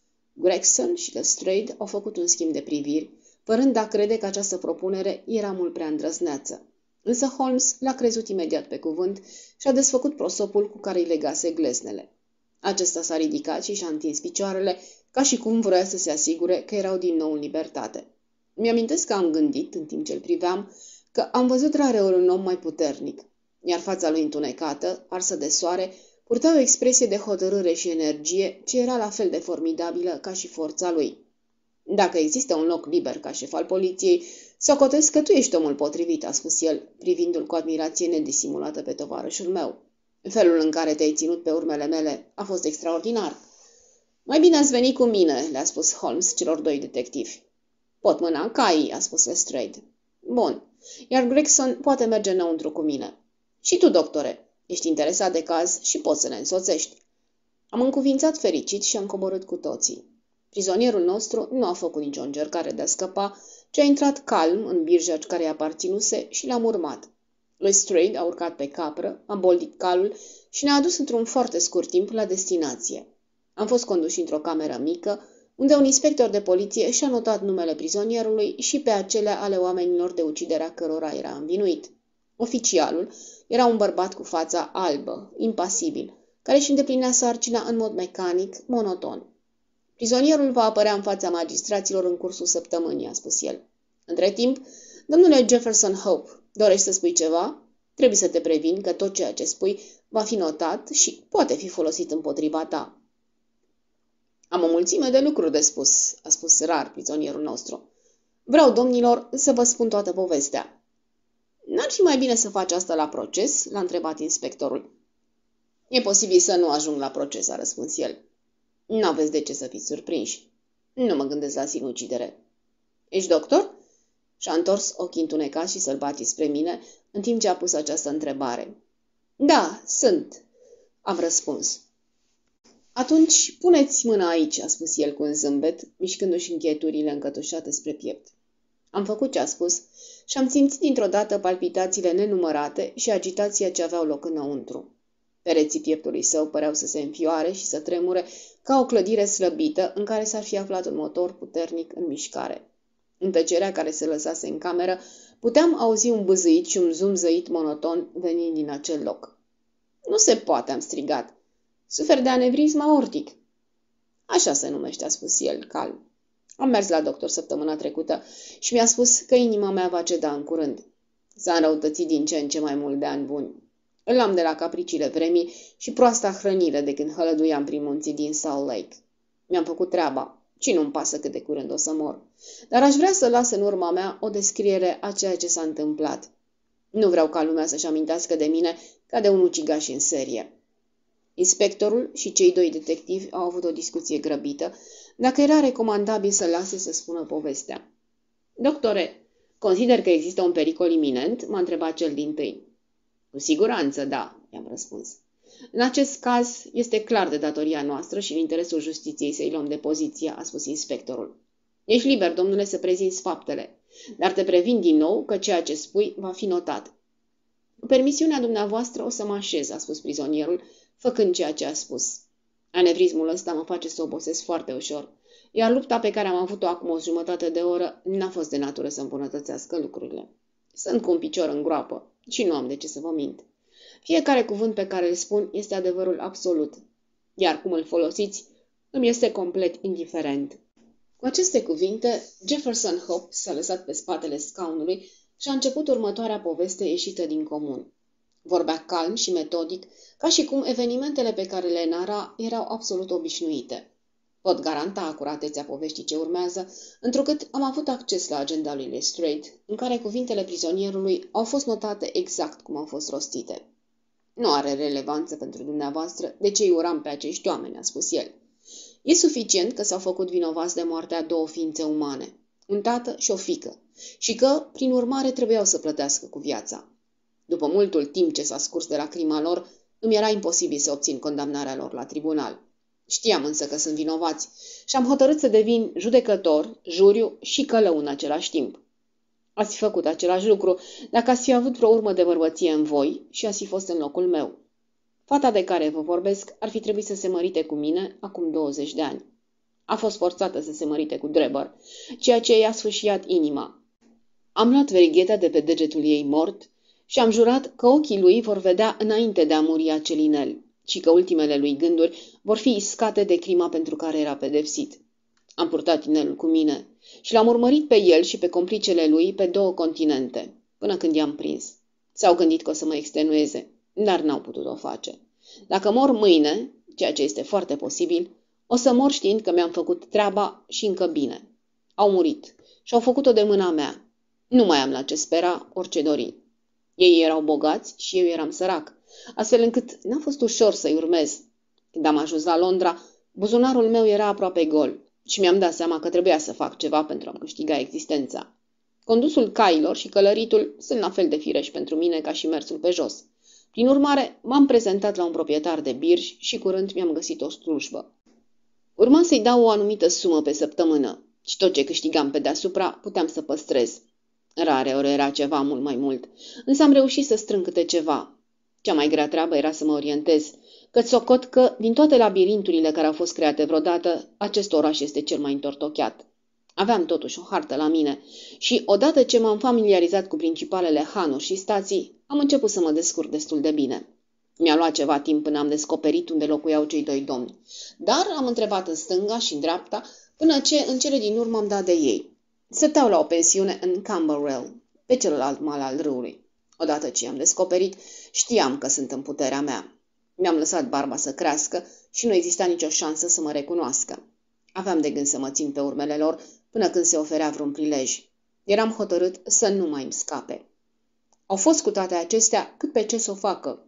Gregson și Lestrade au făcut un schimb de priviri, părând a crede că această propunere era mult prea îndrăzneață. Însă Holmes l-a crezut imediat pe cuvânt și a desfăcut prosopul cu care îi legase gleznele. Acesta s-a ridicat și și-a întins picioarele, ca și cum vroia să se asigure că erau din nou în libertate. Mi-amintesc că am gândit, în timp ce îl priveam, că am văzut rareori un om mai puternic, iar fața lui întunecată, arsă de soare, purta o expresie de hotărâre și energie ce era la fel de formidabilă ca și forța lui. Dacă există un loc liber ca șef al poliției, socotesc că tu ești omul potrivit, a spus el, privindu-l cu admirație nedisimulată pe tovarășul meu. Felul în care te-ai ținut pe urmele mele a fost extraordinar. Mai bine ați venit cu mine, le-a spus Holmes celor doi detectivi. Pot mâna în caii, a spus Lestrade. Bun, iar Gregson poate merge înăuntru cu mine. Și tu, doctore, ești interesat de caz și poți să ne însoțești. Am încuvințat fericit și am coborât cu toții. Prizonierul nostru nu a făcut nicio încercare de a scăpa, ci a intrat calm în birja care îi aparținuse și l-am urmat. Lestrade a urcat pe capră, a boldit calul și ne-a adus într-un foarte scurt timp la destinație. Am fost conduși într-o cameră mică, unde un inspector de poliție și-a notat numele prizonierului și pe acele ale oamenilor de uciderea cărora era învinuit. Oficialul era un bărbat cu fața albă, impasibil, care își îndeplinea sarcina în mod mecanic, monoton. Prizonierul va apărea în fața magistraților în cursul săptămânii, a spus el. Între timp, domnule Jefferson Hope, dorești să spui ceva? Trebuie să te previn că tot ceea ce spui va fi notat și poate fi folosit împotriva ta. Am o mulțime de lucruri de spus, a spus rar prizonierul nostru. Vreau, domnilor, să vă spun toată povestea. N-ar fi mai bine să faci asta la proces? L-a întrebat inspectorul. E posibil să nu ajung la proces, a răspuns el. N-aveți de ce să fiți surprinși. Nu mă gândesc la sinucidere. Ești doctor? Și-a întors ochii întunecați și sălbatici spre mine, în timp ce a pus această întrebare. Da, sunt, am răspuns. Atunci, puneți mâna aici, a spus el cu un zâmbet, mișcându-și încheieturile încătușate spre piept. Am făcut ce a spus și am simțit dintr-o dată palpitațiile nenumărate și agitația ce aveau loc înăuntru. Pereții pieptului său păreau să se înfioare și să tremure ca o clădire slăbită în care s-ar fi aflat un motor puternic în mișcare. În tăcerea care se lăsase în cameră, puteam auzi un bâzâit și un zumzăit monoton venind din acel loc. Nu se poate, am strigat. Sufer de anevrism aortic. Așa se numește, a spus el, calm. Am mers la doctor săptămâna trecută și mi-a spus că inima mea va ceda în curând. S-a înrăutățit din ce în ce mai mult de ani buni. Îl am de la capriciile vremii și proasta hrănire de când hălăduiam prin munții din Salt Lake. Mi-am făcut treaba și nu-mi pasă cât de curând o să mor. Dar aș vrea să las în urma mea o descriere a ceea ce s-a întâmplat. Nu vreau ca lumea să-și amintească de mine ca de un ucigaș în serie. Inspectorul și cei doi detectivi au avut o discuție grăbită, dacă era recomandabil să lase să spună povestea. Doctore, consider că există un pericol iminent? M-a întrebat cel dintâi. Cu siguranță, da, i-am răspuns. În acest caz, este clar de datoria noastră și în interesul justiției să-i luăm de poziție, a spus inspectorul. Ești liber, domnule, să prezinți faptele, dar te previn din nou că ceea ce spui va fi notat. Cu permisiunea dumneavoastră o să mă așez, a spus prizonierul, făcând ceea ce a spus. Anevrismul ăsta mă face să obosesc foarte ușor, iar lupta pe care am avut-o acum o jumătate de oră n-a fost de natură să îmbunătățească lucrurile. Sunt cu un picior în groapă și nu am de ce să vă mint. Fiecare cuvânt pe care îl spun este adevărul absolut, iar cum îl folosiți îmi este complet indiferent. Cu aceste cuvinte, Jefferson Hope s-a lăsat pe spatele scaunului și a început următoarea poveste ieșită din comun. Vorbea calm și metodic, ca și cum evenimentele pe care le nara erau absolut obișnuite. Pot garanta acuratețea poveștii ce urmează, întrucât am avut acces la agenda lui Lestrade, în care cuvintele prizonierului au fost notate exact cum au fost rostite. Nu are relevanță pentru dumneavoastră de ce îi uram pe acești oameni, a spus el. E suficient că s-au făcut vinovați de moartea două ființe umane, un tată și o fiică, și că, prin urmare, trebuiau să plătească cu viața. După multul timp ce s-a scurs de la crima lor, îmi era imposibil să obțin condamnarea lor la tribunal. Știam însă că sunt vinovați și am hotărât să devin judecător, juriu și călău în același timp. Ați fi făcut același lucru dacă ați fi avut vreo urmă de bărbăție în voi și ați fi fost în locul meu. Fata de care vă vorbesc ar fi trebuit să se mărite cu mine acum 20 de ani. A fost forțată să se mărite cu Drebber, ceea ce i-a sfâșiat inima. Am luat verigheta de pe degetul ei mort și am jurat că ochii lui vor vedea înainte de a muri acel inel și că ultimele lui gânduri vor fi iscate de crima pentru care era pedepsit. Am purtat inelul cu mine și l-am urmărit pe el și pe complicele lui pe 2 continente, până când i-am prins. S-au gândit că o să mă extenueze, dar n-au putut o face. Dacă mor mâine, ceea ce este foarte posibil, o să mor știind că mi-am făcut treaba și încă bine. Au murit și au făcut-o de mâna mea. Nu mai am la ce spera, orice dori. Ei erau bogați și eu eram sărac, astfel încât n-a fost ușor să-i urmez. Când am ajuns la Londra, buzunarul meu era aproape gol și mi-am dat seama că trebuia să fac ceva pentru a-mi câștiga existența. Condusul cailor și călăritul sunt la fel de fireși pentru mine ca și mersul pe jos. Prin urmare, m-am prezentat la un proprietar de birji și curând mi-am găsit o slujbă. Urma să-i dau o anumită sumă pe săptămână și tot ce câștigam pe deasupra puteam să păstrez. Rare ori era ceva mult mai mult, însă am reușit să strâng câte ceva. Cea mai grea treabă era să mă orientez, căci socot că, din toate labirinturile care au fost create vreodată, acest oraș este cel mai întortocheat. Aveam totuși o hartă la mine și, odată ce m-am familiarizat cu principalele hanuri și stații, am început să mă descurc destul de bine. Mi-a luat ceva timp până am descoperit unde locuiau cei 2 domni, dar am întrebat în stânga și în dreapta, până ce în cele din urmă am dat de ei. Stăteau la o pensiune în Camberwell, pe celălalt mal al râului. Odată ce i-am descoperit, știam că sunt în puterea mea. Mi-am lăsat barba să crească și nu exista nicio șansă să mă recunoască. Aveam de gând să mă țin pe urmele lor până când se oferea vreun prilej. Eram hotărât să nu mai îmi scape. Au fost cu toate acestea cât pe ce să o facă.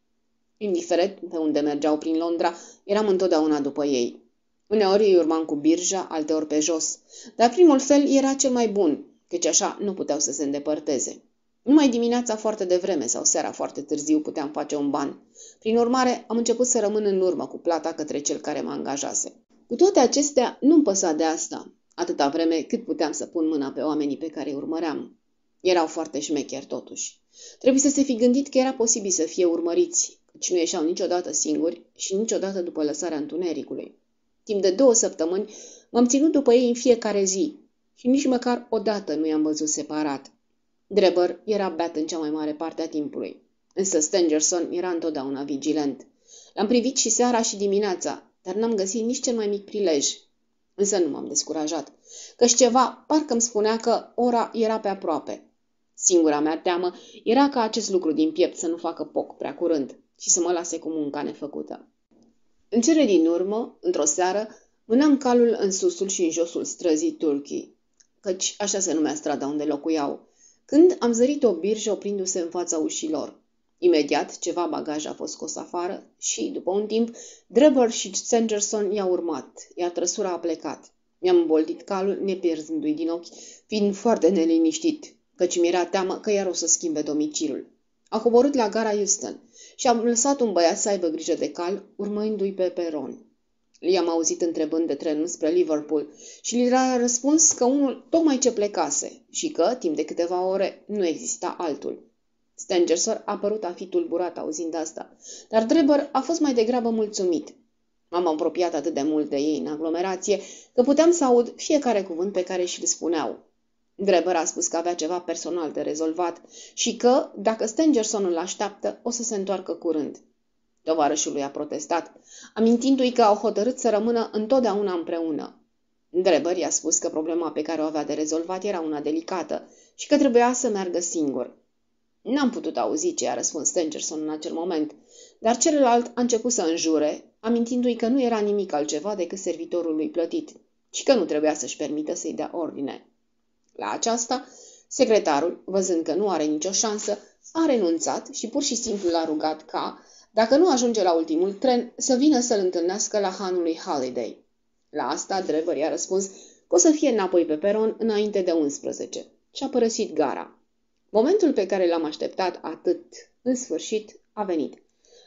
Indiferent pe unde mergeau prin Londra, eram întotdeauna după ei. Uneori îi urmam cu birja, alteori pe jos, dar primul fel era cel mai bun, căci așa nu puteau să se îndepărteze. Numai dimineața foarte devreme sau seara foarte târziu puteam face un ban. Prin urmare, am început să rămân în urmă cu plata către cel care mă angajase. Cu toate acestea, nu-mi păsa de asta, atâta vreme cât puteam să pun mâna pe oamenii pe care îi urmăream. Erau foarte șmecheri totuși. Trebuie să se fi gândit că era posibil să fie urmăriți, căci nu ieșeau niciodată singuri și niciodată după lăsarea întunericului. Timp de 2 săptămâni m-am ținut după ei în fiecare zi și nici măcar odată nu i-am văzut separat. Drebber era beat în cea mai mare parte a timpului, însă Stangerson era întotdeauna vigilent. L-am privit și seara și dimineața, dar n-am găsit nici cel mai mic prilej. Însă nu m-am descurajat, căci ceva parcă îmi spunea că ora era pe aproape. Singura mea teamă era ca acest lucru din piept să nu facă poc prea curând și să mă lase cu munca nefăcută. În cele din urmă, într-o seară, mânam calul în susul și în josul străzii Turkey, căci așa se numea strada unde locuiau, când am zărit o birjă oprindu-se în fața ușilor. Imediat, ceva bagaj a fost scos afară și, după un timp, Drebber și Stangerson i-au urmat, iar trăsura a plecat. Mi-am îmboldit calul, nepierzându-i din ochi, fiind foarte neliniștit, căci mi-era teamă că iar o să schimbe domiciliul. Am coborât la gara Euston și am lăsat un băiat să aibă grijă de cal, urmându-i pe peron. I-am auzit întrebând de trenul spre Liverpool și li-a răspuns că unul tocmai ce plecase și că, timp de câteva ore, nu exista altul. Stangerson a părut a fi tulburat auzind asta, dar Drebber a fost mai degrabă mulțumit. M-am apropiat atât de mult de ei în aglomerație că puteam să aud fiecare cuvânt pe care și-l spuneau. Drebber a spus că avea ceva personal de rezolvat și că, dacă Stangerson îl așteaptă, o să se întoarcă curând. Tovarășul lui a protestat, amintindu-i că au hotărât să rămână întotdeauna împreună. Drebber i-a spus că problema pe care o avea de rezolvat era una delicată și că trebuia să meargă singur. N-am putut auzi ce a răspuns Stangerson în acel moment, dar celălalt a început să înjure, amintindu-i că nu era nimic altceva decât servitorul lui plătit și că nu trebuia să-și permită să-i dea ordine. La aceasta, secretarul, văzând că nu are nicio șansă, a renunțat și pur și simplu l-a rugat ca, dacă nu ajunge la ultimul tren, să vină să-l întâlnească la hanul lui Halliday. La asta, Drebber i-a răspuns că o să fie înapoi pe peron înainte de 11 și a părăsit gara. Momentul pe care l-am așteptat atât, în sfârșit, a venit.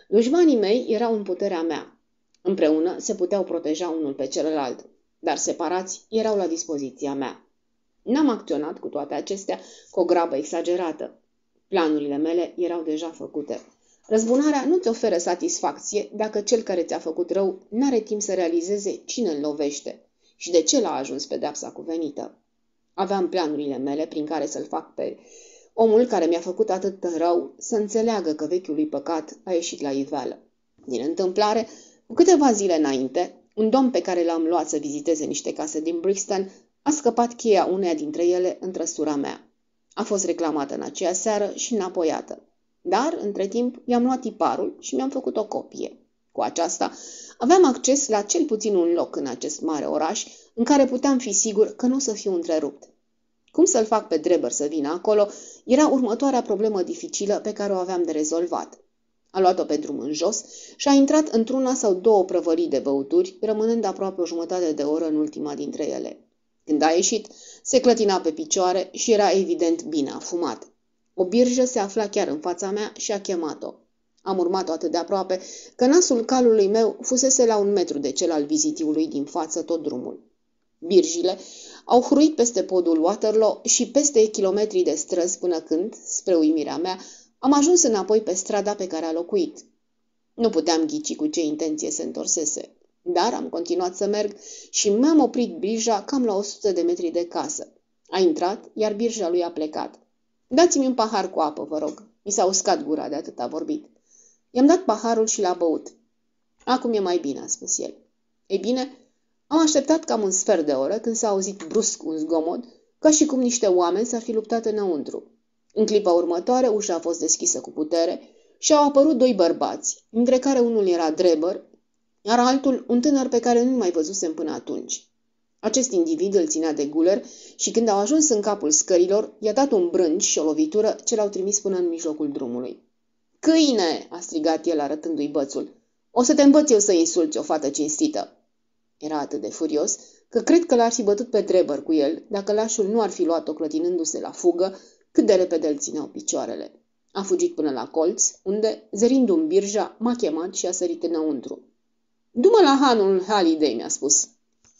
Dușmanii mei erau în puterea mea. Împreună se puteau proteja unul pe celălalt, dar separați erau la dispoziția mea. N-am acționat cu toate acestea cu o grabă exagerată. Planurile mele erau deja făcute. Răzbunarea nu ți oferă satisfacție dacă cel care ți-a făcut rău n-are timp să realizeze cine îl lovește și de ce l-a ajuns pedeapsa cuvenită. Aveam planurile mele prin care să-l fac pe omul care mi-a făcut atât rău să înțeleagă că vechiul lui păcat a ieșit la iveală. Din întâmplare, cu câteva zile înainte, un domn pe care l-am luat să viziteze niște case din Brixton a scăpat cheia uneia dintre ele în trăsura mea. A fost reclamată în aceea seară și înapoiată. Dar, între timp, i-am luat tiparul și mi-am făcut o copie. Cu aceasta, aveam acces la cel puțin un loc în acest mare oraș în care puteam fi sigur că nu o să fiu întrerupt. Cum să-l fac pe Drebber să vină acolo era următoarea problemă dificilă pe care o aveam de rezolvat. A luat-o pe drum în jos și a intrat într-una sau două prăvălii de băuturi, rămânând aproape o jumătate de oră în ultima dintre ele. Când a ieșit, se clătina pe picioare și era evident bine afumat. O birjă se afla chiar în fața mea și a chemat-o. Am urmat-o atât de aproape că nasul calului meu fusese la 1 metru de cel al vizitiului din față tot drumul. Birjile au hruit peste podul Waterloo și peste kilometri de străzi până când, spre uimirea mea, am ajuns înapoi pe strada pe care a locuit. Nu puteam ghici cu ce intenție se întorsese, dar am continuat să merg și mi-am oprit birja cam la 100 de metri de casă. A intrat, iar birja lui a plecat. Dați-mi un pahar cu apă, vă rog. Mi s-a uscat gura de atât a vorbit. I-am dat paharul și l-a băut. Acum e mai bine, a spus el. Ei bine, am așteptat cam un sfert de oră când s-a auzit brusc un zgomot, ca și cum niște oameni s-ar fi luptat înăuntru. În clipa următoare, ușa a fost deschisă cu putere și au apărut 2 bărbați, dintre care unul era Drebber, iar altul un tânăr pe care nu mai văzusem până atunci. Acest individ îl ținea de guler și când au ajuns în capul scărilor, i-a dat un brânci și o lovitură ce l-au trimis până în mijlocul drumului. Câine!" a strigat el arătându-i bățul. O să te învăț eu să insulți o fată cinstită." Era atât de furios că cred că l-ar fi bătut pe Drebber cu el dacă lașul nu ar fi luat-o clătinându-se la fugă cât de repede îl țineau picioarele. A fugit până la colț, unde, zărindu-mi birja, m-a chemat și a sărit înăuntru. Du-mă la hanul Halliday, mi-a spus.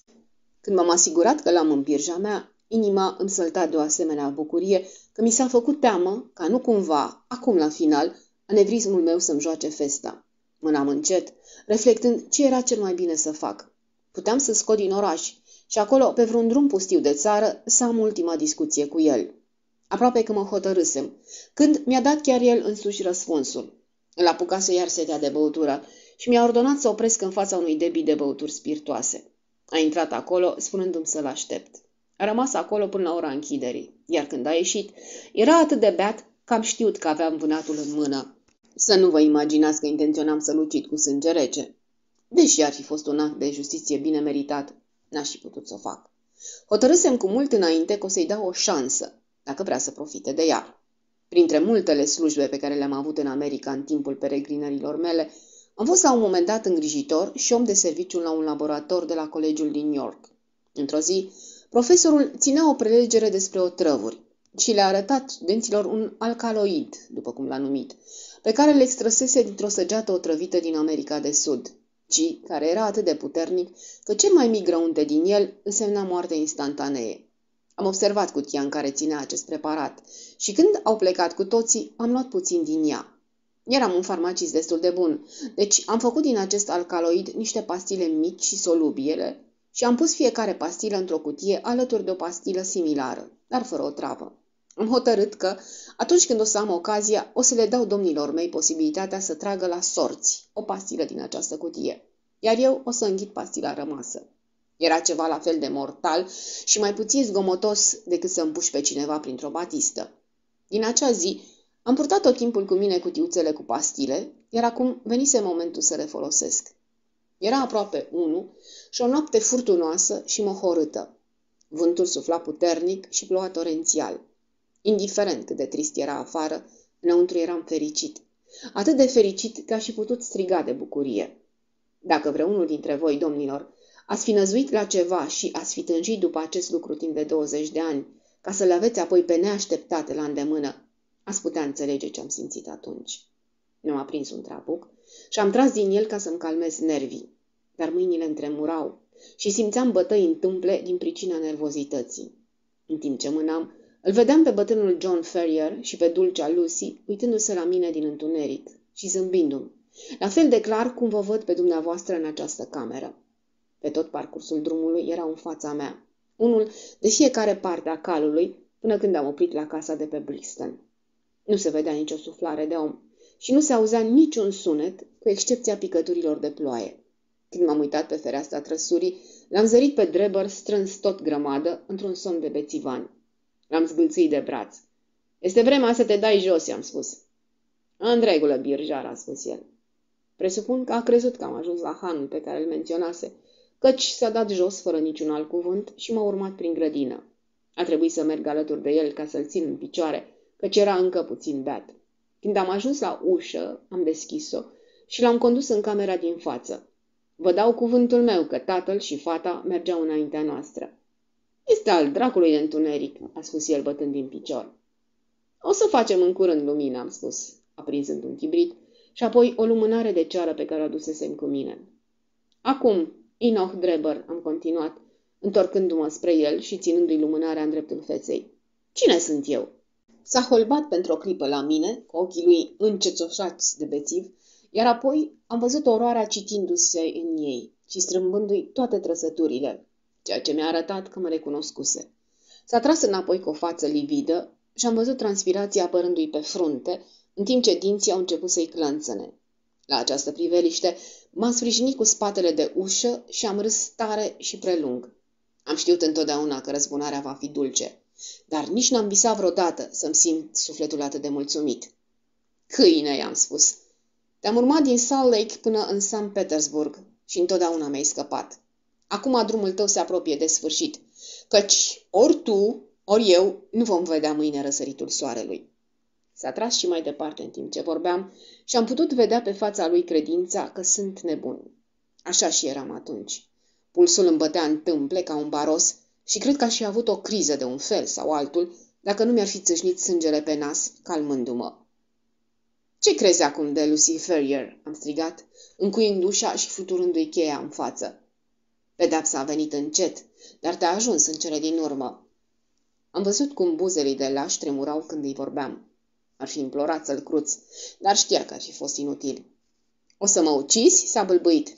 Când m-am asigurat că l-am în birja mea, inima îmi sălta de o asemenea bucurie că mi s-a făcut teamă ca nu cumva, acum la final, anevrismul meu să-mi joace festa. Mânam încet, reflectând ce era cel mai bine să fac. Puteam să scot din oraș și acolo, pe vreun drum pustiu de țară, să am ultima discuție cu el. Aproape că mă hotărâsem, când mi-a dat chiar el însuși răspunsul. Îl apucase iar setea de băutură și mi-a ordonat să opresc în fața unui debit de băuturi spiritoase. A intrat acolo, spunându-mi să-l aștept. A rămas acolo până la ora închiderii, iar când a ieșit, era atât de beat că am știut că aveam vânatul în mână. Să nu vă imaginați că intenționam să-l ucid cu sânge rece. Deși ar fi fost un act de justiție bine meritat, n-aș fi putut să o fac. Hotărâsem cu mult înainte că o să-i dau o șansă, dacă vrea să profite de ea. Printre multele slujbe pe care le-am avut în America în timpul peregrinărilor mele, am fost la un moment dat îngrijitor și om de serviciu la un laborator de la colegiul din New York. Într-o zi, profesorul ținea o prelegere despre otrăvuri și le-a arătat studenților un alcaloid, după cum l-a numit, pe care le extrăsese dintr-o săgeată otrăvită din America de Sud, ci care era atât de puternic că cel mai mic grăunte din el însemna moarte instantanee. Am observat cutia în care ținea acest preparat și când au plecat cu toții, am luat puțin din ea. Eram un farmacist destul de bun, deci am făcut din acest alcaloid niște pastile mici și solubile și am pus fiecare pastilă într-o cutie alături de o pastilă similară, dar fără o travă. Am hotărât că, atunci când o să am ocazia, o să le dau domnilor mei posibilitatea să tragă la sorți o pastilă din această cutie, iar eu o să înghit pastila rămasă. Era ceva la fel de mortal și mai puțin zgomotos decât să împuși pe cineva printr-o batistă. Din acea zi, am purtat tot timpul cu mine cutiuțele cu pastile, iar acum venise momentul să le folosesc. Era aproape 1 și o noapte furtunoasă și mohorâtă. Vântul sufla puternic și ploua torențial. Indiferent cât de trist era afară, înăuntru eram fericit. Atât de fericit că aș fi putut striga de bucurie. Dacă vreunul dintre voi, domnilor, ați fi năzuit la ceva și ați fi tânjit după acest lucru timp de 20 de ani, ca să le aveți apoi pe neașteptate la îndemână, ați putea înțelege ce am simțit atunci. Mi-am aprins un trabuc și am tras din el ca să-mi calmez nervii, dar mâinile îmi tremurau și simțeam bătăi în tâmple din pricina nervozității. În timp ce mânam, îl vedeam pe bătrânul John Ferrier și pe dulcea Lucy uitându-se la mine din întuneric și zâmbindu-mi, la fel de clar cum vă văd pe dumneavoastră în această cameră. Pe tot parcursul drumului erau în fața mea, unul de fiecare parte a calului, până când am oprit la casa de pe Brixton. Nu se vedea nicio suflare de om și nu se auzea niciun sunet, cu excepția picăturilor de ploaie. Când m-am uitat pe fereastra trăsurii, l-am zărit pe Drebber strâns tot grămadă, într-un somn de bețivan. L-am zgâlțit de braț. Este vremea să te dai jos, i-am spus. În regulă, birjar, a spus el. Presupun că a crezut că am ajuns la hanul pe care îl menționase, căci s-a dat jos fără niciun alt cuvânt și m-a urmat prin grădină. A trebuit să merg alături de el ca să-l țin în picioare, căci era încă puțin beat. Când am ajuns la ușă, am deschis-o și l-am condus în camera din față. Vă dau cuvântul meu că tatăl și fata mergeau înaintea noastră. Este al dracului de întuneric, a spus el bătând din picior. O să facem în curând lumină, am spus, aprinzând un chibrit și apoi o lumânare de ceară pe care o adusesem cu mine. Acum, Enoch Drebber, am continuat, întorcându-mă spre el și ținându-i lumânarea în dreptul feței. Cine sunt eu? S-a holbat pentru o clipă la mine, cu ochii lui încețoșați de bețiv, iar apoi am văzut oroarea citindu-se în ei și strâmbându-i toate trăsăturile, ceea ce mi-a arătat că mă recunoscuse. S-a tras înapoi cu o față lividă și am văzut transpirația apărându-i pe frunte, în timp ce dinții au început să-i clănțăne. La această priveliște m-am sprijinit cu spatele de ușă și am râs tare și prelung. Am știut întotdeauna că răzbunarea va fi dulce, dar nici n-am visat vreodată să-mi simt sufletul atât de mulțumit. Câine, i-am spus. Te-am urmat din Salt Lake până în St. Petersburg și întotdeauna mi-ai scăpat. Acum drumul tău se apropie de sfârșit, căci ori tu, ori eu nu vom vedea mâine răsăritul soarelui. S-a tras și mai departe în timp ce vorbeam și am putut vedea pe fața lui credința că sunt nebun. Așa și eram atunci. Pulsul îmi bătea în tâmple ca un baros și cred că aș fi avut o criză de un fel sau altul dacă nu mi-ar fi țâșnit sângele pe nas, calmându-mă. Ce crezi acum de Lucy Ferrier?" am strigat, încuind ușa și fluturându-i cheia în față. Pedepsa a venit încet, dar te-a ajuns în cele din urmă. Am văzut cum buzele de laș tremurau când îi vorbeam. Ar fi implorat să-l cruț, dar știa că ar fi fost inutil. O să mă ucizi?" s-a bâlbâit.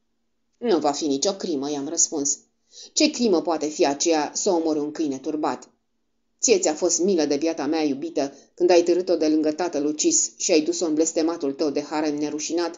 Nu va fi nicio crimă," i-am răspuns. Ce crimă poate fi aceea să omori un câine turbat? Ție ți-a fost milă de biata mea iubită când ai târât-o de lângă tatăl ucis și ai dus-o în blestematul tău de harem nerușinat?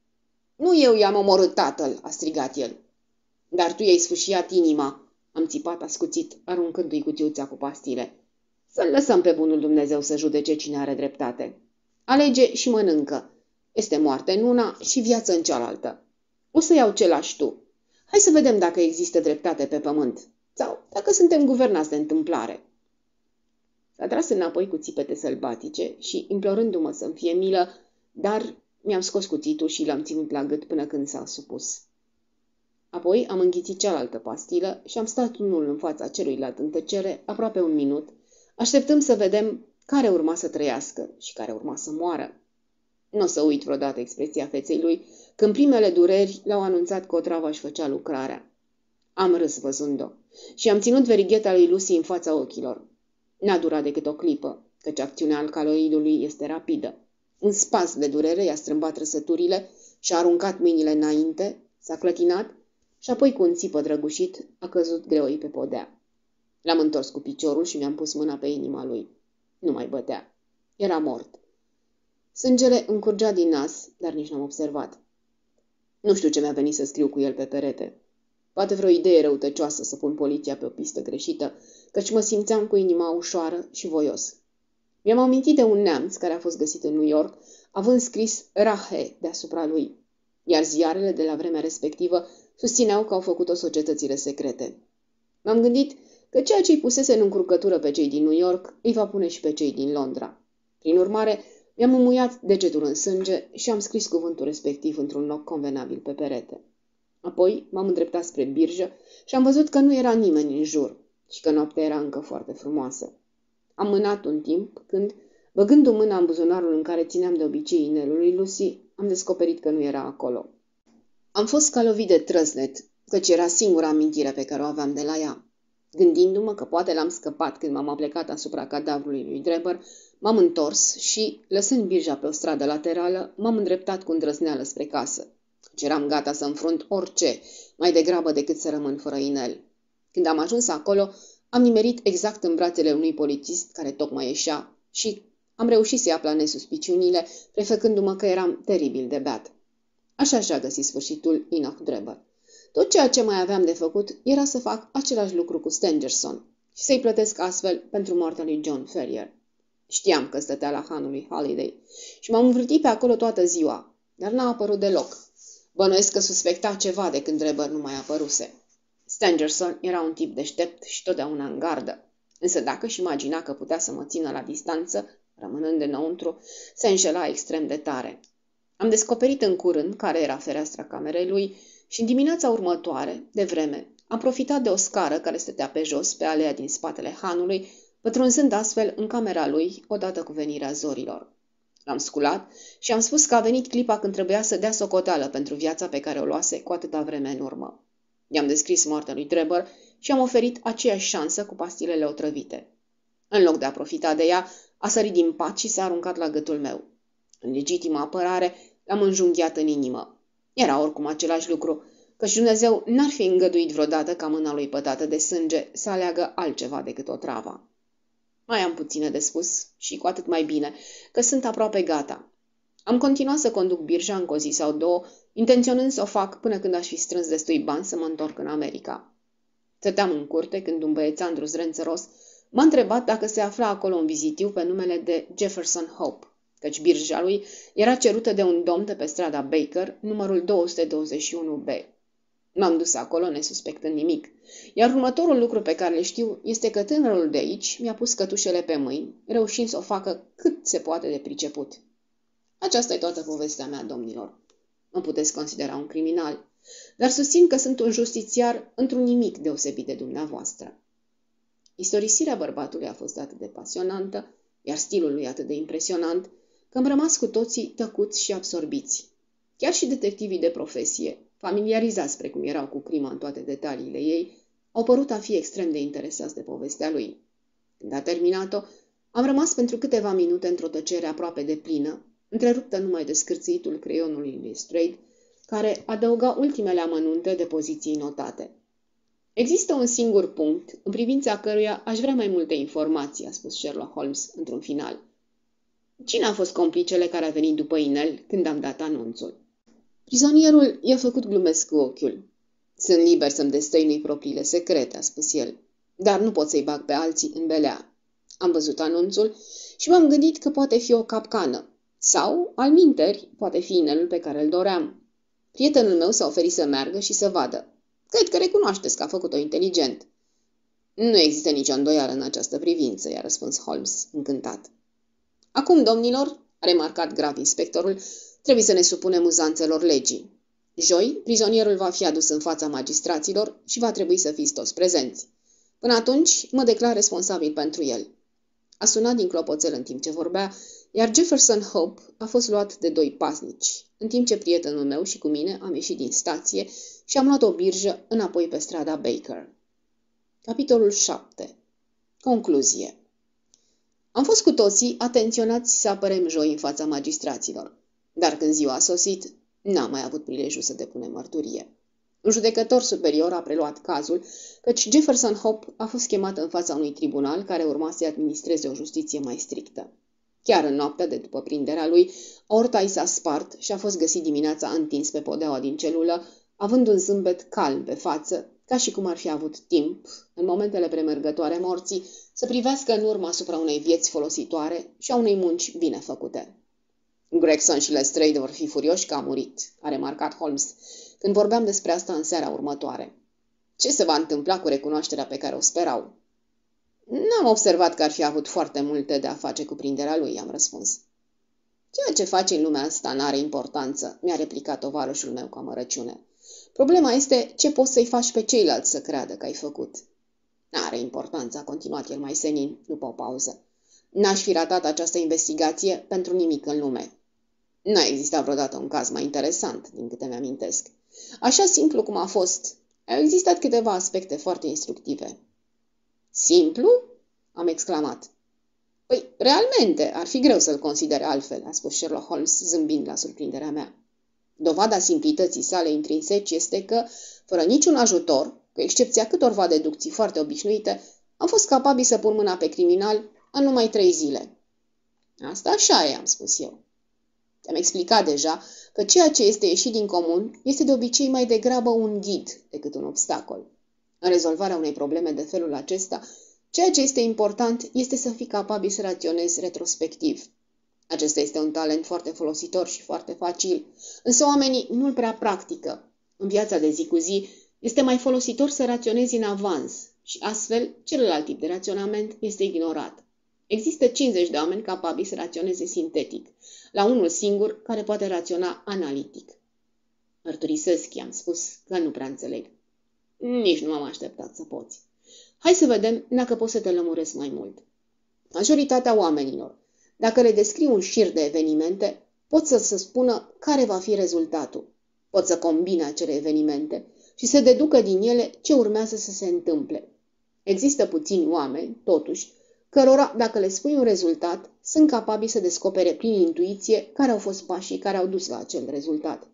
Nu eu i-am omorât tatăl, a strigat el. Dar tu i-ai sfâșiat inima, am țipat ascuțit, aruncându-i cutiuța cu pastile. Să-l lăsăm pe bunul Dumnezeu să judece cine are dreptate. Alege și mănâncă. Este moarte în una și viață în cealaltă. O să iau ce lași tu. Hai să vedem dacă există dreptate pe pământ sau dacă suntem guvernați de întâmplare. S-a tras înapoi cu țipete sălbatice și, implorându-mă să-mi fie milă, dar mi-am scos cuțitul și l-am ținut la gât până când s-a supus. Apoi am înghițit cealaltă pastilă și am stat unul în fața celuilalt în tăcere aproape un minut, așteptând să vedem care urma să trăiască și care urma să moară. Nu o să uit vreodată expresia feței lui când primele dureri l-au anunțat că o travă își făcea lucrarea. Am râs văzând-o și am ținut verigheta lui Lucy în fața ochilor. N-a durat decât o clipă, căci acțiunea alcaloidului este rapidă. Un spas de durere i-a strâmbat trăsăturile și-a aruncat mâinile înainte, s-a clătinat și apoi cu un țipă drăgușit a căzut greoi pe podea. L-am întors cu piciorul și mi-am pus mâna pe inima lui. Nu mai bătea. Era mort. Sângele îmi curgea din nas, dar nici n-am observat. Nu știu ce mi-a venit să scriu cu el pe perete. Poate vreo idee răutăcioasă să pun poliția pe o pistă greșită, căci mă simțeam cu inima ușoară și voios. Mi-am amintit de un neamț care a fost găsit în New York, având scris Rahe deasupra lui, iar ziarele de la vremea respectivă susțineau că au făcut-o societățile secrete. M-am gândit că ceea ce îi pusese în încurcătură pe cei din New York îi va pune și pe cei din Londra. Prin urmare, mi-am înmuiat degetul în sânge și am scris cuvântul respectiv într-un loc convenabil pe perete. Apoi m-am îndreptat spre birjă și am văzut că nu era nimeni în jur și că noaptea era încă foarte frumoasă. Am mânat un timp când, băgându mâna în buzunarul în care țineam de obicei inelul lui Lucy, am descoperit că nu era acolo. Am fost ca lovit de trăsnet, căci era singura amintire pe care o aveam de la ea. Gândindu-mă că poate l-am scăpat când m-am aplecat asupra cadavrului lui Drebber, m-am întors și, lăsând birja pe o stradă laterală, m-am îndreptat cu îndrăzneală spre casă, căci eram gata să înfrunt orice, mai degrabă decât să rămân fără inel. Când am ajuns acolo, am nimerit exact în brațele unui polițist care tocmai ieșea și am reușit să-i aplanez suspiciunile, prefăcându-mă că eram teribil de beat. Așa și-a găsit sfârșitul Enoch Drebber. Tot ceea ce mai aveam de făcut era să fac același lucru cu Stangerson și să-i plătesc astfel pentru moartea lui John Ferrier. Știam că stătea la hanul lui Halliday și m-am învârtit pe acolo toată ziua, dar n-a apărut deloc. Bănuiesc că suspecta ceva de când Drebber nu mai apăruse. Stangerson era un tip deștept și totdeauna în gardă, însă dacă își imagina că putea să mă țină la distanță, rămânând înăuntru, se înșela extrem de tare. Am descoperit în curând care era fereastra camerei lui și în dimineața următoare, de vreme, am profitat de o scară care stătea pe jos, pe alea din spatele hanului, pătrunzând astfel în camera lui odată cu venirea zorilor. L-am sculat și am spus că a venit clipa când trebuia să dea socoteală pentru viața pe care o luase cu atâta vreme în urmă. I-am descris moartea lui Drebber și am oferit aceeași șansă cu pastilele otrăvite. În loc de a profita de ea, a sărit din pat și s-a aruncat la gâtul meu. În legitimă apărare, l-am înjunghiat în inimă. Era oricum același lucru, căci Dumnezeu n-ar fi îngăduit vreodată ca mâna lui pătată de sânge să aleagă altceva decât o travă. Mai am puține de spus și cu atât mai bine, că sunt aproape gata. Am continuat să conduc birja încă o zi sau două, intenționând să o fac până când aș fi strâns destui bani să mă întorc în America. Stăteam în curte când un băiețandru zrențăros m-a întrebat dacă se afla acolo un vizitiu pe numele de Jefferson Hope, căci birja lui era cerută de un domn de pe strada Baker, numărul 221B. M-am dus acolo nesuspectând nimic, iar următorul lucru pe care le știu este că tânărul de aici mi-a pus cătușele pe mâini, reușind să o facă cât se poate de priceput. Aceasta e toată povestea mea, domnilor. Mă puteți considera un criminal, dar susțin că sunt un justițiar într-un nimic deosebit de dumneavoastră. Istorisirea bărbatului a fost atât de pasionantă, iar stilul lui atât de impresionant, că am rămas cu toții tăcuți și absorbiți. Chiar și detectivii de profesie, familiarizați precum erau cu crima în toate detaliile ei, au părut a fi extrem de interesați de povestea lui. Când a terminat-o, am rămas pentru câteva minute într-o tăcere aproape de plină, întreruptă numai de scârțâitul creionului lui Strayed, care adăuga ultimele amănunte de poziții notate. Există un singur punct, în privința căruia aș vrea mai multe informații, a spus Sherlock Holmes într-un final. Cine a fost complicele care a venit după inel când am dat anunțul? Prizonierul i-a făcut glumesc cu ochiul. Sunt liber să-mi destăinui propriile secrete, a spus el, dar nu pot să-i bag pe alții în belea. Am văzut anunțul și m-am gândit că poate fi o capcană, sau, alminteri, poate fi inelul pe care îl doream. Prietenul meu s-a oferit să meargă și să vadă. Cred că recunoașteți că a făcut-o inteligent. Nu există nicio îndoială în această privință, i-a răspuns Holmes, încântat. Acum, domnilor, a remarcat grav inspectorul, trebuie să ne supunem uzanțelor legii. Joi, prizonierul va fi adus în fața magistraților și va trebui să fiți toți prezenți. Până atunci, mă declar responsabil pentru el. A sunat din clopoțel în timp ce vorbea, iar Jefferson Hope a fost luat de doi paznici, în timp ce prietenul meu și cu mine am ieșit din stație și am luat o birjă înapoi pe strada Baker. Capitolul 7. Concluzie. Am fost cu toții atenționați să apărăm joi în fața magistraților, dar când ziua a sosit, n-am mai avut prilejul să depunem mărturie. Un judecător superior a preluat cazul, căci Jefferson Hope a fost chemat în fața unui tribunal care urma să-i administreze o justiție mai strictă. Chiar în noaptea de după prinderea lui, aorta i s-a spart și a fost găsit dimineața întins pe podeaua din celulă, având un zâmbet calm pe față, ca și cum ar fi avut timp, în momentele premergătoare morții, să privească în urmă asupra unei vieți folositoare și a unei munci bine făcute. Gregson și Lestrade vor fi furioși că a murit, a remarcat Holmes, când vorbeam despre asta în seara următoare. Ce se va întâmpla cu recunoașterea pe care o sperau? N-am observat că ar fi avut foarte multe de a face cu prinderea lui, am răspuns. Ceea ce face în lumea asta n-are importanță, mi-a replicat tovarășul meu cu amărăciune. Problema este ce poți să-i faci pe ceilalți să creadă că ai făcut. N-are importanță, a continuat el mai senin, după o pauză. N-aș fi ratat această investigație pentru nimic în lume. N-a existat vreodată un caz mai interesant, din câte mi-amintesc. Așa simplu cum a fost, au existat câteva aspecte foarte instructive. Simplu? Am exclamat. Păi, realmente, ar fi greu să-l considere altfel, a spus Sherlock Holmes, zâmbind la surprinderea mea. Dovada simplității sale intrinseci este că, fără niciun ajutor, cu excepția câtorva deducții foarte obișnuite, am fost capabil să pun mâna pe criminal în numai 3 zile. Asta așa e, am spus eu. Te-am explicat deja că ceea ce este ieșit din comun este de obicei mai degrabă un ghid decât un obstacol. În rezolvarea unei probleme de felul acesta, ceea ce este important este să fii capabil să raționezi retrospectiv. Acesta este un talent foarte folositor și foarte facil, însă oamenii nu-l prea practică. În viața de zi cu zi este mai folositor să raționezi în avans și astfel celălalt tip de raționament este ignorat. Există 50 de oameni capabili să raționeze sintetic, la unul singur care poate raționa analitic. Mărturisesc, i-am spus că nu prea înțeleg. Nici nu m-am așteptat să poți. Hai să vedem dacă pot să te lămuresc mai mult. Majoritatea oamenilor, dacă le descriu un șir de evenimente, pot să spună care va fi rezultatul. Pot să combine acele evenimente și să deducă din ele ce urmează să se întâmple. Există puțini oameni, totuși, cărora, dacă le spui un rezultat, sunt capabili să descopere prin intuiție care au fost pașii care au dus la acel rezultat.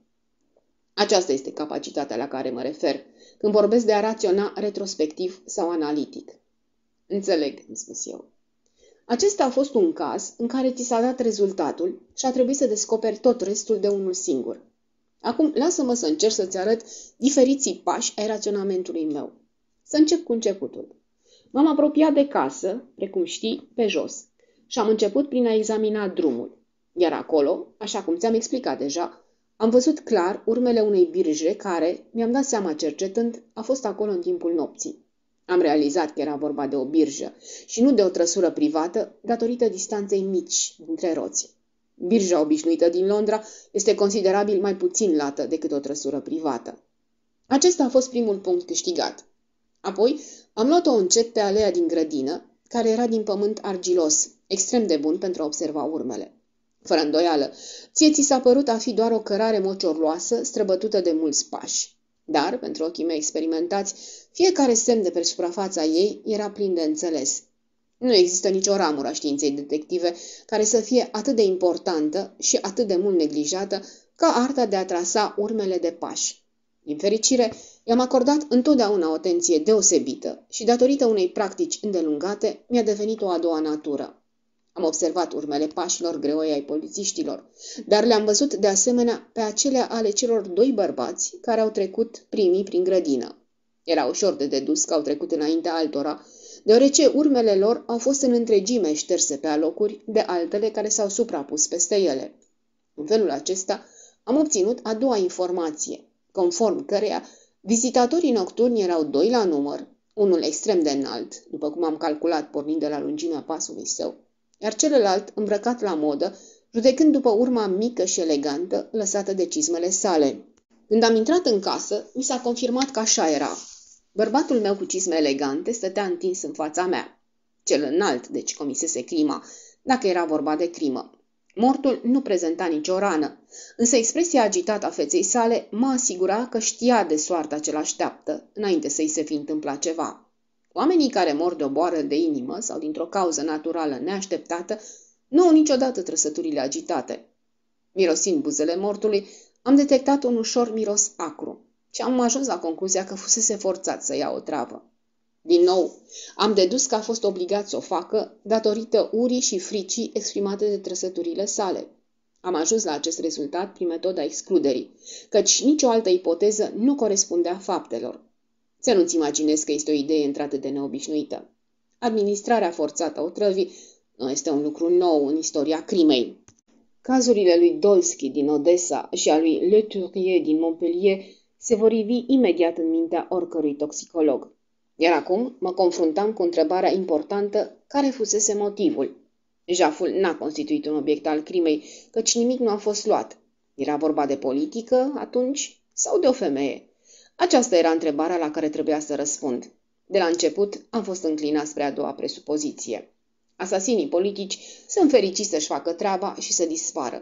Aceasta este capacitatea la care mă refer când vorbesc de a raționa retrospectiv sau analitic. Înțeleg, îmi spus eu. Acesta a fost un caz în care ți s-a dat rezultatul și a trebuit să descoperi tot restul de unul singur. Acum, lasă-mă să încerc să-ți arăt diferiții pași ai raționamentului meu. Să încep cu începutul. M-am apropiat de casă, precum știi, pe jos, și am început prin a examina drumul. Iar acolo, așa cum ți-am explicat deja, am văzut clar urmele unei birje care, mi-am dat seama cercetând, a fost acolo în timpul nopții. Am realizat că era vorba de o birjă și nu de o trăsură privată, datorită distanței mici dintre roți. Birja obișnuită din Londra este considerabil mai puțin lată decât o trăsură privată. Acesta a fost primul punct câștigat. Apoi am luat-o încet pe aleea din grădină, care era din pământ argilos, extrem de bun pentru a observa urmele. Fără îndoială, ție ți s-a părut a fi doar o cărare mociorloasă, străbătută de mulți pași. Dar, pentru ochii mei experimentați, fiecare semn de pe suprafața ei era plin de înțeles. Nu există nicio ramură a științei detective care să fie atât de importantă și atât de mult neglijată ca arta de a trasa urmele de pași. Din fericire, i-am acordat întotdeauna o atenție deosebită și, datorită unei practici îndelungate, mi-a devenit o a doua natură. Am observat urmele pașilor greoi ai polițiștilor, dar le-am văzut de asemenea pe acelea ale celor 2 bărbați care au trecut primii prin grădină. Era ușor de dedus că au trecut înaintea altora, deoarece urmele lor au fost în întregime șterse pe alocuri de altele care s-au suprapus peste ele. În felul acesta am obținut a doua informație, conform căreia vizitatorii nocturni erau 2 la număr, unul extrem de înalt, după cum am calculat pornind de la lungimea pasului său, iar celălalt îmbrăcat la modă, judecând după urma mică și elegantă lăsată de cizmele sale. Când am intrat în casă, mi s-a confirmat că așa era. Bărbatul meu cu cizme elegante stătea întins în fața mea. Cel înalt, deci, comisese crima, dacă era vorba de crimă. Mortul nu prezenta nicio rană, însă expresia agitată a feței sale mă asigura că știa de soarta ce l-așteaptă, înainte să-i se fi întâmplat ceva. Oamenii care mor de o boală de inimă sau dintr-o cauză naturală neașteptată nu au niciodată trăsăturile agitate. Mirosind buzele mortului, am detectat un ușor miros acru și am ajuns la concluzia că fusese forțat să ia o travă. Din nou, am dedus că a fost obligat să o facă datorită urii și fricii exprimate de trăsăturile sale. Am ajuns la acest rezultat prin metoda excluderii, căci nicio altă ipoteză nu corespundea faptelor. Să nu-ți imaginezi că este o idee într-atât de neobișnuită. Administrarea forțată a otrăvii nu este un lucru nou în istoria crimei. Cazurile lui Dolski din Odessa și a lui Le Tourier din Montpellier se vor ivi imediat în mintea oricărui toxicolog. Iar acum mă confruntam cu întrebarea importantă care fusese motivul. Jaful n-a constituit un obiect al crimei, căci nimic nu a fost luat. Era vorba de politică atunci sau de o femeie? Aceasta era întrebarea la care trebuia să răspund. De la început am fost înclinat spre a doua presupoziție. Asasinii politici sunt fericiți să-și facă treaba și să dispară.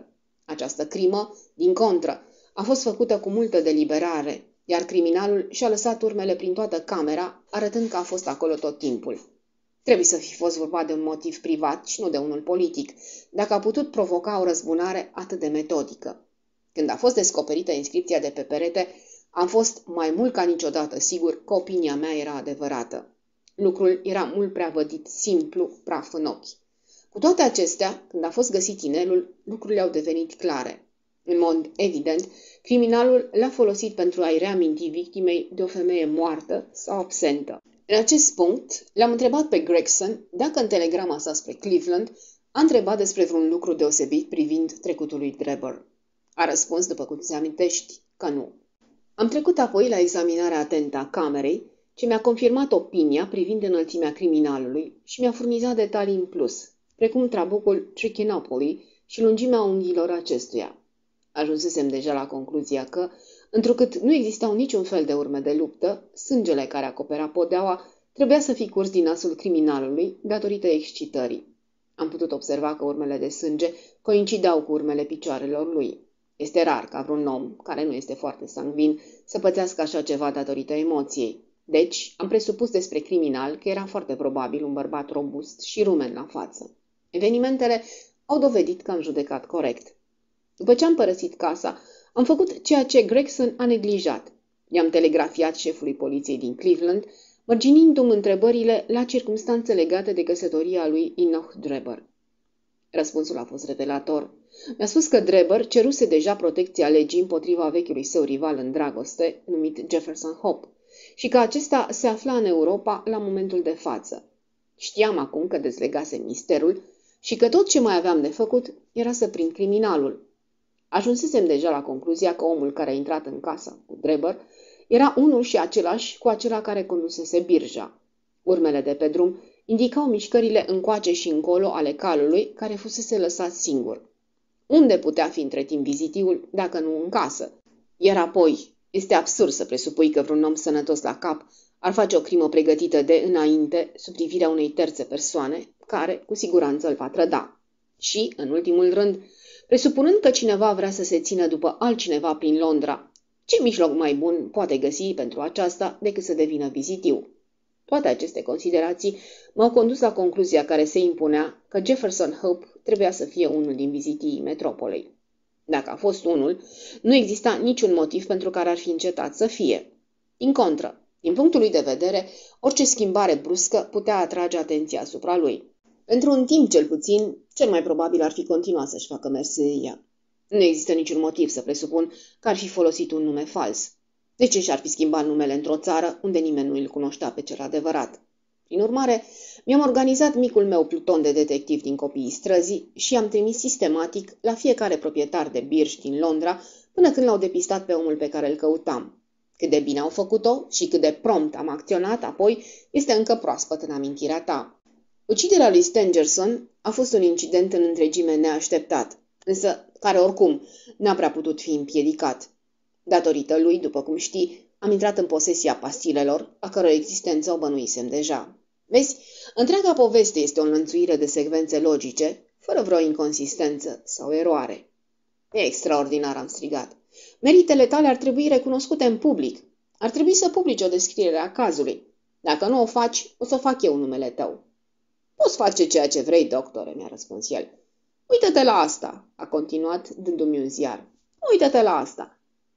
Această crimă, din contră, a fost făcută cu multă deliberare, iar criminalul și-a lăsat urmele prin toată camera, arătând că a fost acolo tot timpul. Trebuie să fi fost vorba de un motiv privat și nu de unul politic, dacă a putut provoca o răzbunare atât de metodică. Când a fost descoperită inscripția de pe perete, am fost mai mult ca niciodată sigur că opinia mea era adevărată. Lucrul era mult prea vădit, simplu, praf în ochi. Cu toate acestea, când a fost găsit inelul, lucrurile au devenit clare. În mod evident, criminalul l-a folosit pentru a-i reaminti victimei de o femeie moartă sau absentă. În acest punct, l-am întrebat pe Gregson dacă în telegrama sa spre Cleveland a întrebat despre vreun lucru deosebit privind trecutul lui Drebber. A răspuns, după cum ți amintești, că nu. Am trecut apoi la examinarea atentă a camerei, ce mi-a confirmat opinia privind înălțimea criminalului și mi-a furnizat detalii în plus, precum trabucul Trichinopoly și lungimea unghiilor acestuia. Ajunsesem deja la concluzia că, întrucât nu existau niciun fel de urme de luptă, sângele care acopera podeaua trebuia să fi curs din nasul criminalului datorită excitării. Am putut observa că urmele de sânge coincidau cu urmele picioarelor lui. Este rar ca vreun om, care nu este foarte sanguin, să pățească așa ceva datorită emoției. Deci, am presupus despre criminal că era foarte probabil un bărbat robust și rumen la față. Evenimentele au dovedit că am judecat corect. După ce am părăsit casa, am făcut ceea ce Gregson a neglijat. I-am telegrafiat șefului poliției din Cleveland, mărginindu-mi întrebările la circumstanțe legate de căsătoria lui Enoch Drebber. Răspunsul a fost revelator. Mi-a spus că Drebber ceruse deja protecția legii împotriva vechiului său rival în dragoste, numit Jefferson Hope, și că acesta se afla în Europa la momentul de față. Știam acum că dezlegase misterul și că tot ce mai aveam de făcut era să prind criminalul. Ajunsesem deja la concluzia că omul care a intrat în casă cu Drebber era unul și același cu acela care condusese birja. Urmele de pe drum indicau mișcările încoace și încolo ale calului care fusese lăsat singur. Unde putea fi între timp vizitiul, dacă nu în casă? Iar apoi, este absurd să presupui că vreun om sănătos la cap ar face o crimă pregătită de înainte sub privirea unei terțe persoane, care cu siguranță îl va trăda. Și, în ultimul rând, presupunând că cineva vrea să se țină după altcineva prin Londra, ce mijloc mai bun poate găsi pentru aceasta decât să devină vizitiu? Toate aceste considerații m-au condus la concluzia care se impunea că Jefferson Hope trebuia să fie unul din vizitii metropolei. Dacă a fost unul, nu exista niciun motiv pentru care ar fi încetat să fie. Din contră, din punctul lui de vedere, orice schimbare bruscă putea atrage atenția asupra lui. Pentru un timp cel puțin, cel mai probabil ar fi continuat să-și facă meseria. Nu există niciun motiv să presupun că ar fi folosit un nume fals. De ce și-ar fi schimbat numele într-o țară unde nimeni nu îl cunoștea pe cel adevărat? Prin urmare, mi-am organizat micul meu pluton de detectiv din copiii străzii și i-am trimis sistematic la fiecare proprietar de birși din Londra până când l-au depistat pe omul pe care îl căutam. Cât de bine au făcut-o și cât de prompt am acționat apoi este încă proaspăt în amintirea ta. Uciderea lui Stangerson a fost un incident în întregime neașteptat, însă care oricum n-a prea putut fi împiedicat. Datorită lui, după cum știi, am intrat în posesia pastilelor, a căror existență o bănuisem deja. Vezi, întreaga poveste este o înlănțuire de secvențe logice, fără vreo inconsistență sau eroare. E extraordinar, am strigat. Meritele tale ar trebui recunoscute în public. Ar trebui să publici o descriere a cazului. Dacă nu o faci, o să fac eu numele tău. Poți face ceea ce vrei, doctore, mi-a răspuns el. Uită-te la asta, a continuat, dându-mi un ziar. Uită-te la asta.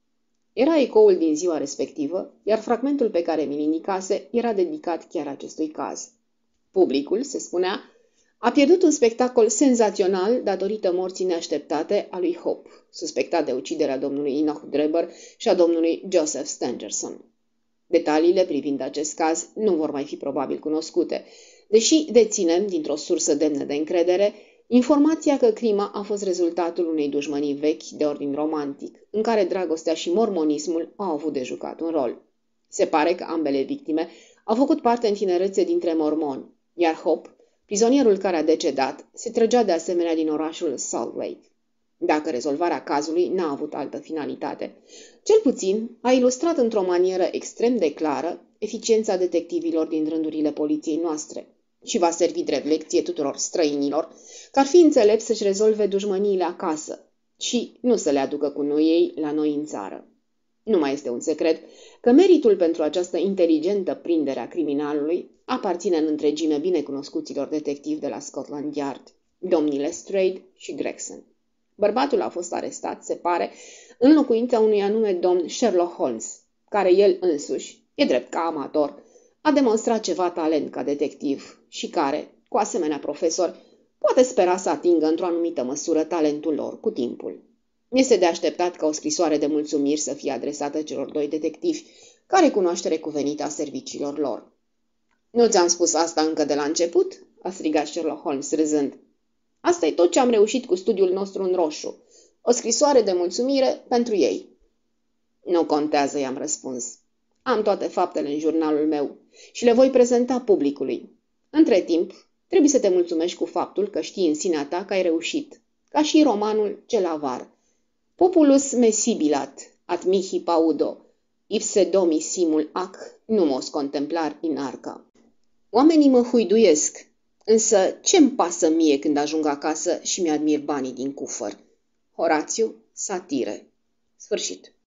Era ecoul din ziua respectivă, iar fragmentul pe care mi-l indicase era dedicat chiar acestui caz. Publicul, se spunea, a pierdut un spectacol senzațional datorită morții neașteptate a lui Hope, suspectat de uciderea domnului Enoch Drebber și a domnului Joseph Stangerson. Detaliile privind acest caz nu vor mai fi probabil cunoscute, deși deținem, dintr-o sursă demnă de încredere, informația că crima a fost rezultatul unei dușmănii vechi de ordin romantic, în care dragostea și mormonismul au avut de jucat un rol. Se pare că ambele victime au făcut parte în tinerețe dintre mormoni, iar Hope, prizonierul care a decedat, se trăgea de asemenea din orașul Salt Lake. Dacă rezolvarea cazului n-a avut altă finalitate, cel puțin a ilustrat într-o manieră extrem de clară eficiența detectivilor din rândurile poliției noastre și va servi drept lecție tuturor străinilor că ar fi înțelept să-și rezolve dușmăniile acasă și nu să le aducă cu noi ei la noi în țară. Nu mai este un secret că meritul pentru această inteligentă prindere a criminalului aparține în întregime binecunoscuților detectivi de la Scotland Yard, domnii Lestrade și Gregson. Bărbatul a fost arestat, se pare, în locuința unui anume domn Sherlock Holmes, care el însuși, e drept ca amator, a demonstrat ceva talent ca detectiv și care, cu asemenea profesor, poate spera să atingă într-o anumită măsură talentul lor cu timpul. Este de așteptat ca o scrisoare de mulțumiri să fie adresată celor doi detectivi, ca recunoaștere cuvenită a serviciilor lor. Nu ți-am spus asta încă de la început?" a strigat Sherlock Holmes râzând. Asta e tot ce am reușit cu studiul nostru în roșu. O scrisoare de mulțumire pentru ei." Nu contează," i-am răspuns. Am toate faptele în jurnalul meu și le voi prezenta publicului. Între timp, trebuie să te mulțumești cu faptul că știi în sinea ta că ai reușit, ca și romanul cel avar. Populus mesibilat, ad mihi paudo, ipse domi simul ac, numos contemplar in arca. Oamenii mă huiduiesc, însă ce-mi pasă mie când ajung acasă și mi-admir banii din cufăr? Horațiu, Satire. Sfârșit.